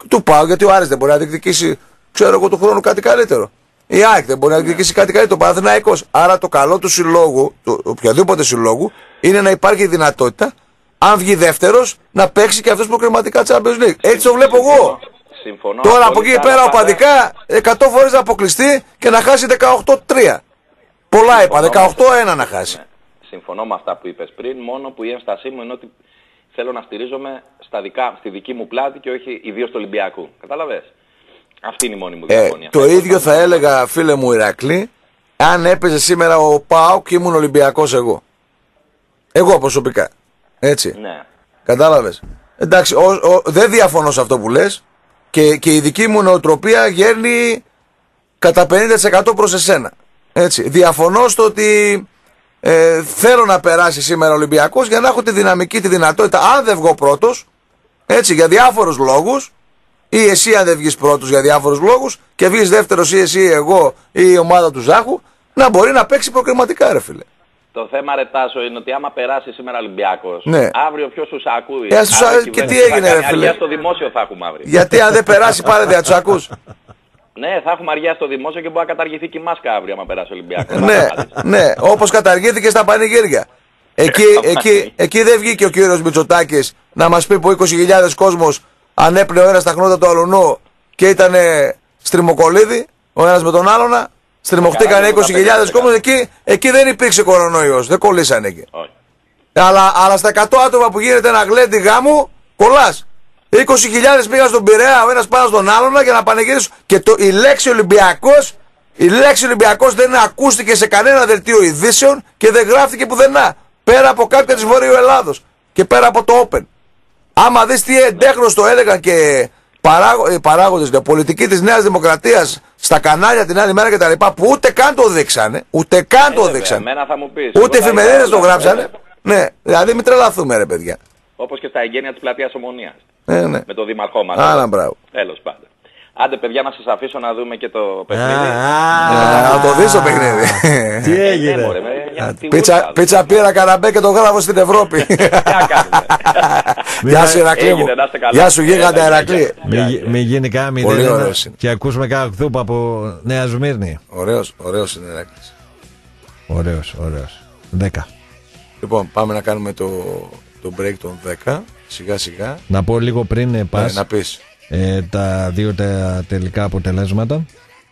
του ΠΑΟΚ, γιατί ο Άρης δεν μπορεί να διεκδικήσει, ξέρω εγώ, του χρόνου κάτι καλύτερο. Η ΑΕΚ δεν μπορεί να διεκδικήσει κάτι καλύτερο. Ο Παναθηναϊκός. Άρα το καλό του συλλόγου, του οποιοδήποτε συλλόγου, είναι να υπάρχει η δυνατότητα, αν βγει δεύτερος, να παίξει και αυτός προκριματικά Champions League. Έτσι το βλέπω εγώ. Συμφωνώ. Τώρα από εκεί πέρα οπαδικά εκατό φορές να αποκλειστεί και να χάσει δεκαοκτώ τρία. Πολλά είπα, δεκαοκτώ ένα να χάσει. Ναι. Συμφωνώ με αυτά που είπες πριν, μόνο που η ένστασή μου είναι ότι θέλω να στηρίζομαι στα δικά, στη δική μου πλάτη και όχι ιδίως του Ολυμπιακού. Καταλαβες. Αυτή είναι η μόνη μου διαφωνία. Ε, το ίδιο θα έλεγα, φίλε μου Ηρακλή, αν έπαιζε σήμερα ο ΠΑΟΚ και ήμουν Ολυμπιακός εγώ. Εγώ προσωπικά. Έτσι. Ναι. Κατάλαβες. Εντάξει, ο, ο, δεν διαφωνώ σε αυτό που λες και, και η δική μου νοοτροπία γέρνει κατά πενήντα τοις εκατό προς εσένα. Έτσι. Διαφωνώ στο ότι ε, θέλω να περάσει σήμερα ο Ολυμπιακός για να έχω τη δυναμική, τη δυνατότητα, αν δεν βγω πρώτος, έτσι, για διάφορους λόγους, ή εσύ αν δεν βγεις πρώτος για διάφορους λόγους και βγεις δεύτερος ή εσύ ή εγώ ή η ομάδα του Ζάχου, να μπορεί να παίξει προκριματικά, ρε φίλε. Το θέμα, ρε Τάσο, είναι ότι άμα περάσει σήμερα ο Ολυμπιακός, ναι, αύριο ποιος τους ακούει. Ε, τους α... Και τι έγινε, ρε φίλε. Αργία στο δημόσιο θα έχουμε αύριο. Γιατί αν δεν περάσει πάλι δεν θα τους ακούς. Ναι, θα έχουμε αργία στο δημόσιο και μπορεί να καταργηθεί και η μάσκα αύριο άμα περάσει ο Ολυμπιακός. Ναι, ναι, όπως καταργήθηκε στα πανηγύρια. Εκεί, εκεί, εκεί δεν βγήκε ο κύριος Μητσοτάκης να μας πει που είκοσι χιλιάδες κόσμος ανέπνεε ο ένας στα χνότα του αλουνού και ήταν στριμοκολίδι ο ένας με τον άλλον. Στριμωχτήκαν είκοσι χιλιάδες κόσμος, εκεί, εκεί δεν υπήρξε κορονοϊός, δεν κολλήσανε εκεί. Αλλά, αλλά στα εκατό άτομα που γίνεται ένα γλέντι γάμου, κολλάς. είκοσι χιλιάδες πήγαν στον Πειραιά, ο ένας πάνω στον άλλον για να πανηγυρίσουν. Και το, η λέξη Ολυμπιακός, η λέξη Ολυμπιακός δεν ακούστηκε σε κανένα δελτίο ειδήσεων και δεν γράφτηκε πουθενά. Πέρα από κάποια της Βορείου Ελλάδος και πέρα από το Open. Άμα δεις τι εντέχνωστο έλεγαν και παράγω, παράγοντες και πολιτικοί της Νέας Δημοκρατίας στα κανάλια την άλλη μέρα και τα λοιπά, που ούτε καν το δείξανε, ούτε καν το δείξανε, ούτε οι εφημερίδες το γράψανε. Ναι, δηλαδή μην τρελαθούμε, ρε παιδιά. Όπως και στα εγγένεια της πλατείας Ομονίας. Ε, ναι. Με το δήμαρχό μας. Άρα, μπράβο. Τέλος πάντων. Άντε, παιδιά, να σας αφήσω να δούμε και το παιχνίδι. Να το δεις το παιχνίδι. Τι έγινε. Πίτσα πήρα καναμπέ και το γράφω στην Ευρώπη. Γεια σου, Ηρακλή μου. Γεια σου, γίγαντα Ηρακλή. Μην γίνει κάνα μηδέν και ακούσουμε κάνα χθούπα από Νέα Σμύρνη. Ωραίος, ωραίος είναι Ηρακλής. Ωραίος, ωραίος. δέκα. Λοιπόν, πάμε να κάνουμε το, το break των δέκα. Σιγά σιγά. Να πω λίγο πριν πας. Ναι, να πεις. Ε, τα δύο τα τελικά αποτελέσματα.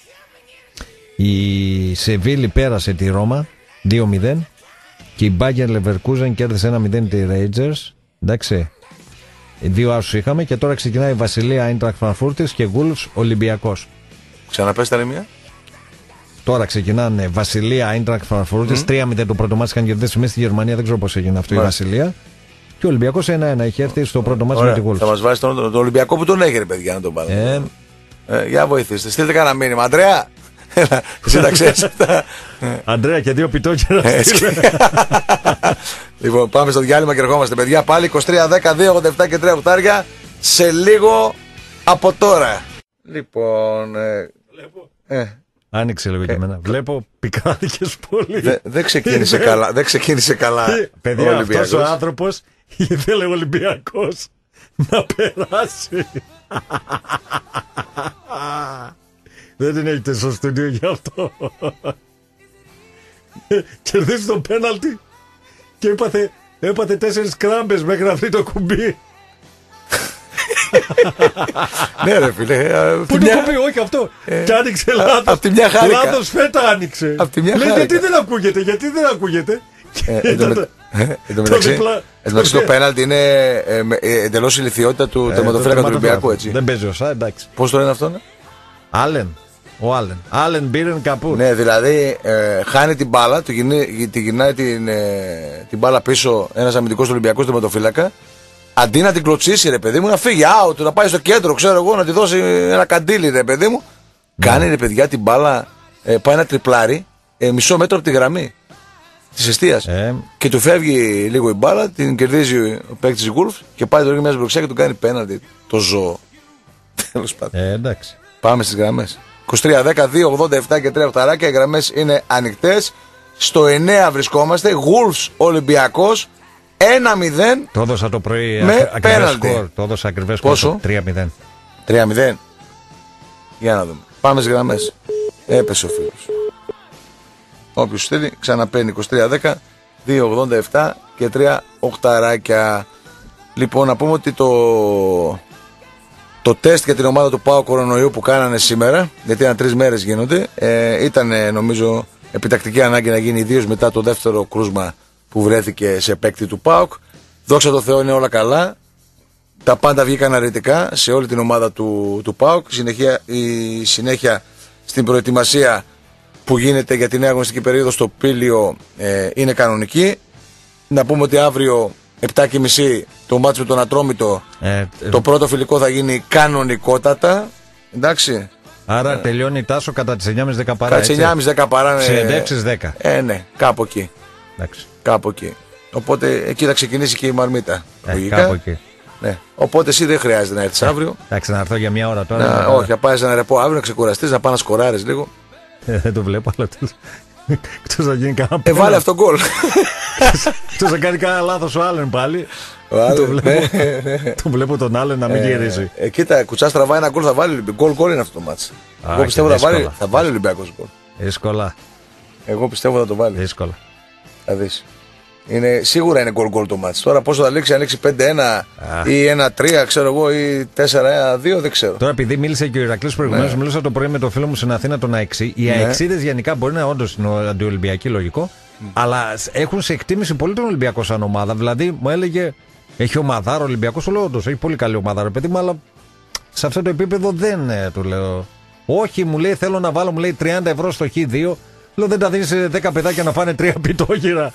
Η Σεβίλη πέρασε τη Ρώμα δύο μηδέν και η Bayer Leverkusen κέρδισε ένα μηδέν τη Rangers. Εντάξει, δύο άσους είχαμε και τώρα ξεκινάει η Βασιλεία Eintracht Frankfurt και Wolves Ολυμπιακός. Ξαναπες τα μία. Τώρα ξεκινάνε Βασιλεία Eintracht Frankfurt, mm. τρία μηδέν το πρώτο μάτς είχαν κερδίσει μέσα στη Γερμανία, δεν ξέρω πώς έγινε αυτό. Μάλιστα. Η Βασιλεία. Και ο Ολυμπιακός ένα ένα είχε έρθει στο πρώτο μάτι με τη Wolves. Θα μας βάζει τον, τον, τον Ολυμπιακό που τον έχει, ρε παιδιά, να τον πάρουμε. Ε... Ε, για βοηθήστε. Στείλτε κανένα μήνυμα. Αντρέα! Εσύ τα ξέρεις αυτά. Αντρέα και δύο πιτόκερα. Λοιπόν, πάμε στο διάλειμμα και ερχόμαστε, παιδιά. Πάλι είκοσι τρία δέκα δύο ογδόντα επτά και τρία οκτάρια σε λίγο από τώρα. Λοιπόν. Ε, ε, Άνοιξε λίγο και εμένα. Βλέπω πικράδικες πολύ. Δεν δε ξεκίνησε καλά. Δεν ξεκίνησε καλά. Παιδιά, αυτός ο άνθρωπος ήθελε ο Ολυμπιακός να περάσει. Δεν την έχετε στο στούντιο γι' αυτό. Κερδίζει το πέναλτι και έπαθε, έπαθε τέσσερις κράμπες μέχρι να βρει το κουμπί. Ναι, ρε φίλε. Πού το κουμπί, όχι αυτό. Και άνοιξε λάθος. Λάθος φέτα άνοιξε. Λέει γιατί δεν ακούγεται, γιατί δεν ακούγεται. Εν τω μεταξύ το πέναλτι είναι εντελώς η ηλιθιότητα του τερματοφύλακα του Ολυμπιακού, έτσι. Δεν παίζει οσά, εντάξει. Πώς το λένε αυτό, ναι? Άλεν. Ο Άλεν. Άλεν Μπίρεν Καπούρ. Ναι, δηλαδή ε, χάνει την μπάλα, του γυρνάει, τη γυρνάει την, ε, την μπάλα πίσω ένας αμυντικός Ολυμπιακός τερματοφύλακα. Αντί να την κλωτσίσει, ρε παιδί μου, να φύγει out, να πάει στο κέντρο, ξέρω εγώ, να τη δώσει ένα καντήλι, ρε παιδί μου. Ναι. Κάνει, ρε παιδιά, την μπάλα, ε, πάει ένα τριπλάρι, ε, μισό μέτρο από τη γραμμή της εστίας. Ε. Και του φεύγει λίγο η μπάλα, την κερδίζει ο παίκτης της Wolves και πάει το ρίχνει μέσα μπροξιά και του κάνει πέναντι. Το ζώο. Τέλος πάντων. Ε, εντάξει. Πάμε στις γραμμές. είκοσι τρία δέκα δύο ογδόντα επτά και τρία οκτάρια, οι γραμμές είναι ανοιχτές. Στο εννέα βρισκόμαστε. Wolves Ολυμπιακός ένα μηδέν. Το έδωσα το πρωί με ακριβές σκορ. Το έδωσα ακριβές πόσο? τρία μηδέν. τρία μηδέν. Για να δούμε. Πάμε στις γραμμές. Έπεσε ο φίλος. Όποιος στείλει ξαναπαίνει είκοσι τρία δέκα δύο ογδόντα επτά και τρία οχταράκια. Λοιπόν, να πούμε ότι το, το τεστ για την ομάδα του ΠΑΟΚ κορονοϊού που κάνανε σήμερα, γιατί ήταν τρεις μέρες γίνονται, ε, ήταν νομίζω επιτακτική ανάγκη να γίνει, ιδίως μετά το δεύτερο κρούσμα που βρέθηκε σε παίκτη του ΠΑΟΚ. Δόξα τω Θεώ, είναι όλα καλά. Τα πάντα βγήκαν αρνητικά σε όλη την ομάδα του, του ΠΑΟΚ. Συνεχεία, η συνέχεια στην προετοιμασία που γίνεται για την νέα αγωνιστική περίοδο στο Πήλιο ε, είναι κανονική. Να πούμε ότι αύριο επτά και μισή το μάτσο με τον Ατρόμητο, ε, ε, το πρώτο φιλικό θα γίνει κανονικότατα. Εντάξει. Άρα ε, τελειώνει Τάσο κατά τις εννιά και μισή δέκα παρά. Κατά τις εννιά και μισή δέκα παρά. Συνεντεύξεις δέκα. Ε, ναι, κάπου εκεί. Εντάξει. Κάπου εκεί. Οπότε εκεί θα ξεκινήσει και η μαρμίτα. Ε, κάπου εκεί. Ναι. Οπότε εσύ δεν χρειάζεται να έρθεις αύριο. Εντάξει, να έρθω για μια ώρα τώρα. Να, όχι, να πάει ένα ρεπό αύριο, να ξεκουραστείς, να πάει να σκοράρεις λίγο. Ε, δεν το βλέπω, αλλά εκτός να γίνει κανένα. Ε, βάλε αυτό γκολ. Εκτός να κάνει κανένα λάθος ο Άλεν πάλι. Το βλέπω, ναι, ναι. Το βλέπω τον Άλεν να μην ε, γυρίζει. Ε, κοίτα, κουτσάς τραβάει ένα γκολ, θα βάλει. Γκολ γκολ είναι αυτό το μάτς. Εγώ πιστεύω θα βάλει, θα βάλει ο Ολυμπιακός γκολ. Δύσκολα. Εγώ πιστεύω θα το βάλει. Δύσκολα. Θα δεις. Είναι, σίγουρα είναι γκολ γκολ το μάτς. Τώρα πόσο θα λήξει, αν λήξει πέντε ένα ή ένα τρία, ξέρω εγώ, ή τέσσερα ένα δύο, δεν ξέρω. Τώρα επειδή μίλησε και ο Ηρακλής προηγουμένως, ναι. Μίλησα το πρωί με τον φίλο μου στην Αθήνα, τον Αεξή. Οι ναι. Αεξίδες γενικά μπορεί να όντως είναι αντιολυμπιακοί, λογικό, mm. αλλά έχουν σε εκτίμηση πολύ τον Ολυμπιακό σαν ομάδα. Δηλαδή μου έλεγε, έχει ομαδάρο Ολυμπιακός, του λέω όντως, έχει πολύ καλή ομάδα, ρε παιδί μου, αλλά σε αυτό το επίπεδο δεν του λέω. Όχι, μου λέει, θέλω να βάλω, μου λέει τριάντα ευρώ στο χ δύο. Λέω, δεν τα δίνεις σε δέκα παιδάκια να φάνε τρία πιτόγυρα.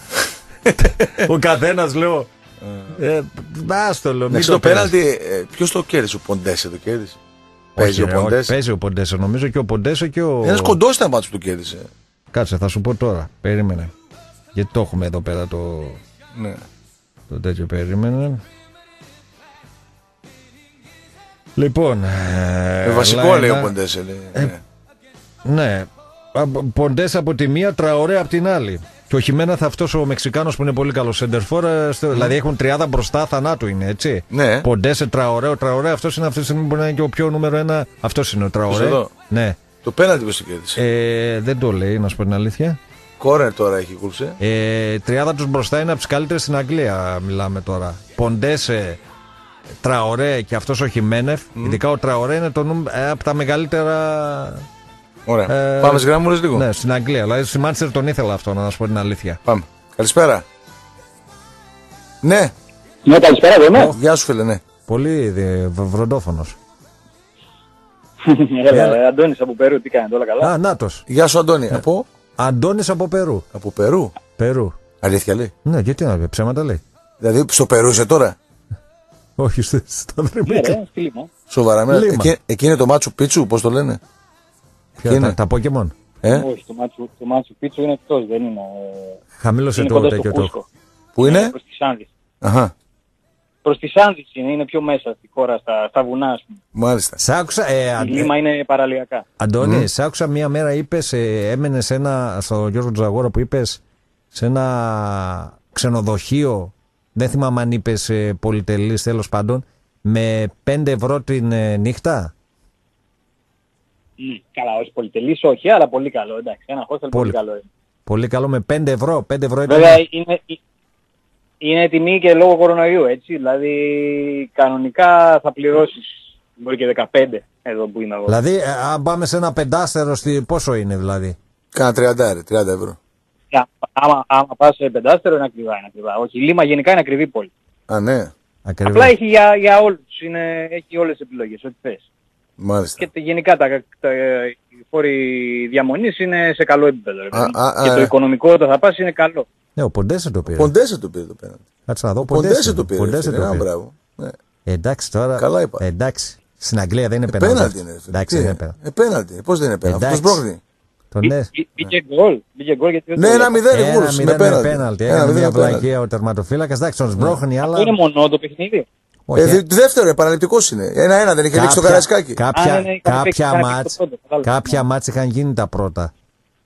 Ο καθένας, λέω. Ε, άστο, λέω. Το πέναλτι, ποιος το κέρδισε, ο Ποντέσε το κέρδισε. Παίζει ο Ποντέσε. Παίζει ο Ποντέσε, νομίζω και ο Ποντέσε και ο. Ένας κοντός ήταν μάτσο που το κέρδισε. Κάτσε, θα σου πω τώρα. Περίμενε. Γιατί το έχουμε εδώ πέρα το. Ναι. Το τέτοιο, περίμενε. Λοιπόν. Με βασικό λέει ο Ποντέσε. Ναι. Ποντέσε από τη μία, Τραωρέ από την άλλη. Και ο Χιμένα θα αυτός ο Μεξικάνος που είναι πολύ καλός σεντερφόρ, mm. δηλαδή έχουν τριάδα μπροστά, θανάτου είναι, έτσι. Ναι. Ποντέσε, Τραωρέ, ο Τραωρέ αυτός είναι αυτή τη στιγμή μπορεί να είναι και ο πιο νούμερο ένα. Αυτός είναι ο Τραωρέ. Ναι. Το πέναλτι πώς το κέρδισε. Ε, δεν το λέει, να σου πω την αλήθεια. Κόρνερ τώρα έχει κούλψε. Ε, τριάδα τους μπροστά είναι από τις καλύτερες στην Αγγλία, μιλάμε τώρα. Ποντέσε, Τραωρέ και αυτός ο Χιμένεφ. Mm. Ειδικά ο Τραωρέ είναι το νου, ε, από τα μεγαλύτερα. Ωραία. Ε, Πάμε στις γράμμουρες λίγο. Ναι, στην Αγγλία. Δηλαδή στη Μάντσεστερ τον ήθελα αυτό, να σου πω την αλήθεια. Πάμε. Καλησπέρα. Ναι. Ναι, καλησπέρα, δεν είναι. Γεια σου, φίλε, ναι. Πολύ βροντόφωνος. Έλα, Αντώνης από Περού, τι κάνετε, όλα καλά. Α, νάτος. Γεια σου, Αντώνη. Ναι. Από. Αντώνης από Περού. Από Περού. Περού. Αλήθεια λέει. Ναι, γιατί να πει, ψέματα λέει. Δηλαδή στο Περού είσαι τώρα. Όχι, στα Δρυμίκα. Σοβαρά, εκεί είναι το Μάτσου Πίτσου, πώς το λένε. Ποια, τα, τα Pokemon. Ε? Όχι, το Μάτσου, το Μάτσου Πίτσου είναι εκτός, δεν είναι. Χαμήλωσε είναι το τέτοιο το. Πού είναι? Προς τη Σάνδη. Αχα. Προς τη Σάνδη είναι, είναι πιο μέσα στη χώρα, στα, στα βουνά, ας πούμε. Μάλιστα. Σ' άκουσα, ε, η Λίμα είναι παραλιακά. Αντώνη, mm. σ' άκουσα μία μέρα είπες, ε, έμενες ένα, στο Γιώργο Τζαγόρα που είπες, σε ένα ξενοδοχείο, δεν θυμάμαι αν είπες ε, πολυτελής τέλος πάντων, με πέντε ευρώ την ε, νύχτα. Mm, καλά, όχι πολυτελής, όχι, αλλά πολύ καλό. Εντάξει, ένα hostel πολύ, πολύ καλό είναι. Πολύ καλό με πέντε ευρώ. πέντε ευρώ ήταν... Βέβαια είναι, είναι τιμή και λόγω κορονοϊού, έτσι. Δηλαδή κανονικά θα πληρώσεις μπορεί και δεκαπέντε εδώ που είμαι εγώ. Δηλαδή αν πάμε σε ένα πεντάστερο, στη... πόσο είναι δηλαδή? Κάνα τριάντα, τριάντα ευρώ. Yeah, άμα, άμα πας σε πεντάστερο είναι ακριβά, είναι ακριβά. Όχι, η Λίμα γενικά είναι ακριβή πόλη. Α, ναι. Ακριβώς. Απλά έχει για, για όλους, είναι, έχει όλες τις επιλογές, ό,τι θες. Μάλιστα. Και γενικά τα, τα, οι φόροι διαμονής είναι σε καλό επίπεδο. Α, α, και α, το οικονομικό όταν θα πας είναι καλό. Ναι, ο Ποντέσε το πήρε. Ποντέσε το πήρε το πέναντι. Κάτσε να δω. Ποντέσε το πήρε. Ποντέσε το πήρε. Μπράβο. Ναι. Εντάξει τώρα. Καλά είπα. Εντάξει. Στην Αγγλία δεν είναι ε, πέναντι. Πέναντι είναι. Εντάξει, είναι πέναντι. Ε, πέναντι. Πώς δεν είναι πέναντι? Αυτός πρόχνει. Μπήκε γκολ. Ναι, ένα μηδέν γούρς με πέναλτι. Ένα μια βλακία ο τερματοφύλακας. Εντάξει, τον σμπρώχνει, αλλά... Είναι μονό το παιχνίδι. Ε, δεύτερο, επαναληπτικός είναι. Ένα-ένα, δεν είχε λήξει το Καραϊσκάκι. Κάποια, κάποια, κάποια μάτς είχαν γίνει τα πρώτα.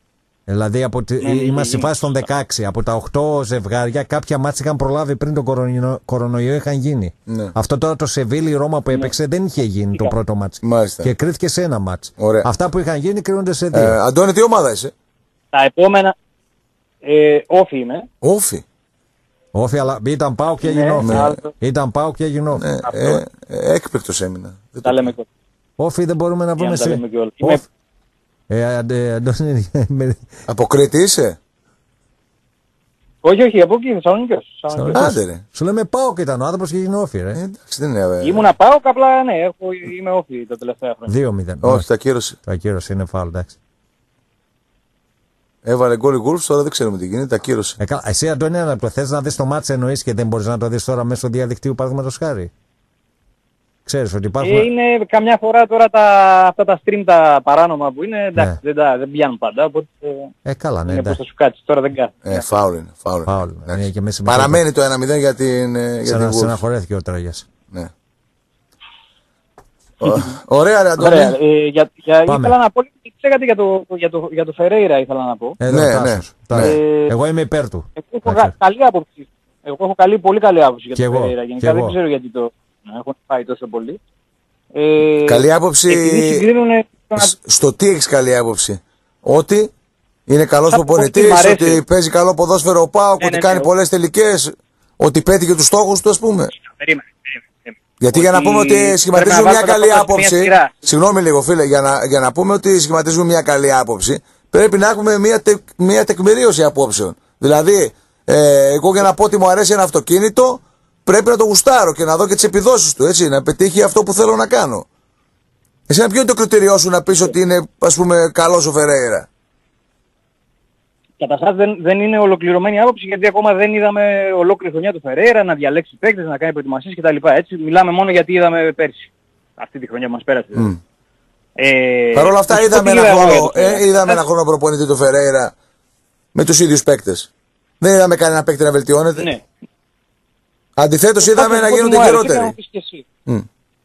Δηλαδή από τη... ναι, είμαστε στη φάση των δεκαέξι. Από τα οκτώ ζευγάρια, κάποια μάτς είχαν προλάβει πριν τον κορονο... κορονοϊό, είχαν γίνει. Ναι. Αυτό τώρα το Σεβίλη, η Ρώμα που έπαιξε, ναι. δεν είχε γίνει το πρώτο μάτς. Μάλιστα. Και κρίθηκε σε ένα μάτς. Ωραία. Αυτά που είχαν γίνει κρίνονται σε δύο. Ε, Αντώνη, τι ομάδα είσαι? Τα επόμενα. Ε, όφι είμαι. Όφι. Όφι, αλλά ήταν πάω και έγινε όφι. Ναι. Ήταν πάω και έγινε όφι. Ναι. Ε, ε, έκπληκτος έμεινα. Τα λέμε και όφι δεν μπορούμε να βρούμε σε. Ε, αντε, Αντώνη, από Κρήτη είσαι? Όχι, όχι, από εκεί, Θεσσαλονίκης. Άντε ρε. Σου λέμε πάω και ήταν ο άνθρωπος και έγινε όφι, ρε. Ε, εντάξει, δεν είναι. Ήμουνα πάω, απλά ναι, έχω, είμαι όφι τα τελευταία χρόνια. δύο μηδέν. Όχι, τα κύρωσε. Τα κύρωσε, είναι φάουλ, εντάξει. Έβαλε γκολ η Wolves, τώρα δεν ξέρουμε τι γίνεται, τα κύρωσε. Ε, εσύ, Αντώνη, να το θες να δεις το μάτς εννοείς και δεν μπορείς να το δεις τώρα μέσω διαδικτύου, παραδείγματος χάρη? Ξέρεις ότι υπάρχουν... Ε, είναι καμιά φορά τώρα τα, αυτά τα stream τα παράνομα που είναι, εντάξει, ναι. δεν, τα, δεν πιάνουν πάντα, οπότε ε, καλά, ναι, είναι πώς θα σου κάτσεις, τώρα δεν κάνει. Ε, φάουλ είναι, φάουλ. φάουλ είναι. Και παραμένει το ένα μηδέν για την Wolves. Στεναχωρέθηκε ο Τράγιας. Ναι. Ωραία ρε Αντώνη. Ωραία, ε, για, για, ήθελα να πω, ξέρετε για το, για το, για το Φερέιρα ήθελα να πω. Ε, ναι, ναι, ναι. Ε, εγώ είμαι υπέρ του. Εγώ έχω καλή άποψη. Εγώ έχω καλή, πολύ καλή άποψη για το Φερέιρα. Γενικά δεν ξέρω γιατί το έχουν πάει τόσο πολύ. Ε, καλή άποψη. Συγκρίνουν... Στο τι έχεις καλή άποψη? Ότι είναι καλός προπονητής, ότι παίζει καλό ποδόσφαιρο ο ΠΑΟΚ, ότι κάνει πολλές τελικές, ότι πέτυχε τους στόχους του, ας πούμε. Περίμενε. Γιατί για να πούμε ότι σχηματίζουμε μια καλή άποψη. Συγγνώμη λίγο, φίλε, για να, για να πούμε ότι σχηματίζουμε μια καλή άποψη, πρέπει να έχουμε μια, τε, μια τεκμηρίωση απόψεων. Δηλαδή, ε, εγώ για να πω ότι μου αρέσει ένα αυτοκίνητο, πρέπει να το γουστάρω και να δω και τις επιδόσεις του, έτσι, να πετύχει αυτό που θέλω να κάνω. Εσένα ποιο είναι το κριτήριό σου να πεις ότι είναι, ας πούμε, καλός ο Φερέιρα? Καταρχάς δεν, δεν είναι ολοκληρωμένη άποψη, γιατί ακόμα δεν είδαμε ολόκληρη χρονιά του Φερέιρα να διαλέξει παίκτες, να κάνει προετοιμασίες κτλ. Έτσι, μιλάμε μόνο γιατί είδαμε πέρσι, αυτή τη χρονιά που μας πέρασε. Mm. Ε, Παρ' όλα αυτά είδαμε ένα, χρόνο, ε, είδαμε ένα χρόνο προπονητή του Φερέιρα με τους ίδιους παίκτες. Δεν είδαμε κανένα παίκτη να βελτιώνεται. Ναι. Αντιθέτως είδαμε να γίνονται χειρότεροι. Mm.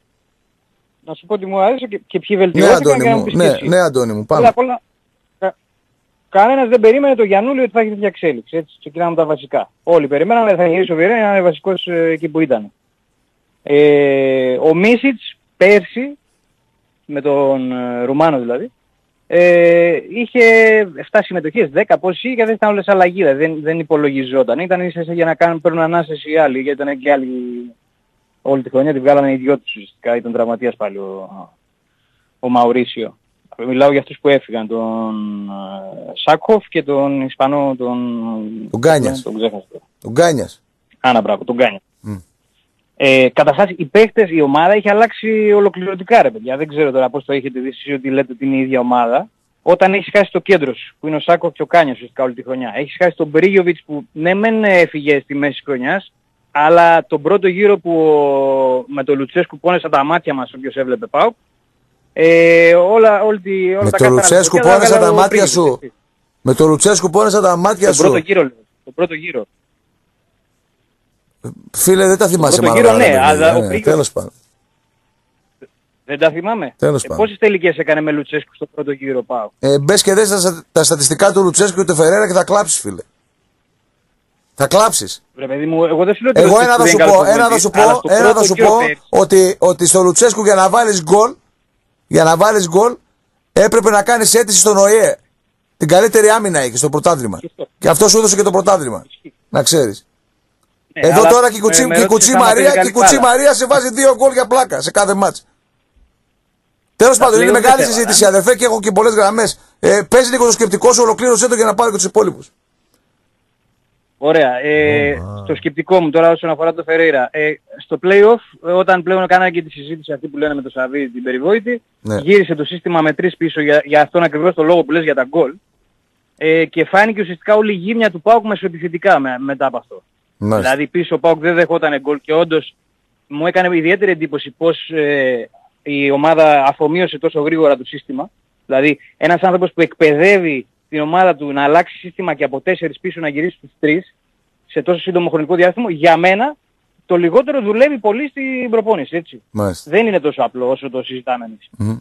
Να σου πω ότι μου άρεσε και, και ποιοι βελτιώθηκαν. Ναι, Αντώνη μου, ναι, ναι, Αντώνη μου, πάμε. Όλα, κα, κανένας δεν περίμενε το Γιαννούλη ότι θα έχει τέτοια εξέλιξη. Έτσι, ξεκινάμε τα βασικά. Όλοι περιμέναμε ότι θα γυρίσει ο Βιερέ να είναι βασικός ε, εκεί που ήταν. Ε, ο Μίσιτς πέρσι, με τον ε, Ρουμάνο δηλαδή, ε, είχε εφτά συμμετοχές, δέκα πόσοι είχε και δεν ήταν όλες αλλαγή, δεν, δεν υπολογιζόταν. Ήταν ίσως για να κάνουν, παίρνουν ανάσταση οι άλλοι, γιατί ήταν και άλλοι όλη τη χρονιά, τη βγάλανε οι δυο τους ουσιαστικά, ήταν τραυματίας πάλι ο, ο Μαουρίσιο. Μιλάω για αυτούς που έφυγαν, τον uh, Σάκοφ και τον Ισπανό, τον... Τον Γκάνιας. Τον ξέχασα. Τον Γκάνιας. Άνα, μπράβο, τον Γκάνια. Mm. Ε, καταρχάς οι παίχτες, η ομάδα έχει αλλάξει ολοκληρωτικά ρε παιδιά. Δεν ξέρω τώρα πώς το έχετε δει εσείς ότι λέτε ότι είναι η ίδια ομάδα. Όταν έχεις χάσει το κέντρο σου, που είναι ο Σάκοφ και ο Κάνιας ουσιαστικά όλη τη χρονιά. Έχεις χάσει τον Μπρίγιοβιτς που ναι μεν έφυγε στη μέση της χρονιάς, αλλά τον πρώτο γύρο που με τον Λουτσέσκου πόνεσα τα μάτια μας όποιος έβλεπε ΠΑΟΚ. Ε, όλα, όλη τη, όλα με τα το Λουτσέσκου πόνεσα τα μάτια σου. Με το Λουτσέσκου πόνεσα τα μάτια σου. Τον πρώτο γύρο, το πρώτο γύρο. Φίλε, δεν τα θυμάσαι μάλλον. Ναι, αλλά ναι, τέλος πάντων. Δεν τα θυμάμαι. Τέλος ε, πάντων. Πόσες τελικές έκανε με Λουτσέσκου στο πρώτο γύρο ΠΑΟΚ? Ε, μπες και δες τα, τα στατιστικά του Λουτσέσκου και του Φερέιρα και θα κλάψεις, φίλε. Θα κλάψεις. Ρε παιδί μου, εγώ δεν σου λέω εγώ ένα θα σου πω, ένα θα σου πω, ένα θα σου πω ότι, ότι στο Λουτσέσκου για να βάλεις γκολ, για να βάλεις γκολ, έπρεπε να κάνεις αίτηση στον ΟΗΕ. Την καλύτερη άμυνα έχει στο πρωτάθλημα. Και αυτό σου έδωσε και το πρωτάθλημα. Να ξέρεις. Ναι, εδώ τώρα και η Κουτσί, και η Κουτσί Μαρία, και η Κουτσί Μαρία σε βάζει δύο γκολ για πλάκα σε κάθε μάτς. Τέλος πάντων, είναι μεγάλη συζήτηση, αδερφέ, και έχω και πολλές γραμμές. Ε, παίζει λίγο το σκεπτικό σου, ολοκλήρωσέ το για να πάρω και τους υπόλοιπους. Ωραία. Ε, oh, wow. Στο σκεπτικό μου τώρα όσον αφορά το Φερέιρα. Ε, στο play-off, όταν πλέον κάναμε και τη συζήτηση αυτή που λένε με το Σαββίδη την περιβόητη, ναι. Γύρισε το σύστημα με τρεις πίσω για, για αυτόν ακριβώς το λόγο που λες για τα γκολ. Ε, και φάνηκε ουσιαστικά όλη η γύμνια του ΠΑΟΚ μεσοεπιθετικά με, μετά από αυτό. Nice. Δηλαδή πίσω ο ΠΑΟΚ δεν δεχόταν γκολ και όντως μου έκανε ιδιαίτερη εντύπωση πως ε, η ομάδα αφομοίωσε τόσο γρήγορα το σύστημα. Δηλαδή ένας άνθρωπος που εκπαιδεύει την ομάδα του να αλλάξει σύστημα και από τέσσερις πίσω να γυρίσει στους τρεις σε τόσο σύντομο χρονικό διάστημα, για μένα το λιγότερο δουλεύει πολύ στην προπόνηση, έτσι. Μάλιστα. Δεν είναι τόσο απλό όσο το συζητάμε εμείς. Mm-hmm.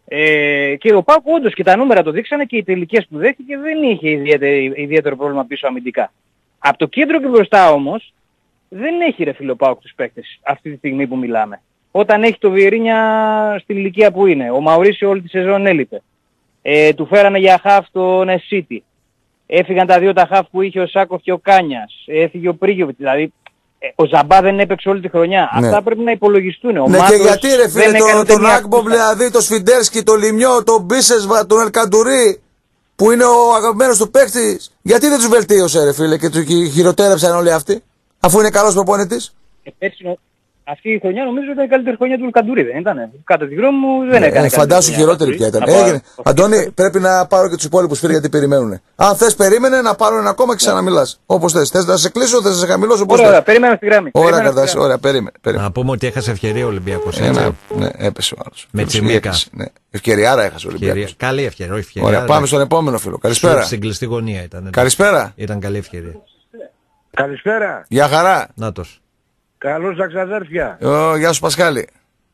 Ε, και ο ΠΑΟΚ όντως και τα νούμερα το δείξανε και οι τελικές που δέχτηκε δεν είχε ιδιαίτερο, ιδιαίτερο πρόβλημα πίσω αμυντικά. Από το κέντρο και μπροστά όμως δεν έχει ρε φίλε ο ΠΑΟΚ τους παίκτες αυτή τη στιγμή που μιλάμε. Όταν έχει το Βιερίνια στην ηλικία που είναι, ο Μαουρίσιο όλη τη σεζόν έλειπε. Ε, του φέρανε για χαφ τον Εσίτη. Έφυγαν τα δύο τα χαφ που είχε ο Σάκοφ και ο Κάνιας. Έφυγε ο Πρίγιοβιτ. Δηλαδή ε, ο Ζαμπά δεν έπαιξε όλη τη χρονιά. Ναι. Αυτά πρέπει να υπολογιστούν. Ο ναι, Μάτος και γιατί ρε φίλε τον, τον Ακμπομ, δηλαδή τον Σφιντέρσκι, τον Λιμιό, τον Μπίσεσβα, τον Ελκαντουρί που είναι ο αγαπημένος του παίκτης. Γιατί δεν τους βελτίωσε ρε φίλε και τους χειροτέρεψαν όλοι αυτοί αφού είναι καλός προπονητής. Ε, πέρσι, αυτή η χρονιά νομίζω ήταν η καλύτερη χρονιά του Ελκαντουρί, δεν ήταν. Κατά τη γνώμη μου δεν έκανε. Ε, φαντάσου χειρότερη πια ήταν. Έγινε. Αντώνη, πρέπει να πάρω και τους υπόλοιπους φίλους γιατί περιμένουν. Αν θες, περίμενε να πάρουν ένα ακόμα και ξαναμιλάς. Όπως θες. Θες να σε κλείσω, θες να σε χαμηλώσω. Ωραία, ωραία, περίμενα στη γραμμή. Ωραία, καρτάς, ωραία, περίμενε. Να πούμε ότι έχασε ευκαιρία ο Ολυμπιακός. Ε, ναι, ναι, έπεσε ο άλλος. Με Τσιμίκα. Ναι. Ευκαιριάρα έχασε ο Ολυμπιακός. Καλή ευκαιρία, όχι ευκαιρία. Ωραία, πάμε στον επόμενο φίλο. Καλησπέρα. Στην κλειστή γωνία ήταν. Καλησπέρα. Ήταν καλή ευκαιρία. Καλησπέρα. Γεια χαρά. Νάτος. Καλώς τα ξαδέρφια. Oh, γεια σου Πασχάλη.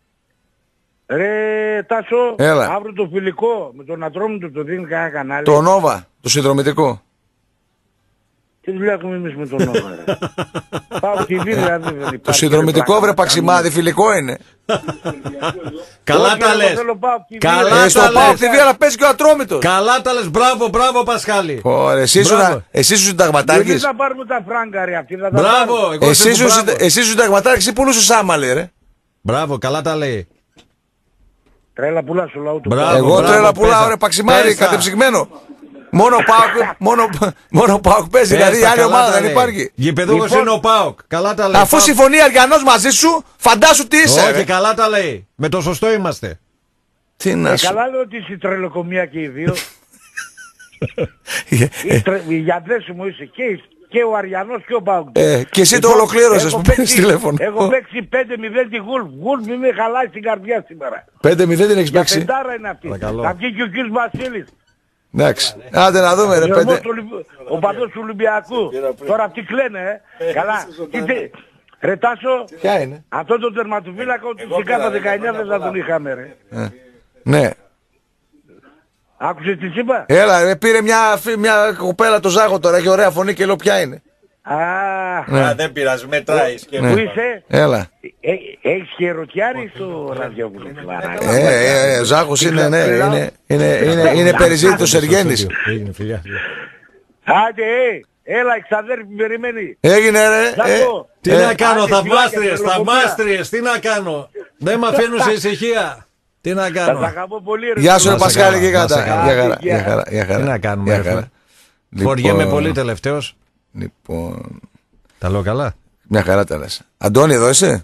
Ρε Τάσο, έλα. Αύριο το φιλικό με τον Ατρόμητο το δίνει κανένα κανάλι. Το Νόβα, το συνδρομητικό. Τι δουλειά έχουμε εμείς με τον Νόβα ρε. Πάω τι βίντεο δηλαδή δεν υπάρχει. Το συνδρομητικό βρε Παξιμάδι φιλικό είναι. Καλά τα λες. Καλά ε, στο Πάο τι βίντεο αλλά παίζει και ο Ατρόμητος. Καλά τα λες, μπράβο, μπράβο Πασχάλη. Ωραία, εσύ σου συνταγματάρχης. Εμείς θα πάρουμε τα φράγκα ρε αυτή. Μπράβο, εσύ σου συνταγματάρχης ή πουλούσες Σάμαλη ρε. Μπράβο, καλά τα λέει. Τρέλα πουλά στο λαό του. Εγώ τρέλα πουλά, ωραία Παξιμάδι, κατεψυγμένο. Μόνο ΠΑΟΚ, μόνο, μόνο ΠΑΟΚ παίζει, δηλαδή άλλη ομάδα δεν υπάρχει. Γηπεδούχος λοιπόν, είναι ο ΠΑΟΚ, καλά τα λέει. Αφού ΠΑΟΚ. Συμφωνεί Αριανός μαζί σου, φαντάσου τι είσαι. Όχι, καλά τα λέει. Με το σωστό είμαστε. Τι να ε, σου. Καλά λέω ότι είσαι τρελοκομεία και οι δύο. Οι γιατρές μου είσαι και, και ο Αριανός και ο ΠΑΟΚ. Ε, και εσύ λοιπόν, το ολοκλήρωσες που παίρνεις τηλέφωνο. Έχω παίξει πέντε μηδέν τη Γουλφ. Γουλφ μη με χαλάει στην καρδιά σήμερα. πέντε μηδέν την έχεις παίξει. Πεντάρα είναι αυτή. Θα βγει και ο κύριος Βασίλης. Εντάξει. Άντε να δούμε ρε πέντε. Ο παδός του Ολυμπιακού. Τώρα τι κλαίνε, ε. Καλά. Ρε Τάσο, ποια είναι? Αυτό το τερματοφύλακα ότι στην ΚΑΠΑ δεκαεννιά δεν θα τον είχαμε ρε. Ναι. Άκουσες τι είπα? Έλα ρε, πήρε μια, μια κοπέλα το Ζάχο τώρα, έχει ωραία φωνή και λέω ποια είναι. Α, ναι. Δεν πειράζει, μετράει. Πού είσαι? Έλα. Έχεις και ρωτιάρι στο ραδιόφωνο. Ε, ε, ο Ζάχος είναι, ναι, είναι, είναι, είναι, είναι περιζήτητος Εργένης. Άντε, έλα, εξαδέρφη περιμένει. Έγινε ρε. Τι να κάνω, θαυμάστριες, θαυμάστριες, τι να κάνω. Δεν με αφήνουν σε ησυχία. Τι να κάνω. Γεια σου ρε Πασχάλη και κατά. Για χαρά. Τι να κάνουμε. Φοριέμαι πολύ τελευταίος. Λοιπόν. Τα λέω καλά. Μια χαρά τα λες. Αντώνη εδώ είσαι?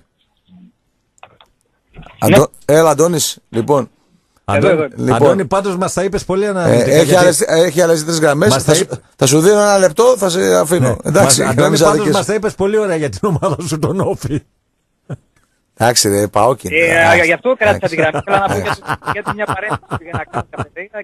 Αντώ... Έλα Αντώνης. Λοιπόν. Αντώνη, λοιπόν. Αντώνη πάντως μας τα είπες πολύ αναλυτικά. Ε, έχει, γιατί... άλλες, έχει άλλες τρεις γραμμές. Θα, θα, είπε... θα σου δίνω ένα λεπτό, θα σε αφήνω. Ναι. Εντάξει, μας, Αντώνη πάντως μας τα είπες πολύ ωραία για την ομάδα σου τον Όφη. Εντάξει ρε, πάω και. Ε, γι' αυτό κράτησα την γραμμή. Θέλω να πω γιατί μια παρένθεση για να κάνω καφετέινα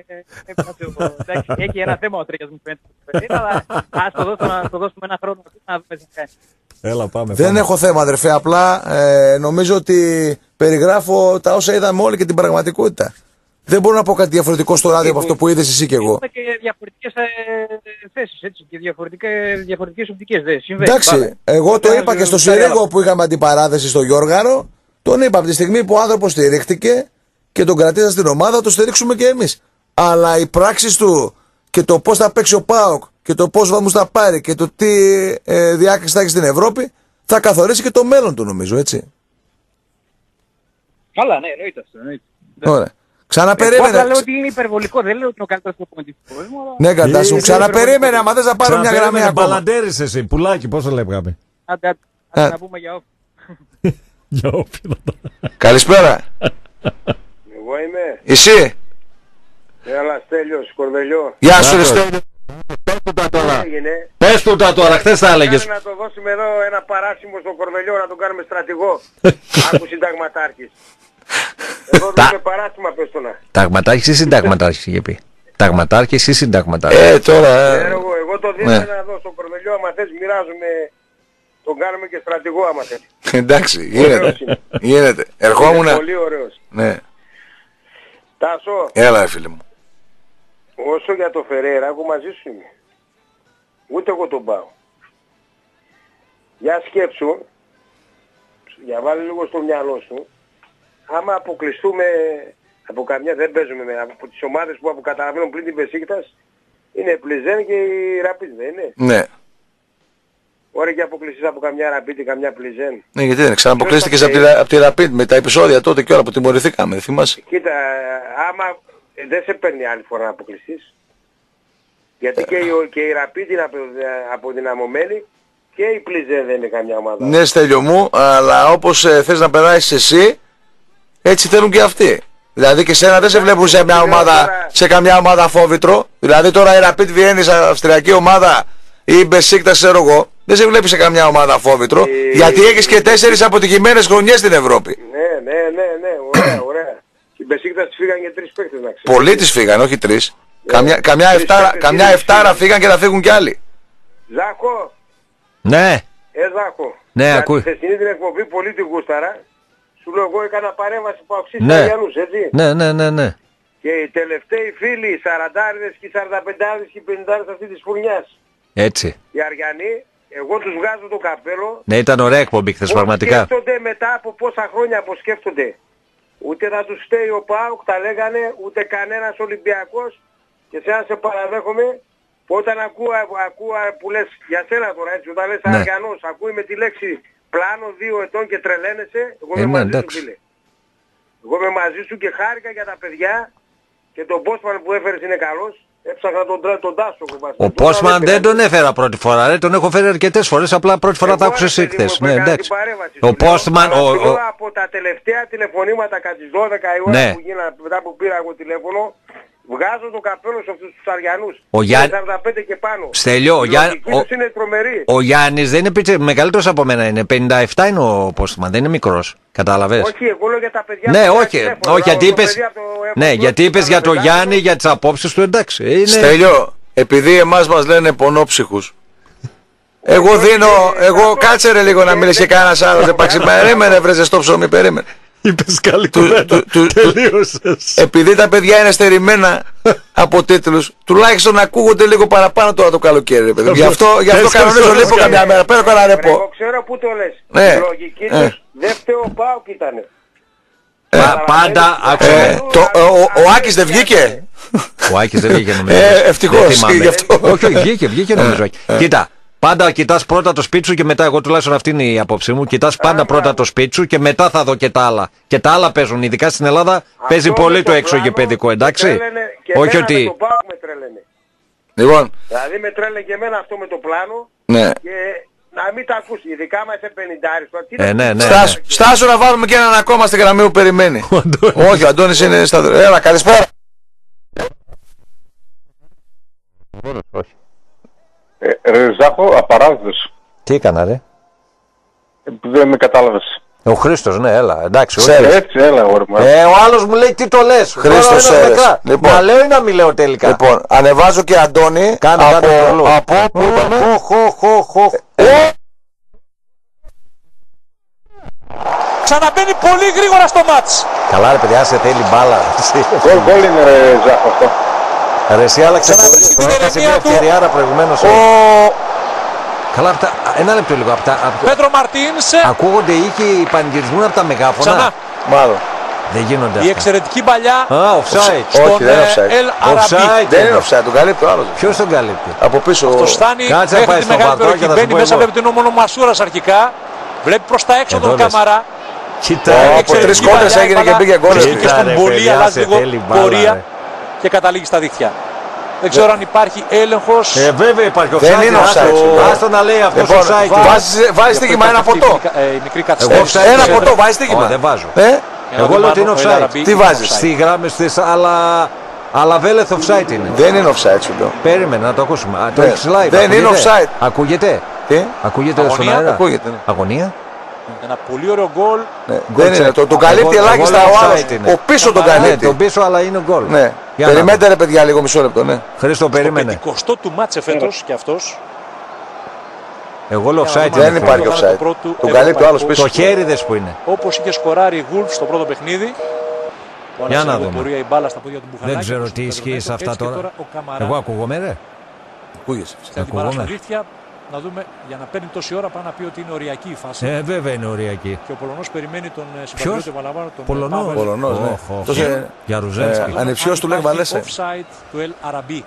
και έχει ένα θέμα ο Τρίγιας μου φαίνεται. Αλλά ας το δώσουμε ένα χρόνο να δούμε τι κάνει. Έλα, πάμε, δεν πάμε. έχω θέμα αδερφέ, απλά ε, νομίζω ότι περιγράφω τα όσα είδαμε όλοι και την πραγματικότητα. Δεν μπορώ να πω κάτι διαφορετικό στο ράδιο από αυτό που είδες εσύ και εγώ. Έχουμε και διαφορετικές ε, θέσεις έτσι, και διαφορετικές οπτικές. Εντάξει, Πάμε. εγώ το είπα και στο Συρίγο που είχαμε αντιπαράθεση στο Γιώργαρο. Τον είπα από τη στιγμή που ο άνθρωπος στηρίχτηκε και τον κρατήσα στην ομάδα, το στηρίξουμε και εμείς. Αλλά οι πράξεις του και το πώς θα παίξει ο ΠΑΟΚ και το πώς βαθμούς θα πάρει και το τι ε, διάκριση θα έχει στην Ευρώπη θα καθορίσει και το μέλλον του νομίζω, έτσι. Καλά, ναι, εννοείται αυτό. Εννοείται. Ωραία. Ξαναπερίμενε. Εγώ λέω ότι είναι υπερβολικό, δεν λέω ότι είναι ο καλύτερος προπονητής του κόσμου. Ναι, καντάσου. Ξαναπερίμενε, άμα θες να πάρω μια γραμμή ακόμα. Μπαλαντέρεις εσύ, πουλάκι, πώς το λέγαμε. Άντε, άντε να πούμε για Όφη. Για Όφη. Καλησπέρα. Εγώ είμαι. Εσύ. Έλα, Στέλιος, Κορδελιό. Γεια σου, Στέλιο. Πες του τα τώρα. Πες του τα τώρα, χθες τα έλεγες. Να το δώσουμε εδώ ένα παράσημο στον Κορδελιό να τον κάνουμε στρατηγό. Άκου συνταγματάρχης. Εδώ δούμε παράσημα πες το να. Ταγματάρχης ή συνταγματάρχης είχε πει. Ταγματάρχης ή συνταγματάρχης. Ε, τώρα... Εγώ, εγώ το δίνω να δω στον Κορδελιό, άμα θες μοιράζουμε, τον κάνουμε και στρατηγό άμα θες. Εντάξει, γίνεται. Γίνεται. Ερχόμουν... Πολύ ωραίος. Ναι. Τάσο. Έλα, φίλε μου. Όσο για το Φερέιρα, εγώ μαζί σου είμαι. Ούτε εγώ τον πάω. Για σκέψου, για βάλει λίγο στο μυαλό σου, άμα αποκλειστούμε από καμιά, δεν παίζουμε με, από τις ομάδες που αποκαταλαβαίνουν πλην την Μπεσίκτας, είναι η Πλιζέν και η Ραπίτ, δεν είναι? Ναι. Ωραία, και αποκλειστείς από καμιά Ραπίτ ή καμιά Πλιζέν. Ναι, γιατί δεν ξαναποκλείστηκες από, από τη Ραπίτ με τα επεισόδια τότε και όλα που τιμωρηθήκαμε, δεν θυμάσαι? Κοίτα, άμα δεν σε παίρνει άλλη φορά να αποκλειστείς. Γιατί και η, και η Ραπίτ είναι αποδυναμωμένη και η Πλιζέν δεν είναι καμιά ομάδα. Ναι, Στέλιο μου, αλλά όπως ε, θες να περάσεις εσύ, έτσι θέλουν και αυτοί. Δηλαδή και σένα δεν σε βλέπουν σε, μια ομάδα, σε καμιά ομάδα φόβητρο. Δηλαδή τώρα η Rapid Βιέννη, αυστριακή ομάδα, ή η Μπεσίκτας, ξέρω εγώ, δεν σε βλέπει σε καμιά ομάδα φόβητρο, η... γιατί έχεις και τέσσερις αποτυχημένες χρονιές στην Ευρώπη. Ναι, ναι, ναι, ναι, ωραία, ωραία. Η Μπεσίκτας της φύγαν και τρεις παίκτες, να ξέρεις. Πολλοί τις φύγαν, όχι τρεις. Ναι. Καμιά, καμιά, εφτάρα, καμιά εφτάρα φύγαν και θα φύγουν κι άλλοι. Ζάχο. Ναι. Ε, Ζάχο. Ναι, ακούει. Στη χθεσινή την εκπομπή πολύ την γούσταρα. Σου λέω εγώ έκανα παρέμβαση που αξίζει ναι. Αγιανούς, έτσι. Ναι, ναι, ναι, ναι. Και οι τελευταίοι φίλοι, οι σαραντάριδες και οι σαρανταπεντάριδες και οι πενηντάριδες αυτή της φουρνιάς. Έτσι. Οι Αριανοί, εγώ τους βγάζω το καπέλο. Ναι, ήταν ωραία εκπομπή χθες πραγματικά. Σκέφτονται μετά από πόσα χρόνια που σκέφτονται. Ούτε θα τους στέει ο ΠΑΟΚ, τα λέγανε, ούτε κανένας Ολυμπιακός. Και σε σε παραδέχομαι, που όταν ακούω, ακούω που λες για σένα τώρα, έτσι, όταν λες ναι. Αριανός, ακούει με τη λέξη πλάνο δύο ετών και τρελαίνεσαι, εγώ είμαι μαζί εντάξει. σου φίλε. Εγώ είμαι μαζί σου και χάρηκα για τα παιδιά και τον Πόσμαν που έφερες είναι καλός. Έψαχνα τον, τον Τάσο. Ο Πόσμαν δεν τον έφερα πρώτη φορά, ρε, τον έχω φέρει αρκετές φορές, απλά πρώτη φορά τα άκουσες χθες. Ναι, εντάξει. Ο Πόσμαν... Από τα τελευταία τηλεφωνήματα κατά τις δώδεκα η ώρα ναι. που γίνανε, μετά που πήρα εγώ τηλέφωνο, βγάζω το καπέλο σε αυτούς τους Αριανούς. Ο Γιάννης... σαράντα πέντε και πάνω. Στέλιο, ο, Γιάν... ο... ο Γιάννης δεν είναι πίτσε... μεγαλύτερος από μένα είναι. πενήντα επτά είναι ο Πόστμαν, δεν είναι μικρός. Κατάλαβες. Όχι, εγώ λέω για τα παιδιά. Ναι, όχι, τηλέφωνο, όχι γιατί είπες, ναι, γιατί είπες για το Γιάννη, για τις απόψεις του, εντάξει. Είναι... Στέλιο, επειδή εμάς μας λένε πονόψυχους. Εγώ δίνω, εγώ κάτσε ρε λίγο να μιλήσει και κανένας άλλος. Δεν πάξει, περίμενε βρε ζεστό ψωμί, περίμενε. Είπες καλή κουβέντα, τελείωσες. Επειδή τα παιδιά είναι στερημένα από τίτλους, τουλάχιστον ακούγονται λίγο παραπάνω τώρα το καλοκαίρι. Γι' αυτό, γι αυτό κανονίζω λίπο καμιά μέρα. Πέρα κανένα ρεπό. Εγώ ξέρω πού το λες. Ναι. Η λογική τους ε. δεν φταίω ο ΠΑΟΚ ήτανε. Ε, πάντα ε, το, ο, ο, ο Άκης δεν βγήκε. Ο Άκης δεν βγήκε νομίζω. Ε, ευτυχώς γι' αυτό. Όχι, βγήκε, βγήκε νομίζω. Κοίτα. Πάντα κοιτάς πρώτα το σπίτι σου και μετά, εγώ τουλάχιστον αυτή είναι η απόψη μου, κοιτάς πάντα πρώτα το σπίτι σου και μετά θα δω και τα άλλα. Και τα άλλα παίζουν, ειδικά στην Ελλάδα αυτό παίζει πολύ το εξωγηπαιδικό, εντάξει. Και όχι ότι... με το ΠΑΟΚ με τρέλαινε. Λοιπόν. Δηλαδή με τρέλαινε και εμένα αυτό με το πλάνο ναι. και να μην τα ακούσει, ειδικά μας είσαι πενηντάρις. Ε, ναι, ναι, Στάσου, ναι. Στάσου να βάλουμε και έναν ακόμα στην γραμμή που περιμένει. Όχι, ο Αντώνης είναι σταθερό. Έλα, καλησπέρα. Όχι. Ε, ρε Ζάχο, απαράδεκτος. Τι έκανα ρε? Ε, δεν με κατάλαβες. Ο Χρήστος, ναι, έλα, εντάξει. Ξέρεις, έτσι, έλα, γόρι μου. Ε, ο άλλος μου λέει τι το λες. Χρήστος, ξέρεις. Λοιπόν, να λέω ή να μην λέω τελικά. Λοιπόν, ανεβάζω και Αντώνη. Κάνε από, κάτι από, από, από, χω, χω, χω, χω. Ξαναμπαίνει πολύ γρήγορα στο μάτς. Καλά ρε παιδιά, σε θέλει μπάλα. Γκολ, γκολ είναι ρε Ζάχο αυτό. Ρε εσύ άλλαξε το έχασε μια ευκαιριάρα προηγουμένως. Ο... Καλά, από τα... ένα λεπτό λίγο. Από τα... Πέτρο Μαρτίνς. Ακούγονται ήχοι πανηγυρισμού από τα μεγάφωνα. Ξανά. Μάλλον. Δεν γίνονται η αυτά. εξαιρετική παλιά. Α, offside. Όχι, δεν είναι offside. Offside. Δεν είναι offside, τον καλύπτει ο άλλος. Ποιος τον καλύπτει? Από πίσω. Αυτό φτάνει μέχρι τη μεγάλη περιοχή. Μπαίνει μέσα, βλέπει την όμονο Μασούρας αρχικά. Βλέπει προς τα έξω τον Καμαρά. Κοίτα, από τρεις κόντρες έγινε και πήγε γκολ. Και στον πολύ αλλάζει λίγο πορεία και καταλήγει στα δίχτυα. Δεν ξέρω αν υπάρχει έλεγχος. Ε, βέβαια υπάρχει offside. Δεν είναι offside. Άστο να λέει αυτός offside. Βάζει στοίχημα ένα ποτό. Η μικρή καθυστέρηση. Ένα ποτό, βάζει στοίχημα. Δεν βάζω. Ε? Εγώ λέω ότι είναι offside. Τι βάζεις? Στις γράμμες της, αλλά... Αλλά βέλεθ offside είναι. Δεν είναι offside σου λέω. Περίμενε να το ακούσουμε. Το έχεις live. Δεν είναι offside. Ακούγεται. Τι? Ακούγεται στον αέρα. Ακούγεται. Αγωνία. Ένα πολύ ωραίο γκολ. Δεν είναι. Τον καλύπτει ελάχιστα ο άλλος. Ο πίσω τον καλύπτει. Τον πίσω αλλά είναι γκολ. Περιμένετε ρε παιδιά λίγο μισό λεπτό, ναι. Χρήστο, περίμενε. Στο πενηκοστό του μάτσε φέτος και αυτός. Εγώ λέω offside. Δεν υπάρχει offside. Τον καλύπτει ο άλλος πίσω. Το χέρι δες που είναι. Όπως είχε σκοράρει η Wolves στο πρώτο παιχνίδι. Για να δούμε. Πορεία η μπάλα στα πόδια του Μπουχανάκη. Δεν ξέρω τι ισχύει σε αυτά τώρα. τώρα Εγώ ακούγομαι, ρε. Ακούγεσαι. Ακούγομαι. Να δούμε, για να παίρνει τόση ώρα πάνω να πει ότι είναι οριακή η φάση. Ε, βέβαια είναι οριακή. Και ο Πολωνός περιμένει τον συμπατριώτη επαναλαμβάνω. Τον Πολωνός. Πολωνός, ναι. Τόσο για Ρουζένσκι. Ανεψιός του Λεχ Βαλέσε. Offside του Ελ Αραμπί.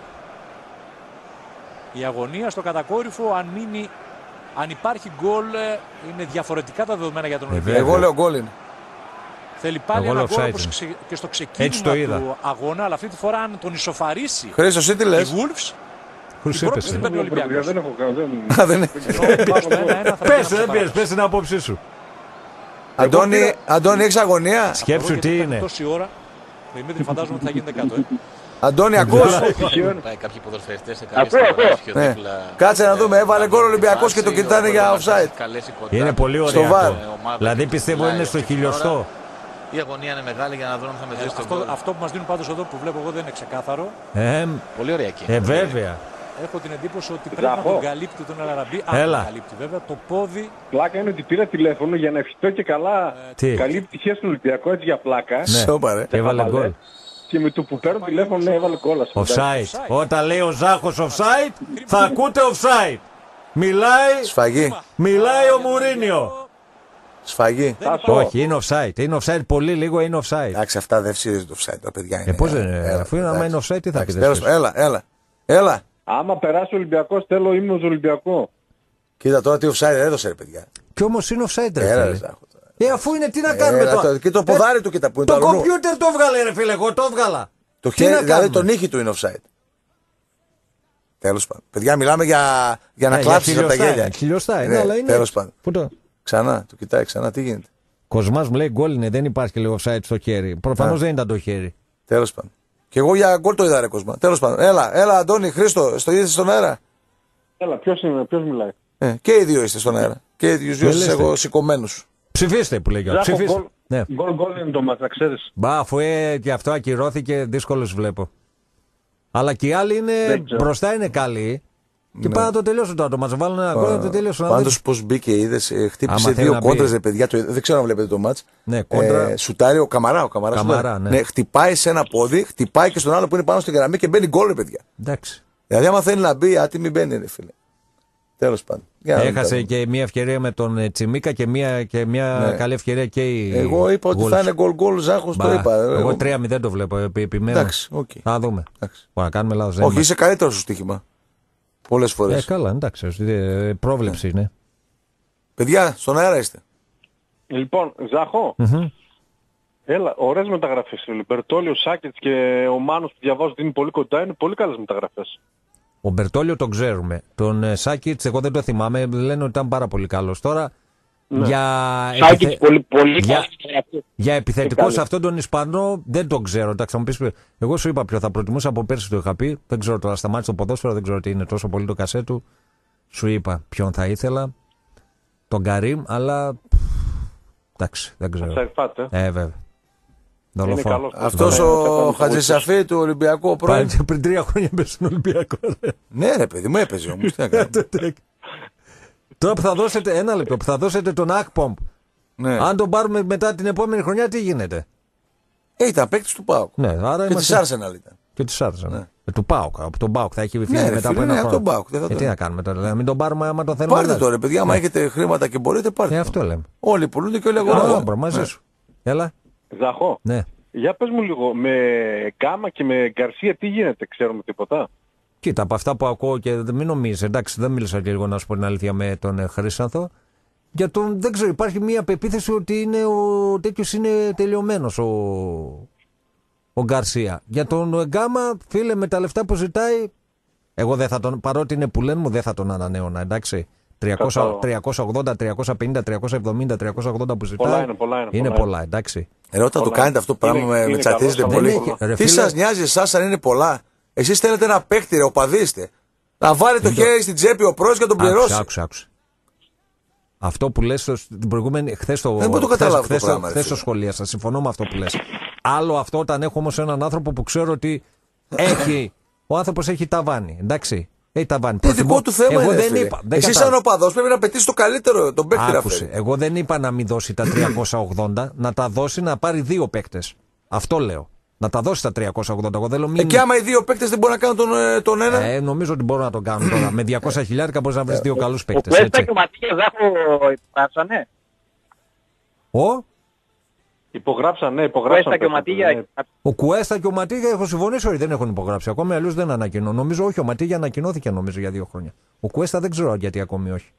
Η αγωνία στο κατακόρυφο, αν μείνει, αν υπάρχει γκολ, είναι διαφορετικά τα δεδομένα για τον Ολυμπιακό. Εγώ λέω γκολ είναι. Θέλει πάλι ένα γκολ όπως και στο ξεκίνημα του αγώνα, αλλά αυτή τη φορά αν τον ισοφαρίσει Χρήστος, τι λες? οι Wolves, Χωρίς έπεσε. δεν παίρνει ο Ολυμπιακός. Δεν έχω κάνει. Δεν Πες, δεν πιες, πες την άποψή σου. Αντώνη, Αντώνη, έχεις αγωνία? Σκέψου τι είναι. Τόση ώρα, Δημήτρη, φαντάζομαι ότι θα γίνεται κάτω. Ε. Αντώνη, ακούς? Κάποιοι ποδοσφαιριστές σε κάποια στιγμή. Κάτσε να δούμε, έβαλε γκολ ο Ολυμπιακός και το κοιτάνε για offside. Είναι πολύ ωραίο αυτό. Δηλαδή πιστεύω είναι στο χιλιοστό. Η αγωνία είναι μεγάλη για να δούμε αν θα μετρήσει το γκολ. Αυτό που μας δίνουν πάντως εδώ που βλέπω εγώ δεν είναι ξεκάθαρο. Ε, πολύ ωραία εκεί. Ε, βέβαια. Έχω την εντύπωση ότι πρέπει να τον καλύπτει τον Ελαραμπή. Αν τον καλύπτει βέβαια το πόδι. Πλάκα είναι ότι πήρα τηλέφωνο για να ευχηθώ και καλά. Τι? Καλή πτυχία στον Ολυμπιακό έτσι για πλάκα. Ναι, έβαλε γκολ. Και με το που παίρνω τηλέφωνο ναι, έβαλε γκολ. Offside. Όταν λέει ο Ζάχος offside, θα ακούτε offside. Μιλάει, Σφαγή. Μιλάει ο Μουρίνιο. Σφαγή. Όχι, είναι offside. Είναι offside πολύ λίγο, είναι offside. Εντάξει, αυτά δεν ψήφιζε το offside, τα παιδιά είναι. Ε, πώς δεν είναι, αφού είναι άμα είναι offside, τι θα πείτε? Έλα, έλα, έλα. Άμα περάσει ο Ολυμπιακός, θέλω ήμουν ως Ολυμπιακό. Κοίτα τώρα τι offside έδωσε, ρε παιδιά. Κι όμως είναι offside, ρε Έλα, φίλε. Ε, αφού είναι, τι να κάνουμε τώρα. Και το ποδάρι του, κοίτα που είναι το το κομπιούτερ το έβγαλε, ρε φίλε, εγώ το έβγαλα. Το χέρι, δηλαδή τον νύχι του είναι offside. Τέλος πάντων. Παιδιά, μιλάμε για, για να κλάψεις από τα γέλια. Χιλιοστά είναι, αλλά είναι. Τέλος πάντων. Ξανά, το κοιτάει ξανά, τι γίνεται. Κοσμάς μου λέει γκολ είναι, δεν υπάρχει λίγο offside στο χέρι. Προφανώς δεν ήταν το χέρι. Τέλος πάντων. Και εγώ για γκολ το είδα, ρε Κοσμά. Τέλος πάντων. Έλα, έλα, Αντώνη, Χρήστο, στο είδες στον αέρα. Έλα, ποιος είναι, ποιος μιλάει. Ε, και οι δύο είστε στον αέρα. Και οι δύο είστε εγώ σηκωμένους. Ψηφίστε που λέει. Ψηφίστε. Γκολ, γκολ είναι το μάτς, να ξέρεις. Μπα, αφού ε, και αυτό ακυρώθηκε, δύσκολος βλέπω. Αλλά και οι άλλοι είναι μπροστά, είναι καλοί. Και ναι. Πάνε να το τελειώσουν τώρα. Το μας βάλουν ένα γκολ να το τελειώσουν. Πάντως πώς μπήκε, είδες, χτύπησε δύο κόντρες, παιδιά. Το, δεν ξέρω αν βλέπετε το μάτς. Ναι, κόντρα. Ε, σουτάρει ο Καμαρά. Ο Καμαρά, Καμαρά ναι. Ναι, χτυπάει σε ένα πόδι, χτυπάει και στον άλλο που είναι πάνω στη γραμμή και μπαίνει γκολ, παιδιά. Εντάξει. Δηλαδή, άμα θέλει να μπει, άτιμη μπαίνει, ρε φίλε. Τέλος πάντων. Έχασε και μια ευκαιρία με τον Τσιμίκα και μια, και μια ναι. καλή ευκαιρία και η. Εγώ είπα ότι θα είναι γκολ γκολ, Ζάχος το είπα. Εγώ τρία μηδέν το βλέπω. Επιμένω. Εντάξει, okay. Θα δούμε. Εντάξει. Μπορεί να κάνουμε λάθος. Όχι, είσαι καλύτερο στο στοίχημα. Πολλές φορές. Ε, καλά, εντάξει. Πρόβλεψη ναι. είναι. Παιδιά, στον αέρα είστε. Λοιπόν, Ζάχο. Mm-hmm. Έλα, ωραίες μεταγραφές. Ο Μπερτόλιο, ο Σάκετς και ο Μάνος που διαβάζω ότι είναι πολύ κοντά, είναι πολύ καλές μεταγραφές. Ο Μπερτόλιο τον ξέρουμε. Τον ε, Σάκετς, εγώ δεν το θυμάμαι. Λένε ότι ήταν πάρα πολύ καλός. Τώρα ναι. για, επιθε... πολύ, πολύ για... για επιθετικό σε αυτόν τον Ισπανό δεν τον ξέρω. Εντάξει, θα μου πεις, εγώ σου είπα ποιο θα προτιμούσα από πέρσι, το είχα πει. Δεν ξέρω τώρα, σταμάτησε το ποδόσφαιρο, δεν ξέρω τι είναι τόσο πολύ το κασέ του. Σου είπα ποιον θα ήθελα. Τον Καρίμ, αλλά. Εντάξει, δεν ξέρω. Ε, βέβαια. Αυτός ο Χατζησαφή του Ολυμπιακού πρώην. Πριν τρία χρόνια έπαιζε στον Ολυμπιακό. Ναι, ρε παιδί μου, έπαιζε όμως. Τι να κάνω. Τώρα που θα δώσετε, ένα λεπτό, που θα δώσετε τον Ακπομ. Ναι. Αν τον πάρουμε μετά την επόμενη χρονιά, τι γίνεται. Ε, ήταν παίκτης του ΠΑΟΚ. Ναι, άρα και της Arsenal ήταν. Και της Arsenal. Ναι. Ε, του ΠΑΟΚ. Από τον ΠΑΟΚ θα έχει φύγει ναι, μετά από ναι, ένα χρόνο. Τον ΠΑΟΚ, δεν θα ε, τι να κάνουμε τώρα, να μην τον πάρουμε άμα το θέλουμε. Πάρτε τώρα, παιδιά, άμα έχετε χρήματα και μπορείτε, πάρτε. Ε, αυτό λέμε. Όλοι πουλούνται και όλοι αγοράζουν. Μαζί σου. Έλα. Ζαχώ. Ναι. Για πες μου λίγο, με Γκάμα και με Γκαρσία τι γίνεται, ξέρουμε τίποτα. Κοίτα, από αυτά που ακούω και μην νομίζεις, εντάξει, δεν μίλησα και λίγο να σου πω την αλήθεια με τον Χρήσανθο. Για τον, δεν ξέρω, υπάρχει μια πεποίθηση ότι είναι ο τέτοιος είναι τελειωμένος ο, ο Γκαρσία. Για τον Γκάμα, φίλε, με τα λεφτά που ζητάει, εγώ δεν θα τον, παρότι είναι που λένε μου, δεν θα τον ανανέωνα, εντάξει. τριακόσια ογδόντα, τριακόσια πενήντα, τριακόσια εβδομήντα, τριακόσια ογδόντα που ζητάει. Πολλά είναι, πολλά είναι, είναι πολλά, πολλά, εντάξει. Ενώ όταν το κάνετε αυτό το πράγμα με, με τσατίζετε πολύ. Ρε, τι σας νοιάζει εσάς αν είναι πολλά. Εσείς θέλετε ένα παίκτη, ρε, οπαδίστε. Να βάλει το χέρι το... στην τσέπη ο πρόεδρος και να τον πληρώσει. Άκουσε, άκουσε. Αυτό που λες την προηγούμενη. Χθες το, δεν μπορώ το καταλάβω χθες, το πράγμα. Χθες το σχολίασα. Συμφωνώ με αυτό που λες. Άλλο αυτό όταν έχω όμως έναν άνθρωπο που ξέρω ότι έχει. Ο άνθρωπος έχει ταβάνι. Εντάξει. Έχει ταβάνι. Το δικό του θέμα εγώ είναι. Δεν είπα, δεν εσύ, σαν οπαδός, πρέπει να πετύχει το καλύτερο τον παίκτη. Άκουσε. Εγώ δεν είπα να μην δώσει τα τριακόσια ογδόντα, να τα δώσει να πάρει δύο παίκτες. Αυτό λέω. Να τα δώσει τα τριακόσια ογδόντα. Εγώ θέλω μην... Ε, και άμα οι δύο παίκτες δεν μπορούν να κάνουν τον, τον ένα. Ε, νομίζω ότι μπορούν να τον κάνουν τώρα. Με διακόσια χιλιάρικα μπορεί να βρει δύο καλούς παίκτες. Ο Κουέστα και ο Ματίγια Ζάχο υπογράψανε. Ο? Υπογράψαν, ναι, υπογράψαν. Και ο, Ματίγια... ο Κουέστα και ο Ματίγια έχουν συμφωνήσει, όχι δεν έχουν υπογράψει. Ακόμη αλλιώς δεν ανακοινώ. Νομίζω όχι, ο Ματίγια ανακοινώθηκε νομίζω για δύο χρόνια. Ο Κουέστα δεν ξέρω γιατί ακόμη όχι.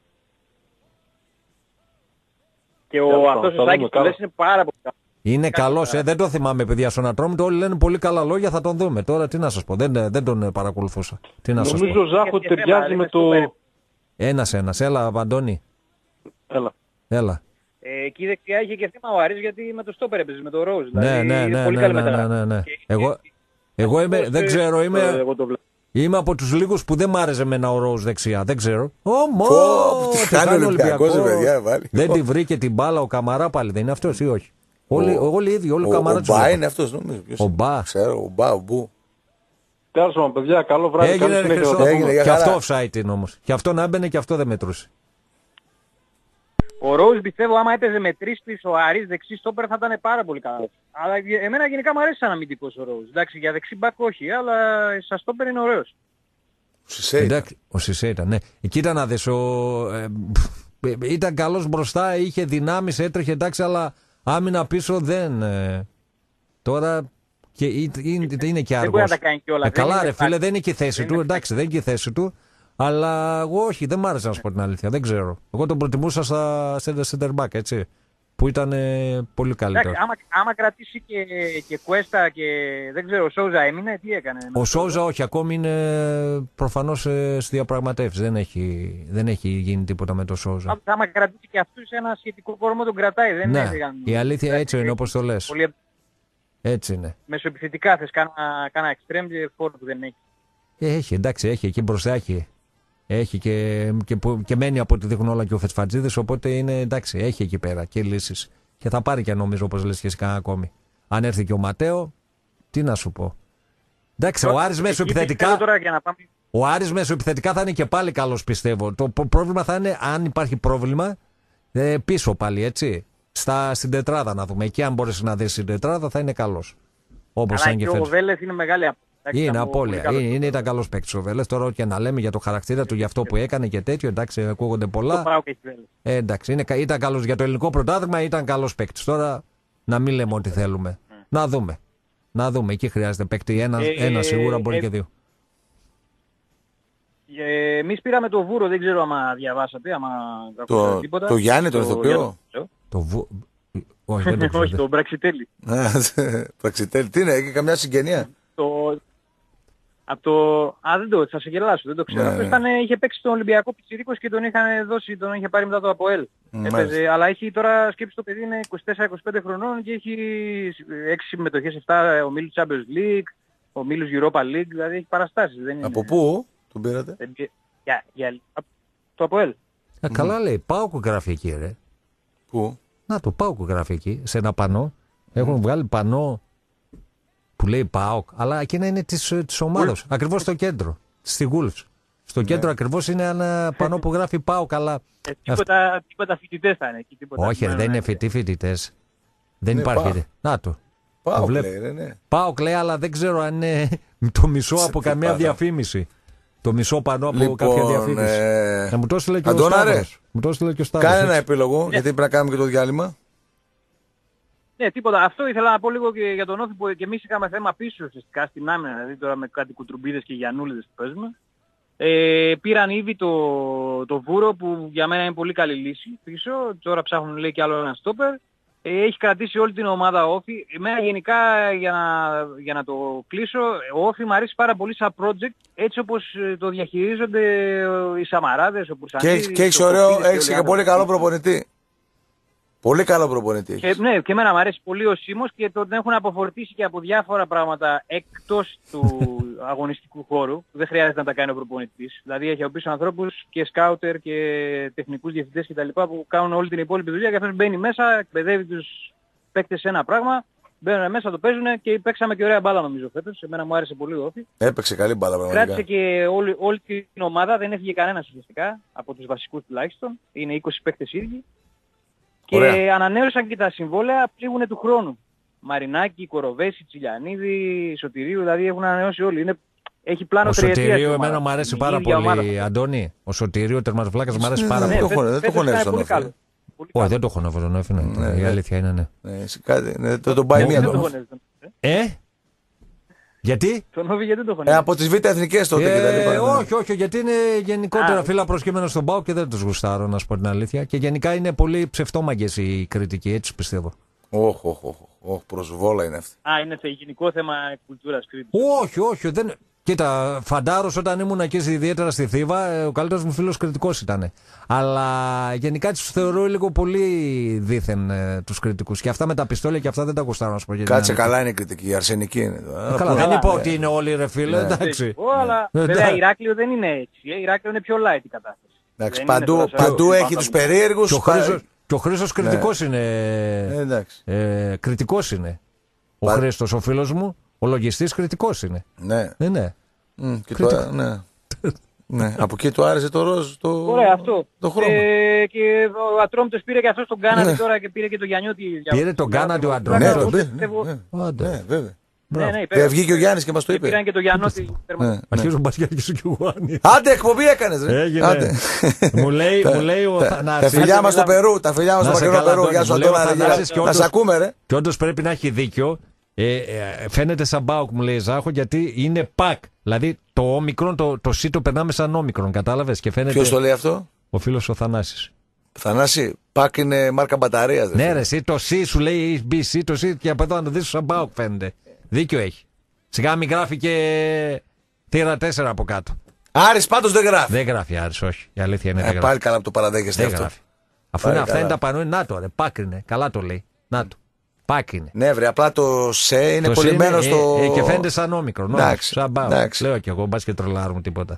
Και ο αυτός ο Σάκης που λες είναι πάρα πολύ καλό. Είναι καλός, ε, δεν το θυμάμαι παιδιά στον Ατρόμητο. Όλοι λένε πολύ καλά λόγια, θα τον δούμε. Τώρα τι να σας πω, δεν, δεν τον παρακολουθούσα. Τι να σας Νομίζω ο Ζάχο ταιριάζει με το. Ένας ένας, έλα Αντώνη. Έλα. Έλα. Ε, εκεί δεξιά είχε και θέμα ο Άρης γιατί με το στόπερ έπαιζε, με το Ροζ. Ναι, δηλαδή, ναι, ναι, πολύ ναι, καλή ναι, ναι, ναι, ναι. Εγώ, εγώ είμαι, δεν ξέρω, είμαι, είμαι από τους λίγους που δεν μ' άρεσε εμένα ο Ροζ δεξιά. Δεν ξέρω. Ωμω, τι κάνει ο Ολυμπιακός, παιδιά, βάλει. Δεν τη βρήκε την μπάλα ο Καμαρά πάλι, δεν είναι αυτός ή όχι? Όλοι, όλοι οι ίδιοι, όλοι ο Καμαρά. Ο Μπά είναι αυτός νομίζω. Ο Μπά. Ξέρω, ο Μπά, ο Μπού. Τέλος πάντων, παιδιά, καλό βράδυ. Έγινε, έγινε, και αυτό offside είναι όμως. Και αυτό να έμπαινε και αυτό δεν μετρούσε. Ο Ροζ πιστεύω άμα έπαιζε με τρεις πίσω ο Άρης δεξί στόπερ θα ήταν πάρα πολύ καλό. Αλλά εμένα γενικά μου αρέσει σαν αμυντικός ο Ροζ. Εντάξει, για δεξί μπακ όχι, αλλά σαν στόπερ είναι ωραίος. Ο Σισέ ήταν, ναι. Κοίτα να δεις, ο, ε, ήταν καλός μπροστά, είχε δυνάμεις, έτρεχε εντάξει, αλλά άμυνα πίσω δεν. Ε, τώρα και, είναι, είναι και αργός. Δεν μπορεί να τα κάνει κιόλας. Ε, καλά ρε φίλε, δεν είναι και η θέση του, εντάξει, δεν είναι και η θέση του. Αλλά εγώ όχι, δεν μ' άρεσε να σου πω την αλήθεια. Δεν ξέρω. Εγώ τον προτιμούσα στα center back, έτσι. Που ήταν ε, πολύ καλύτερο. Εντάξει, άμα, άμα κρατήσει και, και Κουέστα και δεν ξέρω, ο Σόουζα έμεινε, τι έκανε? Ο Σόουζα όχι, ακόμη είναι προφανώς ε, στη διαπραγματεύση. Δεν έχει, δεν έχει γίνει τίποτα με το Σόουζα. Άμα κρατήσει και αυτούς ένα σχετικό κορμό τον κρατάει. Δεν ναι, έφυγαν, η αλήθεια έτσι είναι όπως το λες. Πολύ... Έτσι είναι. Μεσοεπιθετικά θες κάνα extreme και φόρο που δεν έχει. Ε, έχει, εντάξει, έχει. Εκεί μπροστά έχει. Έχει και, και, και μένει από ό,τι δείχνουν όλα και ο Φετσφατζίδης, οπότε είναι εντάξει, έχει εκεί πέρα και λύσεις. Και θα πάρει και νομίζω όπως λες και εσύ κανένα ακόμη. Αν έρθει και ο Ματέο, τι να σου πω. Εντάξει, ο Άρης μέσω επιθετικά. Ο Άρης μέσω επιθετικά θα είναι και πάλι καλός πιστεύω. Το πρόβλημα θα είναι, αν υπάρχει πρόβλημα, ε, πίσω πάλι έτσι. Στα, στην τετράδα να δούμε. Εκεί αν μπορέσει να δεις την τετράδα θα είναι καλός. Όπως αλλά και ο Βέλεθ είναι μεγάλη απ... Είναι απώλεια. Είναι, είναι, ήταν καλός παίκτης ο Βέλεθ. Τώρα και να λέμε για το χαρακτήρα του, για αυτό που έκανε και τέτοιο. Εντάξει, ακούγονται πολλά. Ε, εντάξει, είναι, ήταν καλός για το ελληνικό πρωτάθλημα, ήταν καλός παίκτης. Τώρα να μην λέμε ό,τι θέλουμε. Mm. Να δούμε. Να δούμε. Εκεί χρειάζεται παίκτη. Ένα, ε, ένα σίγουρα μπορεί ε, και δύο. Ε, εμείς πήραμε το Βούρο, δεν ξέρω άμα διαβάσατε, άμα το, τίποτα. Το Γιάννη, το ηθοποιό. Το Βου... Όχι, δεν το ξέρω. Όχι, το Μπραξιτέλη. Μπραξιτέλη, τι είναι, έχει καμιά συγγενεία? Το... Από το... Α, δεν το, θα σε γελάσω, δεν το ξέρω. Ναι, αυτός ήταν, είχε παίξει τον Ολυμπιακό Πιτσιρίκος και τον είχαν δώσει, τον είχε πάρει μετά το ΑΠΟΕΛ. Mm, Έπαιζε, αλλά έχει τώρα σκέψει το παιδί είναι είκοσι τέσσερα είκοσι πέντε χρονών και έχει έξι συμμετοχές, επτά ομίλους Champions League, ομίλους Europa League, δηλαδή έχει παραστάσεις. Δεν είναι... Από πού τον πήρατε? Για, για, το ΑΠΟΕΛ. Α, καλά λέει, πάω γραφική ρε. Πού? Να το πάω γραφική, σε ένα πανό. Έχουν βγάλει πανό που λέει ΠΑΟΚ, αλλά εκείνα είναι της, της ομάδας. Ακριβώς στο κέντρο, στη Wolves. Στο ναι. κέντρο ακριβώς είναι ένα πανό που γράφει ΠΑΟΚ, αλλά... Ε, τίποτα, αυ... τίποτα φοιτητές θα είναι εκεί. Τίποτα. Όχι, ναι, δεν είναι φοιτητοί φοιτητές. Δεν ναι, υπάρχει. Πα... Να το. ΠΑΟΚ λέει, ναι, ναι. ΠΑΟΚ λέει, αλλά δεν ξέρω αν είναι το μισό από καμία πάθα. διαφήμιση. Το μισό πανό από λοιπόν, κάποια διαφήμιση. Ε... Να μου το έστειλε και ο Σταύρος. Μου το έστειλε και ο Σταύρος. Κάνε ένα επίλογο, γιατί πρέπει να κάνουμε και το διάλειμμα. Ναι, τίποτα. Αυτό ήθελα να πω λίγο και για τον Όφη που και εμείς είχαμε θέμα πίσω ουσιαστικά στην άμυνα, δηλαδή τώρα με κάτι κουτρουμπίδες και γιαννούλιδες που παίζουμε. Ε, πήραν ήδη το, το Βούρο που για μένα είναι πολύ καλή λύση πίσω. Τώρα ψάχνουν λέει κι άλλο ένα στόπερ. Ε, έχει κρατήσει όλη την ομάδα Όφη. Εμένα γενικά για να, για να το κλείσω, ο Όφη μου αρέσει πάρα πολύ σαν project έτσι όπως το διαχειρίζονται οι Σαμαράδες, ο Πουρσανίδης. Και έχεις ωραίο, έχεις και πολύ καλό προπονητή. Πολύ καλό προπονητή. Και, ναι, και εμένα μου αρέσει πολύ ο Σίμος και τον έχουν αποφορτήσει και από διάφορα πράγματα εκτός του αγωνιστικού χώρου. Δεν χρειάζεται να τα κάνει ο προπονητής. Δηλαδή έχει από πίσω ανθρώπους και σκάουτερ και τεχνικούς διευθυντές κτλ. Που κάνουν όλη την υπόλοιπη δουλειά και αυτός μπαίνει μέσα, εκπαιδεύει τους παίκτες σε ένα πράγμα, μπαίνουν μέσα, το παίζουν και παίξαμε και ωραία μπάλα νομίζω φέτος. Εμένα μου άρεσε πολύ ο Όφη. Έπαιξε καλή μπάλα πραγματικά. Κράτησε και όλη, όλη την ομάδα, δεν έφυγε κανένας ουσιαστικά, από τους βασικούς τουλάχιστον. Είναι είκοσι παίκτες ίδιοι. Και ωραία. Ανανέωσαν και τα συμβόλαια πλήγουνε του χρόνου. Μαρινάκη, Κοροβέση, Τσιλιανίδη, Σωτηρίου, δηλαδή έχουν ανανεώσει όλοι. Είναι... Έχει πλάνο ο τριετίας. Σωτηρίου εμένα μου αρέσει πάρα πολύ, Αντώνη. Ο Σωτηρίου, ο τερματοφυλάκας, μου αρέσει πάρα πολύ. Δεν το χωνεύει τον Όφη. Όχι, δεν το χωνεύω τον Όφη. Η αλήθεια είναι, ναι. Δεν τον πάει μία τον Ε? Γιατί? Τον Όφη γιατί το χωνεύει. Από τις Β' Εθνικές τότε. Όχι, όχι, γιατί είναι γενικότερα φύλλα προσκύμενα στον ΠΑΟΚ και δεν τους γουστάρω, να σου πω την αλήθεια. Και γενικά είναι πολύ ψευτόμαγκες οι κριτικοί, έτσι πιστεύω. Όχι, όχι, όχι, προσβόλα είναι αυτή. Α, είναι γενικό θέμα κουλτούρας κρίτης. Όχι, όχι, δεν... Κοίτα, φαντάρος όταν ήμουν εκεί ιδιαίτερα στη Θήβα, ο καλύτερος μου φίλος κριτικός ήταν. Αλλά γενικά τους θεωρώ λίγο πολύ δίθεν ε, τους κριτικούς. Και αυτά με τα πιστόλια και αυτά δεν τα γουστάρω να σου πω. Κάτσε, καλά είναι η κριτική, η αρσενική είναι. Ε, καλά, δεν είπα ότι είναι όλοι ρε φίλε, εντάξει. Αλλά βέβαια η Ηράκλειο δεν είναι έτσι. Η Ηράκλειο είναι πιο light η κατάσταση. Εντάξει, παντού, παντού έχει τους περίεργους. Και ο Χρήστος, και ο Χρήστος κριτικός είναι. Ε, κριτικός είναι. Ο Χρήστος, ο φίλος μου. Ο λογιστής κριτικός είναι. Ναι. Ναι, ναι. Mm, και το, ναι. ναι. Από εκεί του άρεσε το ροζ, το, ωραία, αυτό. το χρώμα. Ε, και ο Ατρόμητος πήρε και αυτός τον Κάναντι ναι. τώρα και πήρε και τον Γιαννιώτη. Πήρε τον Κάναντι ο Ατρόμητος. Ναι, ναι, ναι, βέβαια. Ναι, ναι, ναι, βγήκε ο Γιάννης και μας το είπε. Πήραν και τον Γιαννώτη. Αρχίζουν μπασκετικούς και ο Γιάννης. Άντε, εκπομπή έκανες ρε. Έγινε. Μου λέει ο Θανάσης. Τα φιλιά μας στο Περού, τα φιλιά μας στο μακρινό Περού. Γεια σου Αντώνα, να σ' ακούμε ρε. Και όντως πρέπει να έχει δίκιο. Ε, ε, φαίνεται σαν ΠΑΟΚ μου λέει Ζάχο γιατί είναι πακ. Δηλαδή το όμικρον, το, το C το περνάμε σαν όμικρον, κατάλαβες. Ποιος το λέει αυτό? Ο φίλος ο Θανάσης. Θανάση, πακ είναι μάρκα μπαταρίας. Ναι, ρε, εσύ, το C σου λέει μπι σι, το C και από εδώ να το δεις σαν ΠΑΟΚ φαίνεται. Δίκιο έχει. Σιγά μην γράφει και θύρα τέσσερα από κάτω. Άρης πάντως δεν γράφει. Δεν γράφει Άρης, όχι. Η αλήθεια είναι. Ε, δεν πάλι καλά που το παραδέχεστε αυτό. Γράφει. Αφού είναι, αυτά είναι τα πανόη, να το ρε, πακ είναι. Καλά το λέει. Να το. Πάκ είναι. Ναι, βρε, απλά το σε είναι το κολλημένο είναι, στο. Ε, ε, και φαίνεται σαν όμικρο. Εντάξει. Σαν ΠΑΟΚ. Λέω κι εγώ, μπα και τρολάρουμε τίποτα.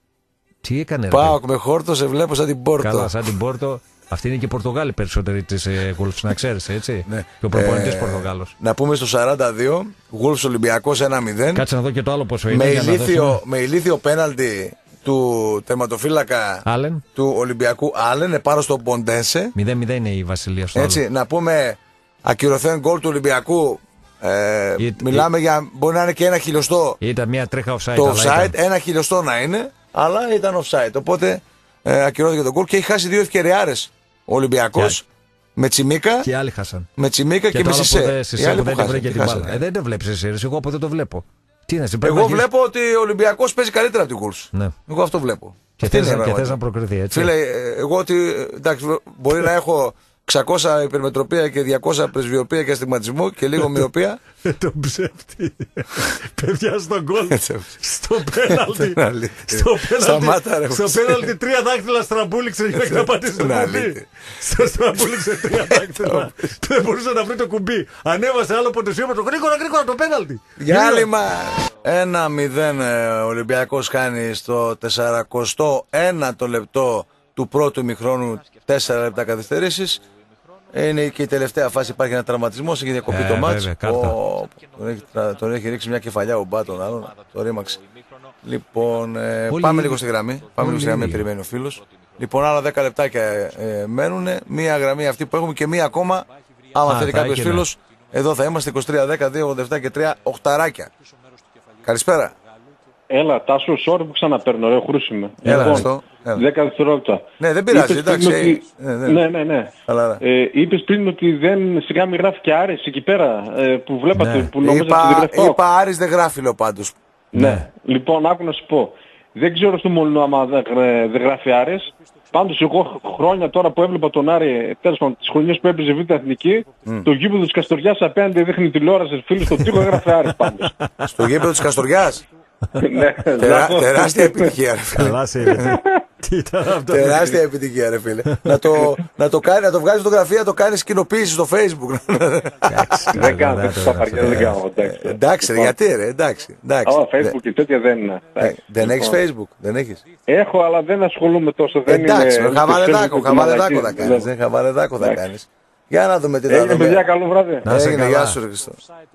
Τι έκανε, ΠΑΟΚ με χόρτο, σε βλέπω σαν την Πόρτο. Καλά, σαν την Πόρτο. Αυτή είναι και οι Πορτογάλοι περισσότεροι τη Wolves, να ξέρει, έτσι. Ναι. Και ο προπονητή ε, Πορτογάλος. Να πούμε στο σαράντα δύο, Wolves Ολυμπιακός ένα μηδέν. Κάτσε να δω και το άλλο πόσο είναι. Με ηλίθιο, με ηλίθιο πέναλτι του τερματοφύλακα Άλεν. Του Ολυμπιακού Άλεν, επάνω στο Ποντένσε. μηδέν μηδέν είναι η Βασιλεία στο έτσι, άλλο. Να πούμε ακυρωθέν γκολ του Ολυμπιακού. Ε, It, μιλάμε it, για. Μπορεί να είναι και ένα χιλιοστό. Ήταν μια τρίχα offside. Το offside, ήταν... ένα χιλιοστό να είναι, αλλά ήταν offside. Οπότε ε, ακυρώθηκε τον γκολ και έχει χάσει δύο ευκαιριάρες ο Ολυμπιακός. Yeah. Με Τσιμίκα. Και άλλοι χάσαν. Με Τσιμίκα και, και με Σισέ. Δεν το βλέπει εσύ. Εγώ από δεν το βλέπω. Τι είναι, εγώ να βλέπω ότι ο Ολυμπιακός παίζει καλύτερα από την Wolves. Ναι. Εγώ αυτό βλέπω. Και θες να προκριθεί έτσι. Φίλε, εγώ ότι εντάξει, μπορεί να έχω εξακόσια υπερμετροπία και διακόσια πρεσβειοπία και αστιγματισμό και λίγο μοιοπία. Το ψεύτη. Παιδιά στον γκολ. Στο πέναλτι. Στο πέναλτι τρία δάχτυλα στραμπούληξε για να πατήσει το κουμπί. Στο στραμπούληξε τρία δάχτυλα. Δεν μπορούσε να βρει το κουμπί. Ανέβασε άλλο ποντεσιόμετρο. Γρήγορα, γρήγορα το πέναλτι. Διάλειμμα. ένα μηδέν ο Ολυμπιακός χάνει στο τεσσαρακοστό ένατο λεπτό του πρώτου ημιχρόνου, τέσσερα λεπτά καθυστερήσεις. Είναι και η τελευταία φάση, υπάρχει ένα τραυματισμός, έχει διακοπεί ε, το μάτς. Τον, έχει, τον έχει ρίξει μια κεφαλιά ο Μπάτον, άλλον, το ρήμαξε. Λοιπόν, ε, πάμε λίγο στη γραμμή. Πάμε λίγο στη γραμμή, περιμένει ο φίλος. Λοιπόν, άλλα δέκα λεπτάκια ε, μένουν. Μία γραμμή αυτή που έχουμε και μία ακόμα. Άμα θέλει κάποιος φίλος, εδώ θα είμαστε είκοσι τρία δέκα δύο ογδόντα επτά και τρία οχταράκια. Καλησπέρα. Έλα, Τάσο, sorry που ξαναπαίρνω, ρε, χρούσιμαι. Έλα, λοιπόν, δέκα δευτερόλεπτα. Ναι, δεν πειράζει, εντάξει. Ότι... Ναι, ναι, ναι. ναι, ναι. Ε, είπες πριν ότι δεν σιγά μην γράφει και Άρης εκεί πέρα, ε, που βλέπατε, ναι. που νομίζατε είπα, ότι δεν γράφει. Είπα Άρης δεν γράφει, λέω πάντως. Ναι. ναι. Λοιπόν, άκου να σου πω. Δεν ξέρω στο Μολυνό άμα δεν γράφει Άρης. Πάντως εγώ χρόνια τώρα που έβλεπα τον Άρη, τέλος πάντων τις χρονιές που έπαιζε Β' Εθνική, mm. το γήπεδο της Καστοριάς απέναντι δείχνει τηλεόραση, φίλοι, στον τοίχο έγραφε Άρης πάντως. Στο γήπεδο της Καστοριάς. Ναι, Τερα, τεράστια επιτυχία, ρε φίλε. Καλά σε είδε. Τι ήταν αυτό. Τεράστια επιτυχία, ρε φίλε. να, το, να, το κάνει, να το βγάλει φωτογραφία, να το κάνει κοινοποίηση στο Facebook. Δεν κάνω, δεν κάνω. Εντάξει, γιατί ρε, εντάξει. Α, Facebook και τέτοια δεν είναι. Δεν έχεις Facebook, δεν έχεις. Έχω, αλλά δεν ασχολούμαι τόσο. Εντάξει, χαβαλεδάκο, χαβαλεδάκο θα κάνεις. Χαβαλεδάκο θα κάνεις. Για να δούμε τι θα δούμε. Παιδιά, καλό βράδυ. Έγινε, γεια σου, Χριστό.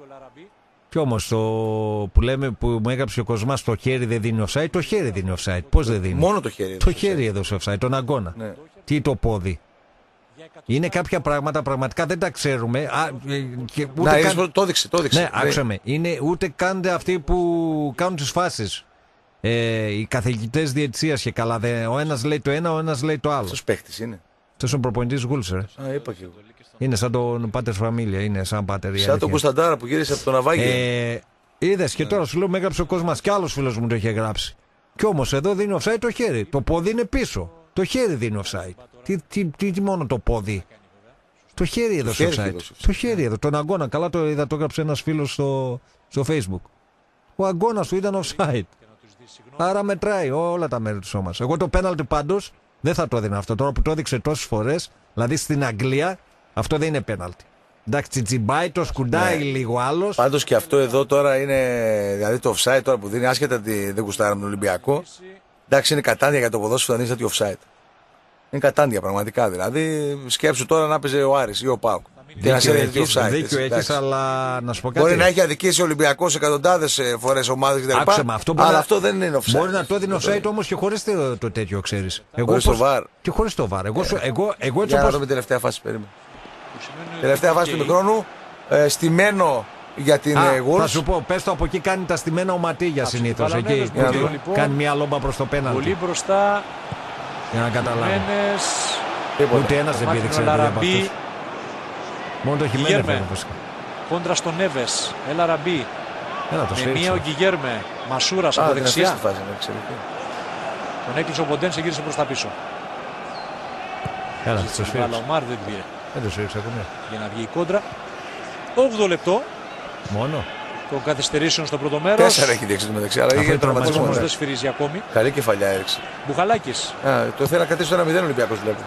Κι όμως το που λέμε που μου έγραψε ο Κοσμάς, το χέρι δεν δίνει offside, το χέρι δίνει offside. Πώς δεν δίνει. Μόνο το χέρι. Το χέρι έδωσε offside, τον αγώνα. Ναι. Τι το πόδι. Είναι κάποια πράγματα πραγματικά δεν τα ξέρουμε. Α, και ούτε να, καν... το έδειξε, το έδειξε. Ναι, άκουσα με. Είναι ούτε καν αυτοί που κάνουν τις φάσεις. Ε, οι καθηγητές διαιτησίας και καλά. Δε, ο ένας λέει το ένα, ο ένας λέει το άλλο. Αυτός παίχτης είναι. Αυτός είναι ο προπονητής Γούλς, ρε. Α, είπα και εγώ. Είναι σαν τον Πάτερ Φαμίλια, είναι σαν Πάτερ. Σαν τον Κωνσταντάρα που γύρισε από το ναυάγιο. Ε, είδες και τώρα σου λέω, με έγραψε ο κόσμος κι άλλος φίλος μου το είχε γράψει. Κι όμως εδώ δίνει offside το χέρι. Το πόδι είναι πίσω. Το χέρι δίνει offside. Τι, τι, τι, τι μόνο το πόδι. Το χέρι εδώ στο offside. Το χέρι εδώ. Τον αγώνα. Καλά το είδα, το έγραψε ένας φίλος στο, στο Facebook. Ο αγώνας του ήταν offside. Άρα μετράει όλα τα μέρη του σώματος. Εγώ το πέναλτι πάντως δεν θα το έδινα αυτό. Τώρα που το έδειξε τόσες φορές, δηλαδή στην Αγγλία, αυτό δεν είναι πέναλτι. Εντάξει, τσιτσιμπάει, το σκουντάει ναι. λίγο άλλος. Πάντως και αυτό εδώ τώρα είναι. Δηλαδή το offside τώρα που δίνει, άσχετα ότι δεν γουστάραμε τον Ολυμπιακό. Εντάξει, είναι κατάντια για το ποδόσφαιρο να δίνει τέτοιο offside. Είναι κατάντια πραγματικά. Δηλαδή, σκέψου τώρα να παίζει ο Άρης ή ο ΠΑΟΚ. Και να σε δίνει offside. Δίκιο έχει, αλλά να σου πω κάτι. Μπορεί να έχει αδικήσει ο Ολυμπιακός εκατοντάδες φορές ομάδες κτλ. Αυτό αλλά να... αυτό δεν είναι offside. Μπορεί να το δίνει offside όμως και χωρίς το, το τέτοιο, ξέρεις. Χωρίς το βαρ. Και χωρίς το βαρ. Εγώ, ε. εγώ, εγώ έτσι για να δούμε τελευταία φάση. Περίμενε. Τελευταία φάση του μικρόνου. Ε, στημένο για την Γουλς. Θα σου πω, πες το από εκεί κάνει τα στημένα ο Ματίγια συνήθως. Εκεί λοιπόν, κάνει μια λόμπα προς το πέναλτι. Πολύ μπροστά. Για να καταλάβω. Ούτε ένας δεν πήδηξε. Μόνο το Χιμένε φέρνει. Κόντρα στον Νέβες. Έλα Ραμπί. Με μία ο Γκιγέρμε. Μασούρας από δεξιά. Τον έκλεισε ο Ποντέν, σε γύρισε προς τα πίσω. Έλα, το σφίριξε. Αλλά ο Μάρ δεν πήρε. Δεν το σφίριξε ακόμα. Για να βγει η κόντρα. όγδοο λεπτό. Μόνο. Των καθυστερήσεων στο πρώτο μέρος. Τέσσερα έχει δείξει μεταξύ. Αλλά είχε τραυματισμό. Όμως δεν σφυρίζει ακόμη. Καλή κεφαλιά έριξε. Μπουχαλάκης. Το θέλει να κρατήσει το ένα μηδέν ο Ολυμπιακός βλέπω.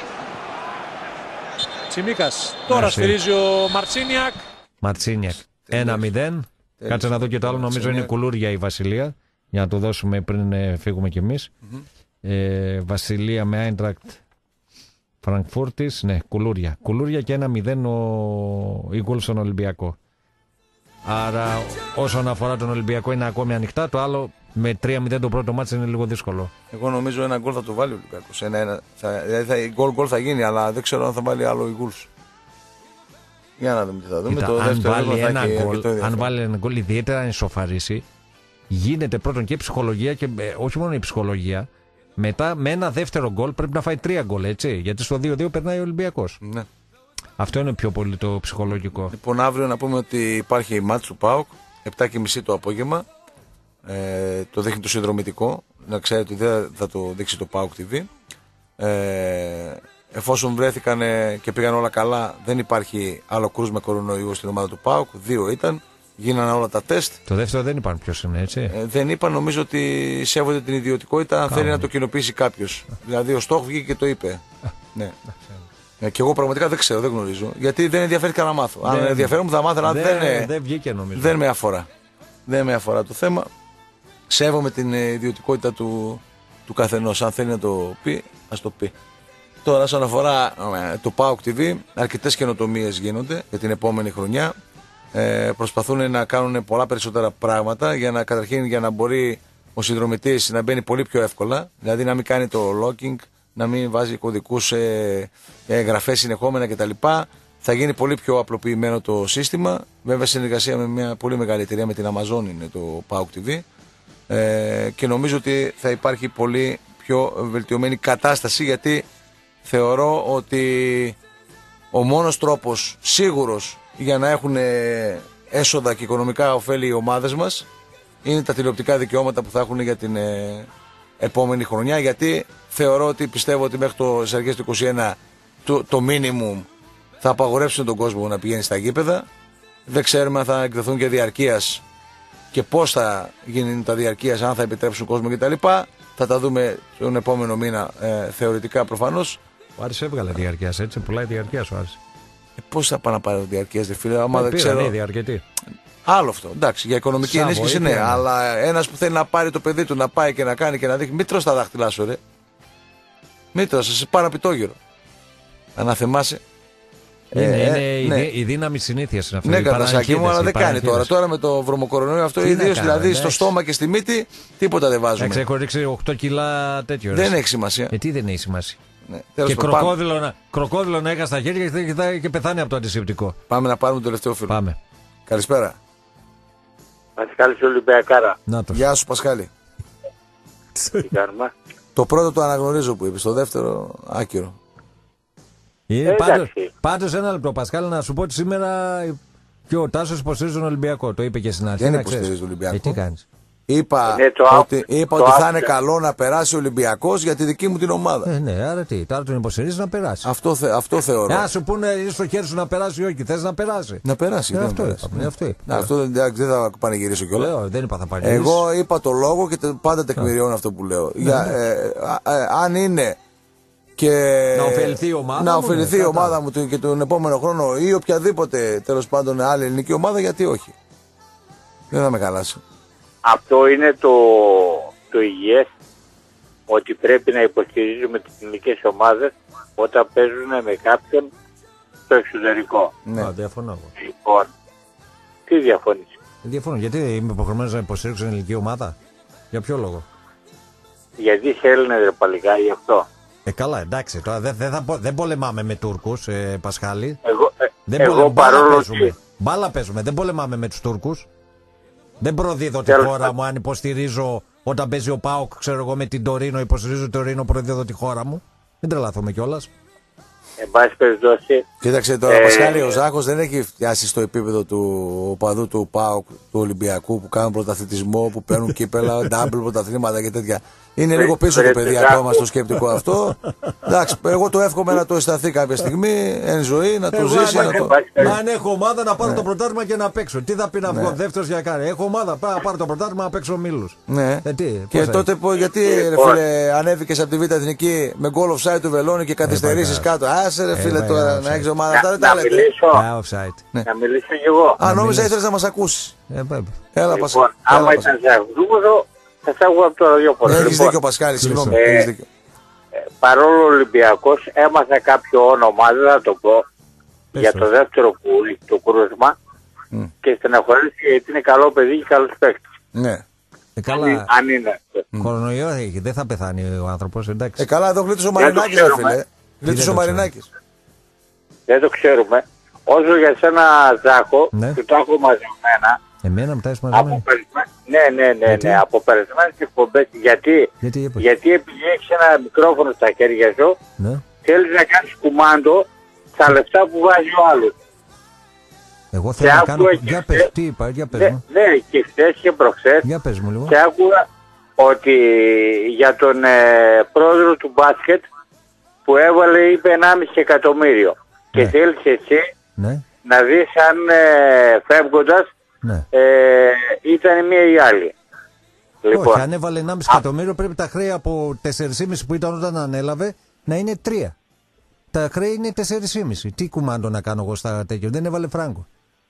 Τσιμίκας. Τώρα σφυρίζει ο Μαρτσίνιακ. Μαρτσίνιακ. ένα μηδέν. Κάτσε να δω και το άλλο. Νομίζω είναι κουλούρια η Βασιλεία. Για να το δώσουμε πριν φύγουμε κι εμείς. Ε, Βασιλεία με Άιντρακτ Φραγκφούρτης. Ναι, κουλούρια. Κουλούρια και ένα μηδέν ο Γκολ στον Ολυμπιακό. Άρα όσον αφορά τον Ολυμπιακό είναι ακόμη ανοιχτά. Το άλλο με τρία μηδέν το πρώτο μάτς είναι λίγο δύσκολο. Εγώ νομίζω ένα γκολ θα το βάλει ο Ολυμπιακός. Ένα, ένα, θα, δηλαδή θα, γκολ γκολ θα γίνει, αλλά δεν ξέρω αν θα βάλει άλλο η Γκουλς. Για να δούμε τι θα δούμε. Κοίτα, το αν, βάλει θα ένα έχει, γκολ, αν βάλει ένα γκολ, ιδιαίτερα αν ισοφαρίσει, γίνεται πρώτον και ψυχολογία και ε, όχι μόνο η ψυχολογία. Μετά με ένα δεύτερο γκολ πρέπει να φάει τρία γκολ, έτσι. Γιατί στο δύο δύο περνάει ο Ολυμπιακός. Ναι. Αυτό είναι πιο πολύ το ψυχολογικό. Λοιπόν, αύριο να πούμε ότι υπάρχει η μάτς του ΠΑΟΚ, επτά και μισή το απόγευμα. Ε, το δείχνει το συνδρομητικό. Να ξέρετε ότι δεν θα το δείξει το ΠΑΟΚ τι βι. Ε, εφόσον βρέθηκαν και πήγαν όλα καλά, δεν υπάρχει άλλο κρούσμα κορονοϊού στην ομάδα του ΠΑΟΚ. Δύο ήταν. Γίνανε όλα τα τεστ. Το δεύτερο δεν είπαν ποιος είναι, έτσι. Ε, δεν είπαν, νομίζω ότι σέβονται την ιδιωτικότητα αν θέλει να το κοινοποιήσει κάποιος. Δηλαδή ο Στόχ βγήκε και το είπε. Ναι. Ε, και εγώ πραγματικά δεν ξέρω, δεν γνωρίζω. Γιατί δεν ενδιαφέρθηκα να μάθω. Αν δεν, ενδιαφέρον μου θα μάθω, αλλά δεν, δεν, δεν βγήκε νομίζω. Δεν με αφορά. Δεν με αφορά το θέμα. Σέβομαι την ιδιωτικότητα του, του καθενός. Αν θέλει να το πει, ας το πει. Τώρα, όσον αφορά το ΠΑΟΚ τι βι, αρκετές καινοτομίες γίνονται για την επόμενη χρονιά. Ε, προσπαθούν να κάνουν πολλά περισσότερα πράγματα για να, καταρχήν, για να μπορεί ο συνδρομητής να μπαίνει πολύ πιο εύκολα. Δηλαδή να μην κάνει το locking, να μην βάζει κωδικούς, ε, ε, γραφές συνεχόμενα κτλ. Θα γίνει πολύ πιο απλοποιημένο το σύστημα. Βέβαια, συνεργασία με μια πολύ μεγάλη εταιρεία, με την Amazon είναι το ΠΑΟΚ τι βι. Ε, και νομίζω ότι θα υπάρχει πολύ πιο βελτιωμένη κατάσταση, γιατί θεωρώ ότι ο μόνος τρόπος σίγουρος για να έχουν έσοδα και οικονομικά ωφέλη οι ομάδες μας είναι τα τηλεοπτικά δικαιώματα που θα έχουν για την ε, επόμενη χρονιά, γιατί θεωρώ ότι πιστεύω ότι μέχρι το αρχές του είκοσι ένα το, το minimum θα απαγορεύσουν τον κόσμο να πηγαίνει στα γήπεδα. Δεν ξέρουμε αν θα εκδοθούν και διαρκείας και πώς θα γίνουν τα διαρκείας, αν θα επιτρέψουν κόσμο κτλ. Θα τα δούμε τον επόμενο μήνα, ε, θεωρητικά προφανώς. Ο Άρης έβγαλε διαρκείας, έτσι, πουλάει διαρκείας ο Άρης. Ε, πώς θα πάνε να πάρει διαρκείας, δε φίλε, άμα ε, δεν ξέρω. Ήδη αρκετή. Άλλο αυτό. Εντάξει, για οικονομική Σαν ενίσχυση ναι, ναι, αλλά ένας που θέλει να πάρει το παιδί του να πάει και να κάνει και να δείχνει. Μην τρως τα δάχτυλά σου, ρε. Μην τρως, σε πάρα πιτόγυρο. Αναθεμάσαι. Είναι, ε, είναι ναι. η, η δύναμη συνήθεια είναι αυτό. Ναι, κατασάκι μου, αλλά δεν κάνει τώρα. Τώρα με το βρωμοκορονοϊό αυτό, ιδίως δηλαδή ναι, στο στόμα και στη μύτη, τίποτα δεν βάζουμε. Εντάξει, έχω ρίξει οκτώ κιλά τέτοιο. Δεν έχει σημασία. Ε, τι δεν έχει σημασία. Ναι. Και κροκόδιλο να, κροκόδιλο να είχα στα χέρια και θα είχε πεθάνει από το αντισηπτικό. Πάμε να πάρουμε το τελευταίο φίλο. Πάμε. Καλησπέρα. Πασχάλης Ολυμπιακάρα. Γεια σου Πασχάλη. Τι κάνουμε. Το πρώτο το αναγνωρίζω που είπες, το δεύτερο άκυρο. Ε, πάντως, πάντως ένα λεπτό Πασχάλη να σου πω ότι σήμερα και ο Τάσος υποστηρίζει τον Ολυμπιακό. Το είπε και στην αρχή. Δεν υποστηρίζει τον Ολυμπιακό. Ε, τι κάνεις. Είπα ναι, το ότι, είπα ότι θα είναι καλό να περάσει ο Ολυμπιακός για τη δική μου την ομάδα. Ε, ναι, άρα τι, τώρα τον υποστηρίζει να περάσει. Αυτό, θε, αυτό θεωρώ. Να σου πούνε είσαι στο χέρι σου να περάσει ή όχι, θες να περάσει. Να περάσει. Ε, δεν αυτό, περάσει. είπα, ναι. αυτό, είπα. Ναι, αυτό δεν, δεν θα πανηγυρίσω κιόλας. Λέω, δεν είπα θα πανηγυρίσω. Εγώ είπα το λόγο και πάντα τεκμηριώνω αυτό που λέω. Ναι, για, ναι. Ε, ε, ε, αν είναι και να ωφεληθεί η ομάδα, να μου, ωφεληθεί ναι, η ομάδα μου και τον επόμενο χρόνο ή οποιαδήποτε τέλος πάντων άλλη ελληνική ομάδα, γιατί όχι. Δεν θα με χαλάσει. Αυτό είναι το, το υγιές, ότι πρέπει να υποστηρίζουμε τις ελληνικές ομάδες όταν παίζουν με κάποιον στο εξωτερικό. Ναι, Α, διαφωνώ. Λοιπόν, τι διαφωνείς? Διαφωνώ, γιατί είμαι υποχρεωμένος να υποστηρίξω την ελληνική ομάδα, για ποιο λόγο? Γιατί είσαι Έλληνες ρε παλικά, γι' αυτό. Ε, καλά, εντάξει, τώρα δεν, δεν, θα, δεν πολεμάμε με Τούρκους, ε, Πασχάλη. Εγώ, ε, δεν εγώ πολε... παρόλο μπάλα, παίζουμε. μπάλα παίζουμε, δεν πολεμάμε με τους Τούρκους. Δεν προδίδω τη χώρα μου αν υποστηρίζω όταν παίζει ο ΠΑΟΚ, ξέρω εγώ με την Τωρίνο, υποστηρίζω την Τωρίνο, προδίδω τη χώρα μου. Μην τρελαθούμε κιόλας. Εν πάση περιπτώσει. Κοίταξε τώρα, ε... Πασχάλη, ο Ζάχος δεν έχει φτιάσει στο επίπεδο του οπαδού του ΠΑΟΚ, του Ολυμπιακού, που κάνουν πρωταθλητισμό, που παίρνουν κύπελα, ντάμπλ πρωταθλήματα και τέτοια. Είναι λίγο πίσω το παιδί ακόμα στο σκεπτικό αυτό. Εντάξει, εγώ το εύχομαι να το αισθανθεί κάποια στιγμή, εν ζωή, να το ζήσει. Να το... Αν έχω ομάδα να πάρω ναι. το πρωτάθλημα και να παίξω. Τι θα πει να βγω ναι. δεύτερος για κάνει. Έχω ομάδα, πάω να πάρω το πρωτάθλημα να παίξω μήλους. Ναι. Ε, τι, και τότε πω, γιατί ρε φίλε, ανέβηκες από τη Β' Εθνική με γκολ offside του Βελώνη και καθυστερήσεις κάτω. Άσε ρε φίλε τώρα να έχεις ομάδα. Να, να, μιλήσω, ναι. να μιλήσω κι εγώ. Αν νόμιζα ήθελες να μας ακούσεις. Έλα Πασχάλη. Άμα ήταν ζαχδούμοδο θα σ' άκουγα από το ραδιόφωνο. Έχεις δίκιο Πασχάλη, συγγνώμη. Ε, παρόλο ο Ολυμπιακός έμαθα κάποιο όνομα, δεν θα το πω, Πες για το δεύτερο κούλι, το κρούσμα mm. και στεναχωρήθηκε γιατί είναι καλό παιδί και καλός παίκτης. Ναι. Ε, καλά. Αν, αν είναι. Mm. Κορονοϊό έχει, δεν θα πεθάνει ο άνθρωπος, εντάξει. Ε, καλά, εδώ γλίτωσε ο Μαρινάκης, ρε φίλε. Γλίτωσε ο Μαρινάκης. Δεν το ξέρουμε. Όσο για σένα Ζάχο, ναι. που το έχω μαζεμένα, εμένα μετά είσαι μαζεμένα. Ναι, ναι, ναι, γιατί? ναι, από περασμένες εκπομπές. Γιατί, γιατί, γιατί επειδή έχεις ένα μικρόφωνο στα χέρια σου, ναι. θέλεις να κάνεις κουμάντο στα λεφτά που βάζει ο άλλος. Εγώ θέλω και να κάνω... Και... Για πες, τι είπα, για πες ναι, μου. Ναι, και χθες και προχθές. Για πες μου λίγο. Και άκουγα ότι για τον ε, πρόεδρο του μπάσκετ που έβαλε είπε ενάμιση εκατομμύριο. Ναι. Και θέλεις εσύ ναι. να δεις αν ε, φεύγοντας ναι. ε, ήταν η μία ή η άλλη. Λοιπόν, όχι, αν έβαλε ενάμιση εκατομμύριο πρέπει τα χρέη από τέσσερα κόμμα πέντε που ήταν όταν ανέλαβε να είναι τρία. Τα χρέη είναι τέσσερα κόμμα πέντε. Τι κουμάντο να κάνω εγώ στα τέτοια, δεν έβαλε φράγκο.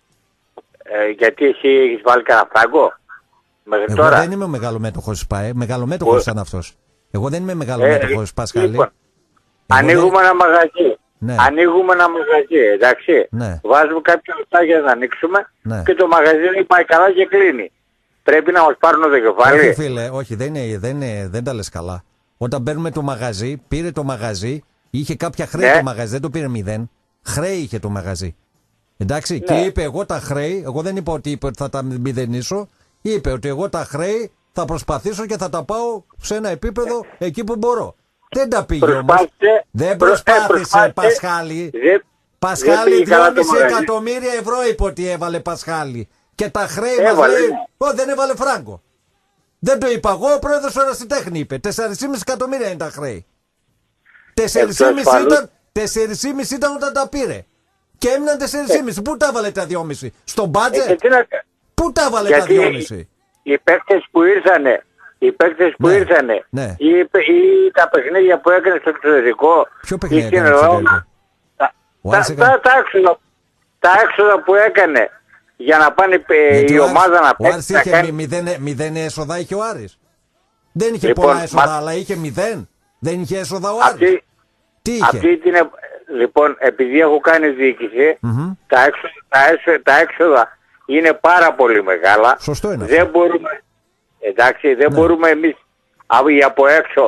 Ε, γιατί εσύ έχεις βάλει κανένα φράγκο μέχρι εγώ τώρα. Δεν είμαι μεγαλομέτωχος της ΠΑΕ, μεγαλομέτωχος ήταν αυτός. Εγώ δεν είμαι μεγαλομέτωχος, ε, Πασχάλη. Λοιπόν, ανοίγουμε δεν... ένα μαγαζί. Ναι. Ανοίγουμε ένα μαγαζί, εντάξει. Ναι. Βάζουμε κάποια λεπτά για να ανοίξουμε ναι. και το μαγαζί δεν πάει καλά και κλείνει. Πρέπει να μας πάρουν το κεφάλι. Όχι φίλε, όχι, δεν, είναι, δεν, είναι, δεν τα λες καλά. Όταν παίρνουμε το μαγαζί, πήρε το μαγαζί, είχε κάποια χρέη ναι. το μαγαζί, δεν το πήρε μηδέν. Χρέη είχε το μαγαζί. Εντάξει, ναι. και είπε εγώ τα χρέη, εγώ δεν είπα ότι, είπε ότι θα τα μηδενίσω, είπε ότι εγώ τα χρέη θα προσπαθήσω και θα τα πάω σε ένα επίπεδο εκεί που μπορώ. Δεν τα πήγε όμως. Δεν προσπάθησε, Πασχάλη. Δε, Πασχάλη, δυόμισι εκατομμύρια ευρώ είπε ότι έβαλε Πασχάλη. Και τα χρέη μας λέει, Ω, δεν έβαλε φράγκο. Δεν το είπα εγώ, ο πρόεδρος Ερασιτέχνη είπε. τέσσερα κόμμα πέντε εκατομμύρια είναι τα χρέη. τέσσερα κόμμα πέντε ήταν, ήταν όταν τα πήρε. Και έμειναν τέσσερα κόμμα πέντε. Πού τα έβαλε τα δυόμισι? Στον μπάτζετ? Ε, Πού τα έβαλε τα δυόμισι? Οι παίκτες που ήρθανε, οι παίκτες που ναι, ήρθανε ναι. ή, ή τα παιχνίδια που έκανε στο εξωτερικό. Ποιο παιχνίδια έκανε στο εξωτερικό? Τα, τα, τα, τα, έξοδα, τα έξοδα που έκανε για να πάνε γιατί η ομάδα να παίξει. Ο Άρης είχε κάνει... μηδέν, μηδέν έσοδα είχε ο Άρης. Δεν είχε λοιπόν, πολλά έσοδα, μα... αλλά είχε μηδέν. Δεν είχε έσοδα ο Άρης. Αυτή, τι είχε? Αυτή την, λοιπόν, επειδή έχω κάνει διοίκηση, mm-hmm. τα, έξοδα, τα, έξοδα, τα έξοδα είναι πάρα πολύ μεγάλα. Σωστό είναι. Δεν μπορούμε, εντάξει, δεν ναι. μπορούμε εμείς από έξω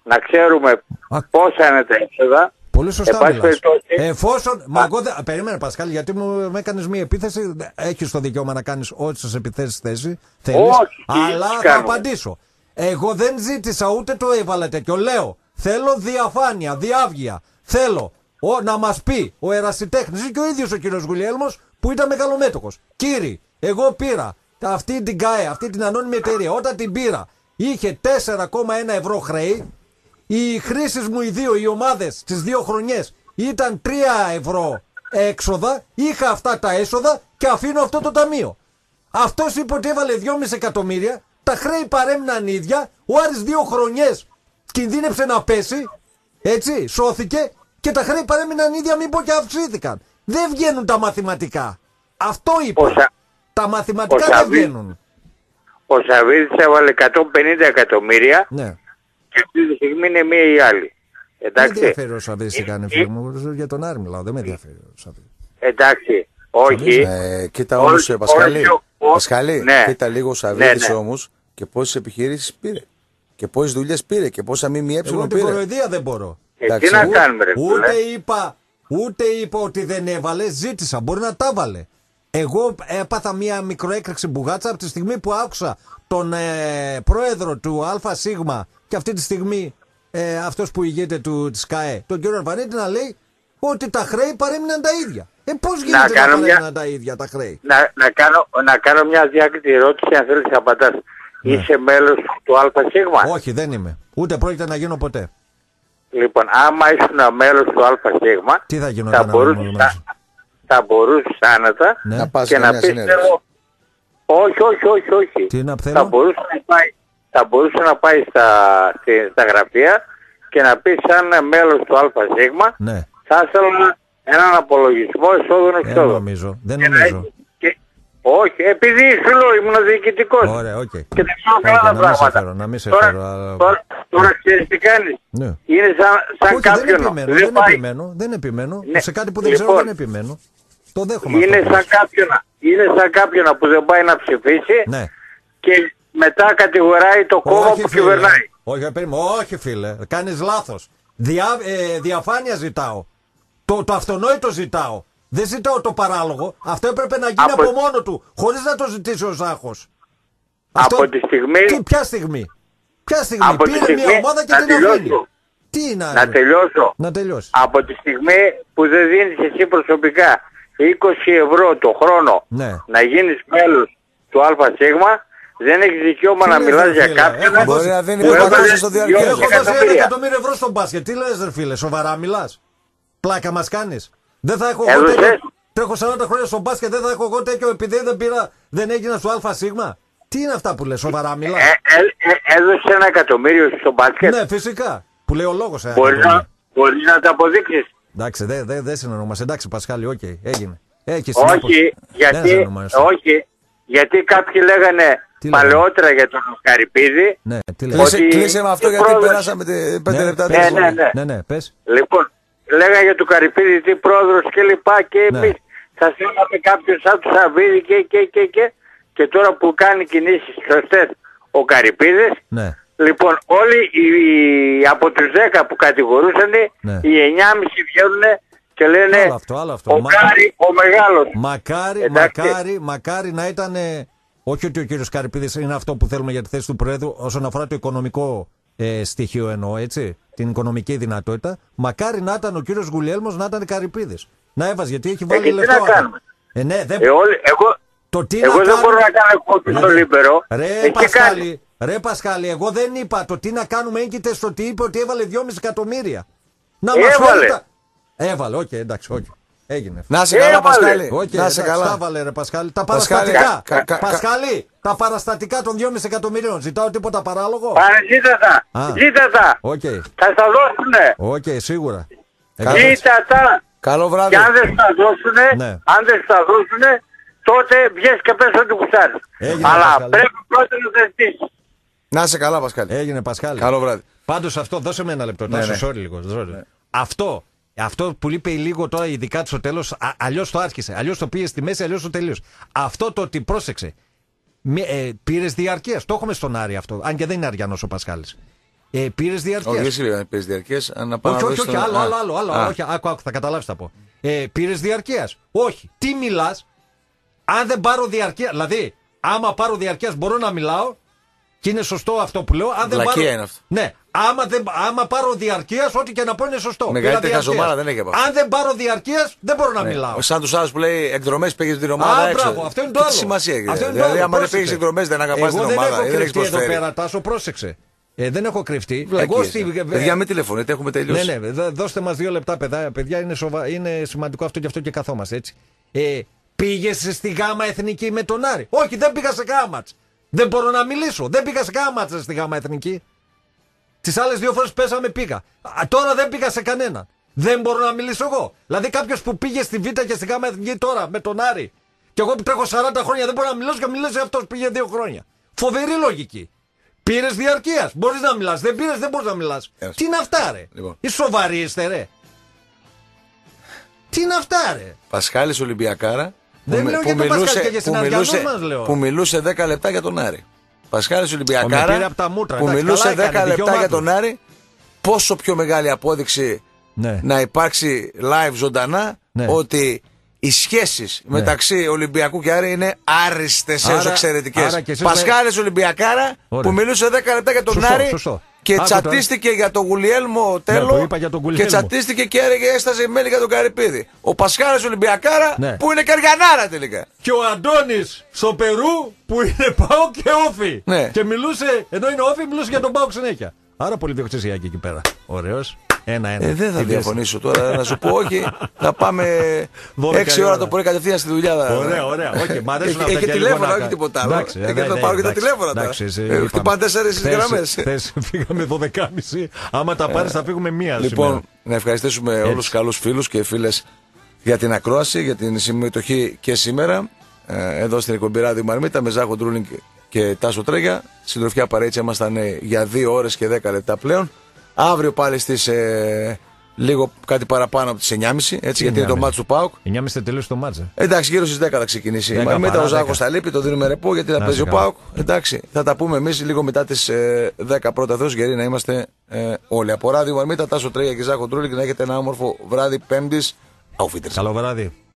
να ξέρουμε Α. πόσα είναι τα έξοδα. Πολύ σωστά μιλάς. Εφόσον, μα εγώ δεν, περίμενε Πασχάλη, γιατί μου έκανες μία επίθεση, έχεις το δικαίωμα να κάνεις ό,τι σας επιθέσεις θέση, θέλεις, όχι, αλλά θα κάνω. απαντήσω. Εγώ δεν ζήτησα ούτε το έβαλα τέτοιο, λέω, θέλω διαφάνεια, διάβγεια, θέλω ο, να μας πει ο ερασιτέχνης και ο ίδιος ο κύριος Γουλιέλμος που ήταν μεγαλομέτωχος. Κύριε, εγώ πήρα αυτή την ΚΑΕ, αυτή την ανώνυμη εταιρεία, όταν την πήρα είχε τέσσερα κόμμα ένα ευρώ χρέη. Οι χρήσεις μου οι δύο, οι ομάδες τις δύο χρονιές ήταν τρία ευρώ έξοδα, είχα αυτά τα έσοδα και αφήνω αυτό το ταμείο. Αυτός είπε ότι έβαλε δυόμισι εκατομμύρια, τα χρέη παρέμειναν ίδια, ο Άρης δύο χρονιές κινδύνεψε να πέσει, έτσι, σώθηκε και τα χρέη παρέμειναν ίδια, μην πω και αυξήθηκαν. Δεν βγαίνουν τα μαθηματικά. Αυτό είπα. Σα... Τα μαθηματικά δεν Σαβί... βγαίνουν. Ο Σαββίδης έβαλε εκατόν πενήντα εκατομμύρια. Ναι. Και αυτή τη στιγμή είναι μία ή άλλη. Εντάξει. Δεν με ενδιαφέρει ο Σαββίδης τι κάνει, φίλε μου. Για τον Άρη μιλάω. Δεν με ενδιαφέρει ο Σαββίδης. Εντάξει. Όχι. Ε, κοίτα όμως, ε, Πασχαλή. Πασχαλή, ναι. Κοίτα λίγο ο Σαββίδης ναι, ναι. όμως και πόσες επιχειρήσεις πήρε. Και πόσες δουλειές πήρε. Και πόσα ΜΜΕ πήρε. Εγώ την κοροϊδία δεν μπορώ. Ε, τι να κάνουμε, ρε. Ούτε είπα, ούτε είπα ότι δεν έβαλε. Ζήτησα. Μπορεί να τα βάλε. Εγώ έπαθα μία μικροέκρηξη μπουγάτσα από τη στιγμή που άκουσα τον ε, πρόεδρο του ΑΣ και αυτή τη στιγμή ε, αυτός που ηγείται του, της ΚΑΕ, τον κύριο Αρβανίτη, να λέει ότι τα χρέη παρέμειναν τα ίδια. Ε, πώς γίνεται να, να παρέμειναν μια... τα ίδια τα χρέη. Να, να, κάνω, να κάνω μια διάκριτη ερώτηση, αν θέλεις να απαντάς. Ναι. Είσαι μέλος του ΑΣ? Όχι, δεν είμαι. Ούτε πρόκειται να γίνω ποτέ. Λοιπόν, άμα ήσουν μέλος του ΑΣ, τι θα γίνω, θα μπορούσες θα μπορούσες άνετα ναι. να πας και να πεις θέλω... Όχι, όχι, όχι, όχι. Τι να θα, μπορούσε να πάει, θα μπορούσε να πάει στα, στα γραφεία και να πει σαν μέλος του ΑΣ ναι. θα ήθελα έναν απολογισμό εσόδων εξόδων. Δεν νομίζω, δεν νομίζω. Και, και, όχι, επειδή σου λέω ήμουν διοικητικός. Ωραία, οκ. Okay. Και δεν ξέρω καλά τα πράγματα. Να μην σε τώρα, φέρω, αλλά... τώρα, τώρα ξέρεις τι κάνεις. Ναι. Είναι σαν, σαν όχι, κάποιον. Δεν επιμένω, δεν, πάει... επιμένω, δεν επιμένω. Ναι. Σε κάτι που δεν λοιπόν, ξέρω δεν επιμένω. Το δέχομαι. Είναι αυτό σαν κάποιον, είναι σαν κάποιον που δεν πάει να ψηφίσει ναι. και μετά κατηγοράει το κόμμα όχι, που φίλε. κυβερνάει. Όχι, όχι φίλε, κάνεις λάθος. Δια, ε, διαφάνεια ζητάω. Το, το αυτονόητο ζητάω. Δεν ζητάω το παράλογο. Αυτό έπρεπε να γίνει από, από μόνο του, χωρίς να το ζητήσει ο Ζάχος. Από αυτό... τη στιγμή... Τι, ποια στιγμή. Ποια στιγμή. Από πήρε στιγμή... μια ομάδα και την αφήνει. Τι είναι, να τελειώσω. Να τελειώσει. Από τη στιγμή που δεν δίνεις εσύ προσωπικά είκοσι ευρώ το χρόνο ναι. να γίνεις μέλος του ΑΣ, δεν έχεις δικαίωμα να μιλάς για κάποιον. Μπορεί να δίνει πρωτάθλημα στο διάρκεια. Έχω δώσει ένα εκατομμύριο ευρώ στον μπάσκετ. Τι λες, ρε φίλε, σοβαρά μιλάς? Πλάκα μας κάνεις? Δεν θα έχω εγώ τέτοιο. Τρέχω σαράντα χρόνια στον μπάσκετ, δεν θα έχω εγώ τέτοιο επειδή δεν πήρα, δεν έγινα στο ΑΣ. Τι είναι αυτά που λες, σοβαρά μιλάς? Ε, ε, ε, έδωσε ένα εκατομμύριο στο μπάσκετ. Ναι, φυσικά. Που λέει ο λόγος. Ε, Μπορείς να, μπορεί να τα αποδείξεις. Εντάξει, δεν δε, δε συνεννοούμαστε. Εντάξει, Πασχάλη, οκ, okay, έγινε. Έχεις όχι, γιατί, όχι, γιατί κάποιοι λέγανε τι παλαιότερα λέγανε? Για τον Καρυπίδη. Ναι, τι λέγανε? Ότι... Κλείσε με αυτό γιατί πρόεδρος... περάσαμε πέντε ναι, λεπτά. Ναι, ναι, ναι. ναι, ναι, πες. Λοιπόν, λέγανε για τον Καρυπίδη τι πρόεδρος και λοιπά και ναι. Εμείς θα θέλαμε κάποιον σαν του Σαββίδη και, και, και, και, και τώρα που κάνει κινήσεις σωστές ο Καρυπίδης. Ναι. Λοιπόν, όλοι οι, οι, από τους δέκα που κατηγορούσαν, ναι. οι εννιά και μισό βγαίνουν και λένε άλλο αυτό, άλλο αυτό. ο Μα... Κάρι, ο μεγάλος. Μακάρι, μακάρι, μακάρι να ήταν, όχι ότι ο κύριος Καρυπίδης είναι αυτό που θέλουμε για τη θέση του Προέδρου όσον αφορά το οικονομικό ε, στοιχείο εννοώ, έτσι, την οικονομική δυνατότητα. Μακάρι να ήταν ο κύριος Γουλιέλμος, να ήταν Καρυπίδης. Να έβαζε, γιατί έχει βάλει λεφτά. Τι να κάνουμε. Ε, ναι, δεν... ε, όλοι, εγώ το τι εγώ να δεν κάνουμε... μπορώ να κάνω κόπη στο Λίμπερο. Ρε Πασχάλη, ρε Πασχάλη, εγώ δεν είπα το τι να κάνουμε, έγκυται στο ότι είπε ότι έβαλε δυόμισι εκατομμύρια. Να μας έβαλε. Τα... Έβαλε, οκ, okay, εντάξει, όχι. Okay. Έγινε. Να σε καλά, Πασχάλη. Okay, να σε καλά. Τα βάλε, ρε Πασχάλη. Τα παραστατικά. Κα, κα, Πασχάλη, τα παραστατικά των δυόμισι εκατομμυρίων. Ζητάω τίποτα παράλογο. Πάρε, ζήτα τα. Ζήτα τα. Okay. Θα στα δώσουνε. Οκ, okay, σίγουρα. Ζήτα τα. Καλό βράδυ. Και αν δεν στα δώσουνε, ναι. αν δεν στα δώσουνε, τότε βγες και πες ότι κουστάρεις. Αλλά Πασχάλη. Πρέπει πρώτα να τα ζητήσεις. Να σε καλά, Πασχάλη. Έγινε, Πασχάλη. Καλό βράδυ. Πάντως αυτό, δώσε με ένα λεπτό. Ναι, ναι. Sorry, λίγο. Ναι. Αυτό. Αυτό που είπε λίγο τώρα, ειδικά στο τέλος, αλλιώς το άρχισε. Αλλιώς το πήγε στη μέση, αλλιώς το τελείωσε. Αυτό το ότι πρόσεξε. Ε, πήρες διαρκείας. Το έχουμε στον Άρη αυτό. Αν και δεν είναι αριανός ο Πασχάλης. Ε, πήρες διαρκείας. Όχι, εσύ πήρες διαρκείας. Όχι, όχι, όχι, άλλο, άλλο, άλλο, άλλο. Όχι, άκου, άκου, θα καταλάβεις θα πω. Ε, πήρες διαρκείας. Όχι. Τι μιλάς, αν δεν πάρω διαρκείας. Δηλαδή, άμα πάρω διαρκείας μπορώ να μιλάω και είναι σωστό αυτό που λέω. Αν δεν πάρω... είναι αυτό. Ναι, άμα, δεν... άμα πάρω διαρκείας, ό,τι και να πω είναι σωστό. Μεγαλύτερη χαζομάρα δεν έχει από αυτό. Αν δεν πάρω διαρκείας, δεν μπορώ να ναι. μιλάω. Σαν τους άλλους που λέει εκδρομές πήγες την ομάδα. Α, έξω. Μπράβο, αυτό είναι το άλλο. Τι σημασία έχει. Δηλαδή, άμα δεν πήγες εκδρομές, δεν αγαπάς την ομάδα. Εγώ δεν έχω κρυφτεί εδώ πέρα, Τάσο, πρόσεξε. Ε, δεν έχω κρυφτεί. Εγώ στη... Παιδιά, μην τηλεφωνείτε, έχουμε τελειώσει. Ναι, ναι, δώστε μας δύο λεπτά, παιδιά. παιδιά είναι, σοβα... είναι σημαντικό αυτό και αυτό και καθόμαστε έτσι. Ε, πήγες στη Γάμα Εθνική με τον Άρη. Όχι, δεν πήγα σε κάμα. Δεν μπορώ να μιλήσω. Δεν πήγα σε κάμα στη Γάμα Εθνική. Τις άλλες δύο φορές πέσαμε πήγα. Α, τώρα δεν πήγα σε κανέναν. Δεν μπορώ να μιλήσω εγώ. Δηλαδή κάποιος που πήγε στη Β και στη Γάμα Εθνική τώρα με τον Άρη. Και εγώ που τρέχω σαράντα χρόνια δεν μπορώ να μιλήσω και μιλήσω αυτός που πήγε δύο χρόνια. Φοβερή λογική. Πήρες διαρκείας. Μπορείς να μιλάς. Δεν πήρες, δεν μπορείς να μιλάς. Yes. Τι είναι αυτά, ρε. Λοιπόν. Είσαι σοβαροί είστε, ρε. Τι είναι αυτά, ρε. Πασχάλης Ολυμπιακάρα. Δεν μιλάω για τον Πασχάλη και για συναδιανούς μας, λέω. Που μιλούσε δέκα λεπτά για τον Άρη. Πασχάλης Ολυμπιακάρα. Μούτρα, που εντάξει, μιλούσε δέκα λεπτά για τον Άρη. Πόσο πιο μεγάλη απόδειξη ναι. να υπάρξει live ζωντανά ναι. ότι οι σχέσεις ναι. μεταξύ Ολυμπιακού και Άρη είναι άριστες έως εξαιρετικές. Πασχάλης Ολυμπιακάρα Ωραία. που μιλούσε δέκα λεπτά για τον σωστό, Άρη σωστό. και Άκου τσατίστηκε τώρα. για τον Γουλιέλμο Τέλο ναι, και τσατίστηκε και έρεγε έστασε μέλη για τον Καρυπίδη. Ο Πασχάλης Ολυμπιακάρα ναι. που είναι Καριανάρα τελικά. Και ο Αντώνης στο Περού που είναι Πάο και Όφη. Ναι. Και μιλούσε, ενώ είναι Όφη, μιλούσε για τον Πάο συνέχεια. Άρα πολύ διοξυσιακή εκεί πέρα. Ωραίος. Ένα-ένα. Ε, δεν θα διαφωνήσω τώρα να σου πω όχι. Θα πάμε έξι ώρα το πρωί κατευθείαν στη δουλειά. Ωραία, ωραία. Okay, μ' αρέσουν αυτά. Έχει τηλέφωνα, όχι τίποτα άλλο. Θα πάρω και τα τηλέφωνα. Χτυπάνε τέσσερις γραμμές. Φύγαμε δώδεκα και μισή. Άμα τα πάρεις θα φύγουμε μία. Λοιπόν, να ευχαριστήσουμε όλους τους καλούς φίλους και φίλες για την ακρόαση, για την συμμετοχή και σήμερα. Εδώ στην εκπομπή Ράδιο Μαρμίτα με Ζάχο Ντρούλινγκ και Τάσο Τρέγια. Συντροφιά παρέτσια ήμασταν για δύο ώρες και δέκα λεπτά πλέον. Αύριο πάλι στις ε, λίγο κάτι παραπάνω από τις εννιά και μισή, έτσι, γιατί είναι το μάτς του ΠΑΟΚ. εννιά και μισή θα τελείωσε το μάτς. Εντάξει, γύρω στις δέκα θα ξεκινήσει. Μα μετά ο Ζάκος θα λείπει, το δίνουμε ρεπό γιατί θα παίζει ο ΠΑΟΚ. Εντάξει, θα τα πούμε εμείς λίγο μετά τις ε, δέκα πρώτα Θεός, γιατί να είμαστε ε, όλοι. Από Ράδιο Μαρμίτα, Τάσο Τρέγια και Ζάκο Ντρούλινγκ και να έχετε ένα όμορφο βράδυ Πέμπτης. Καλό βράδυ.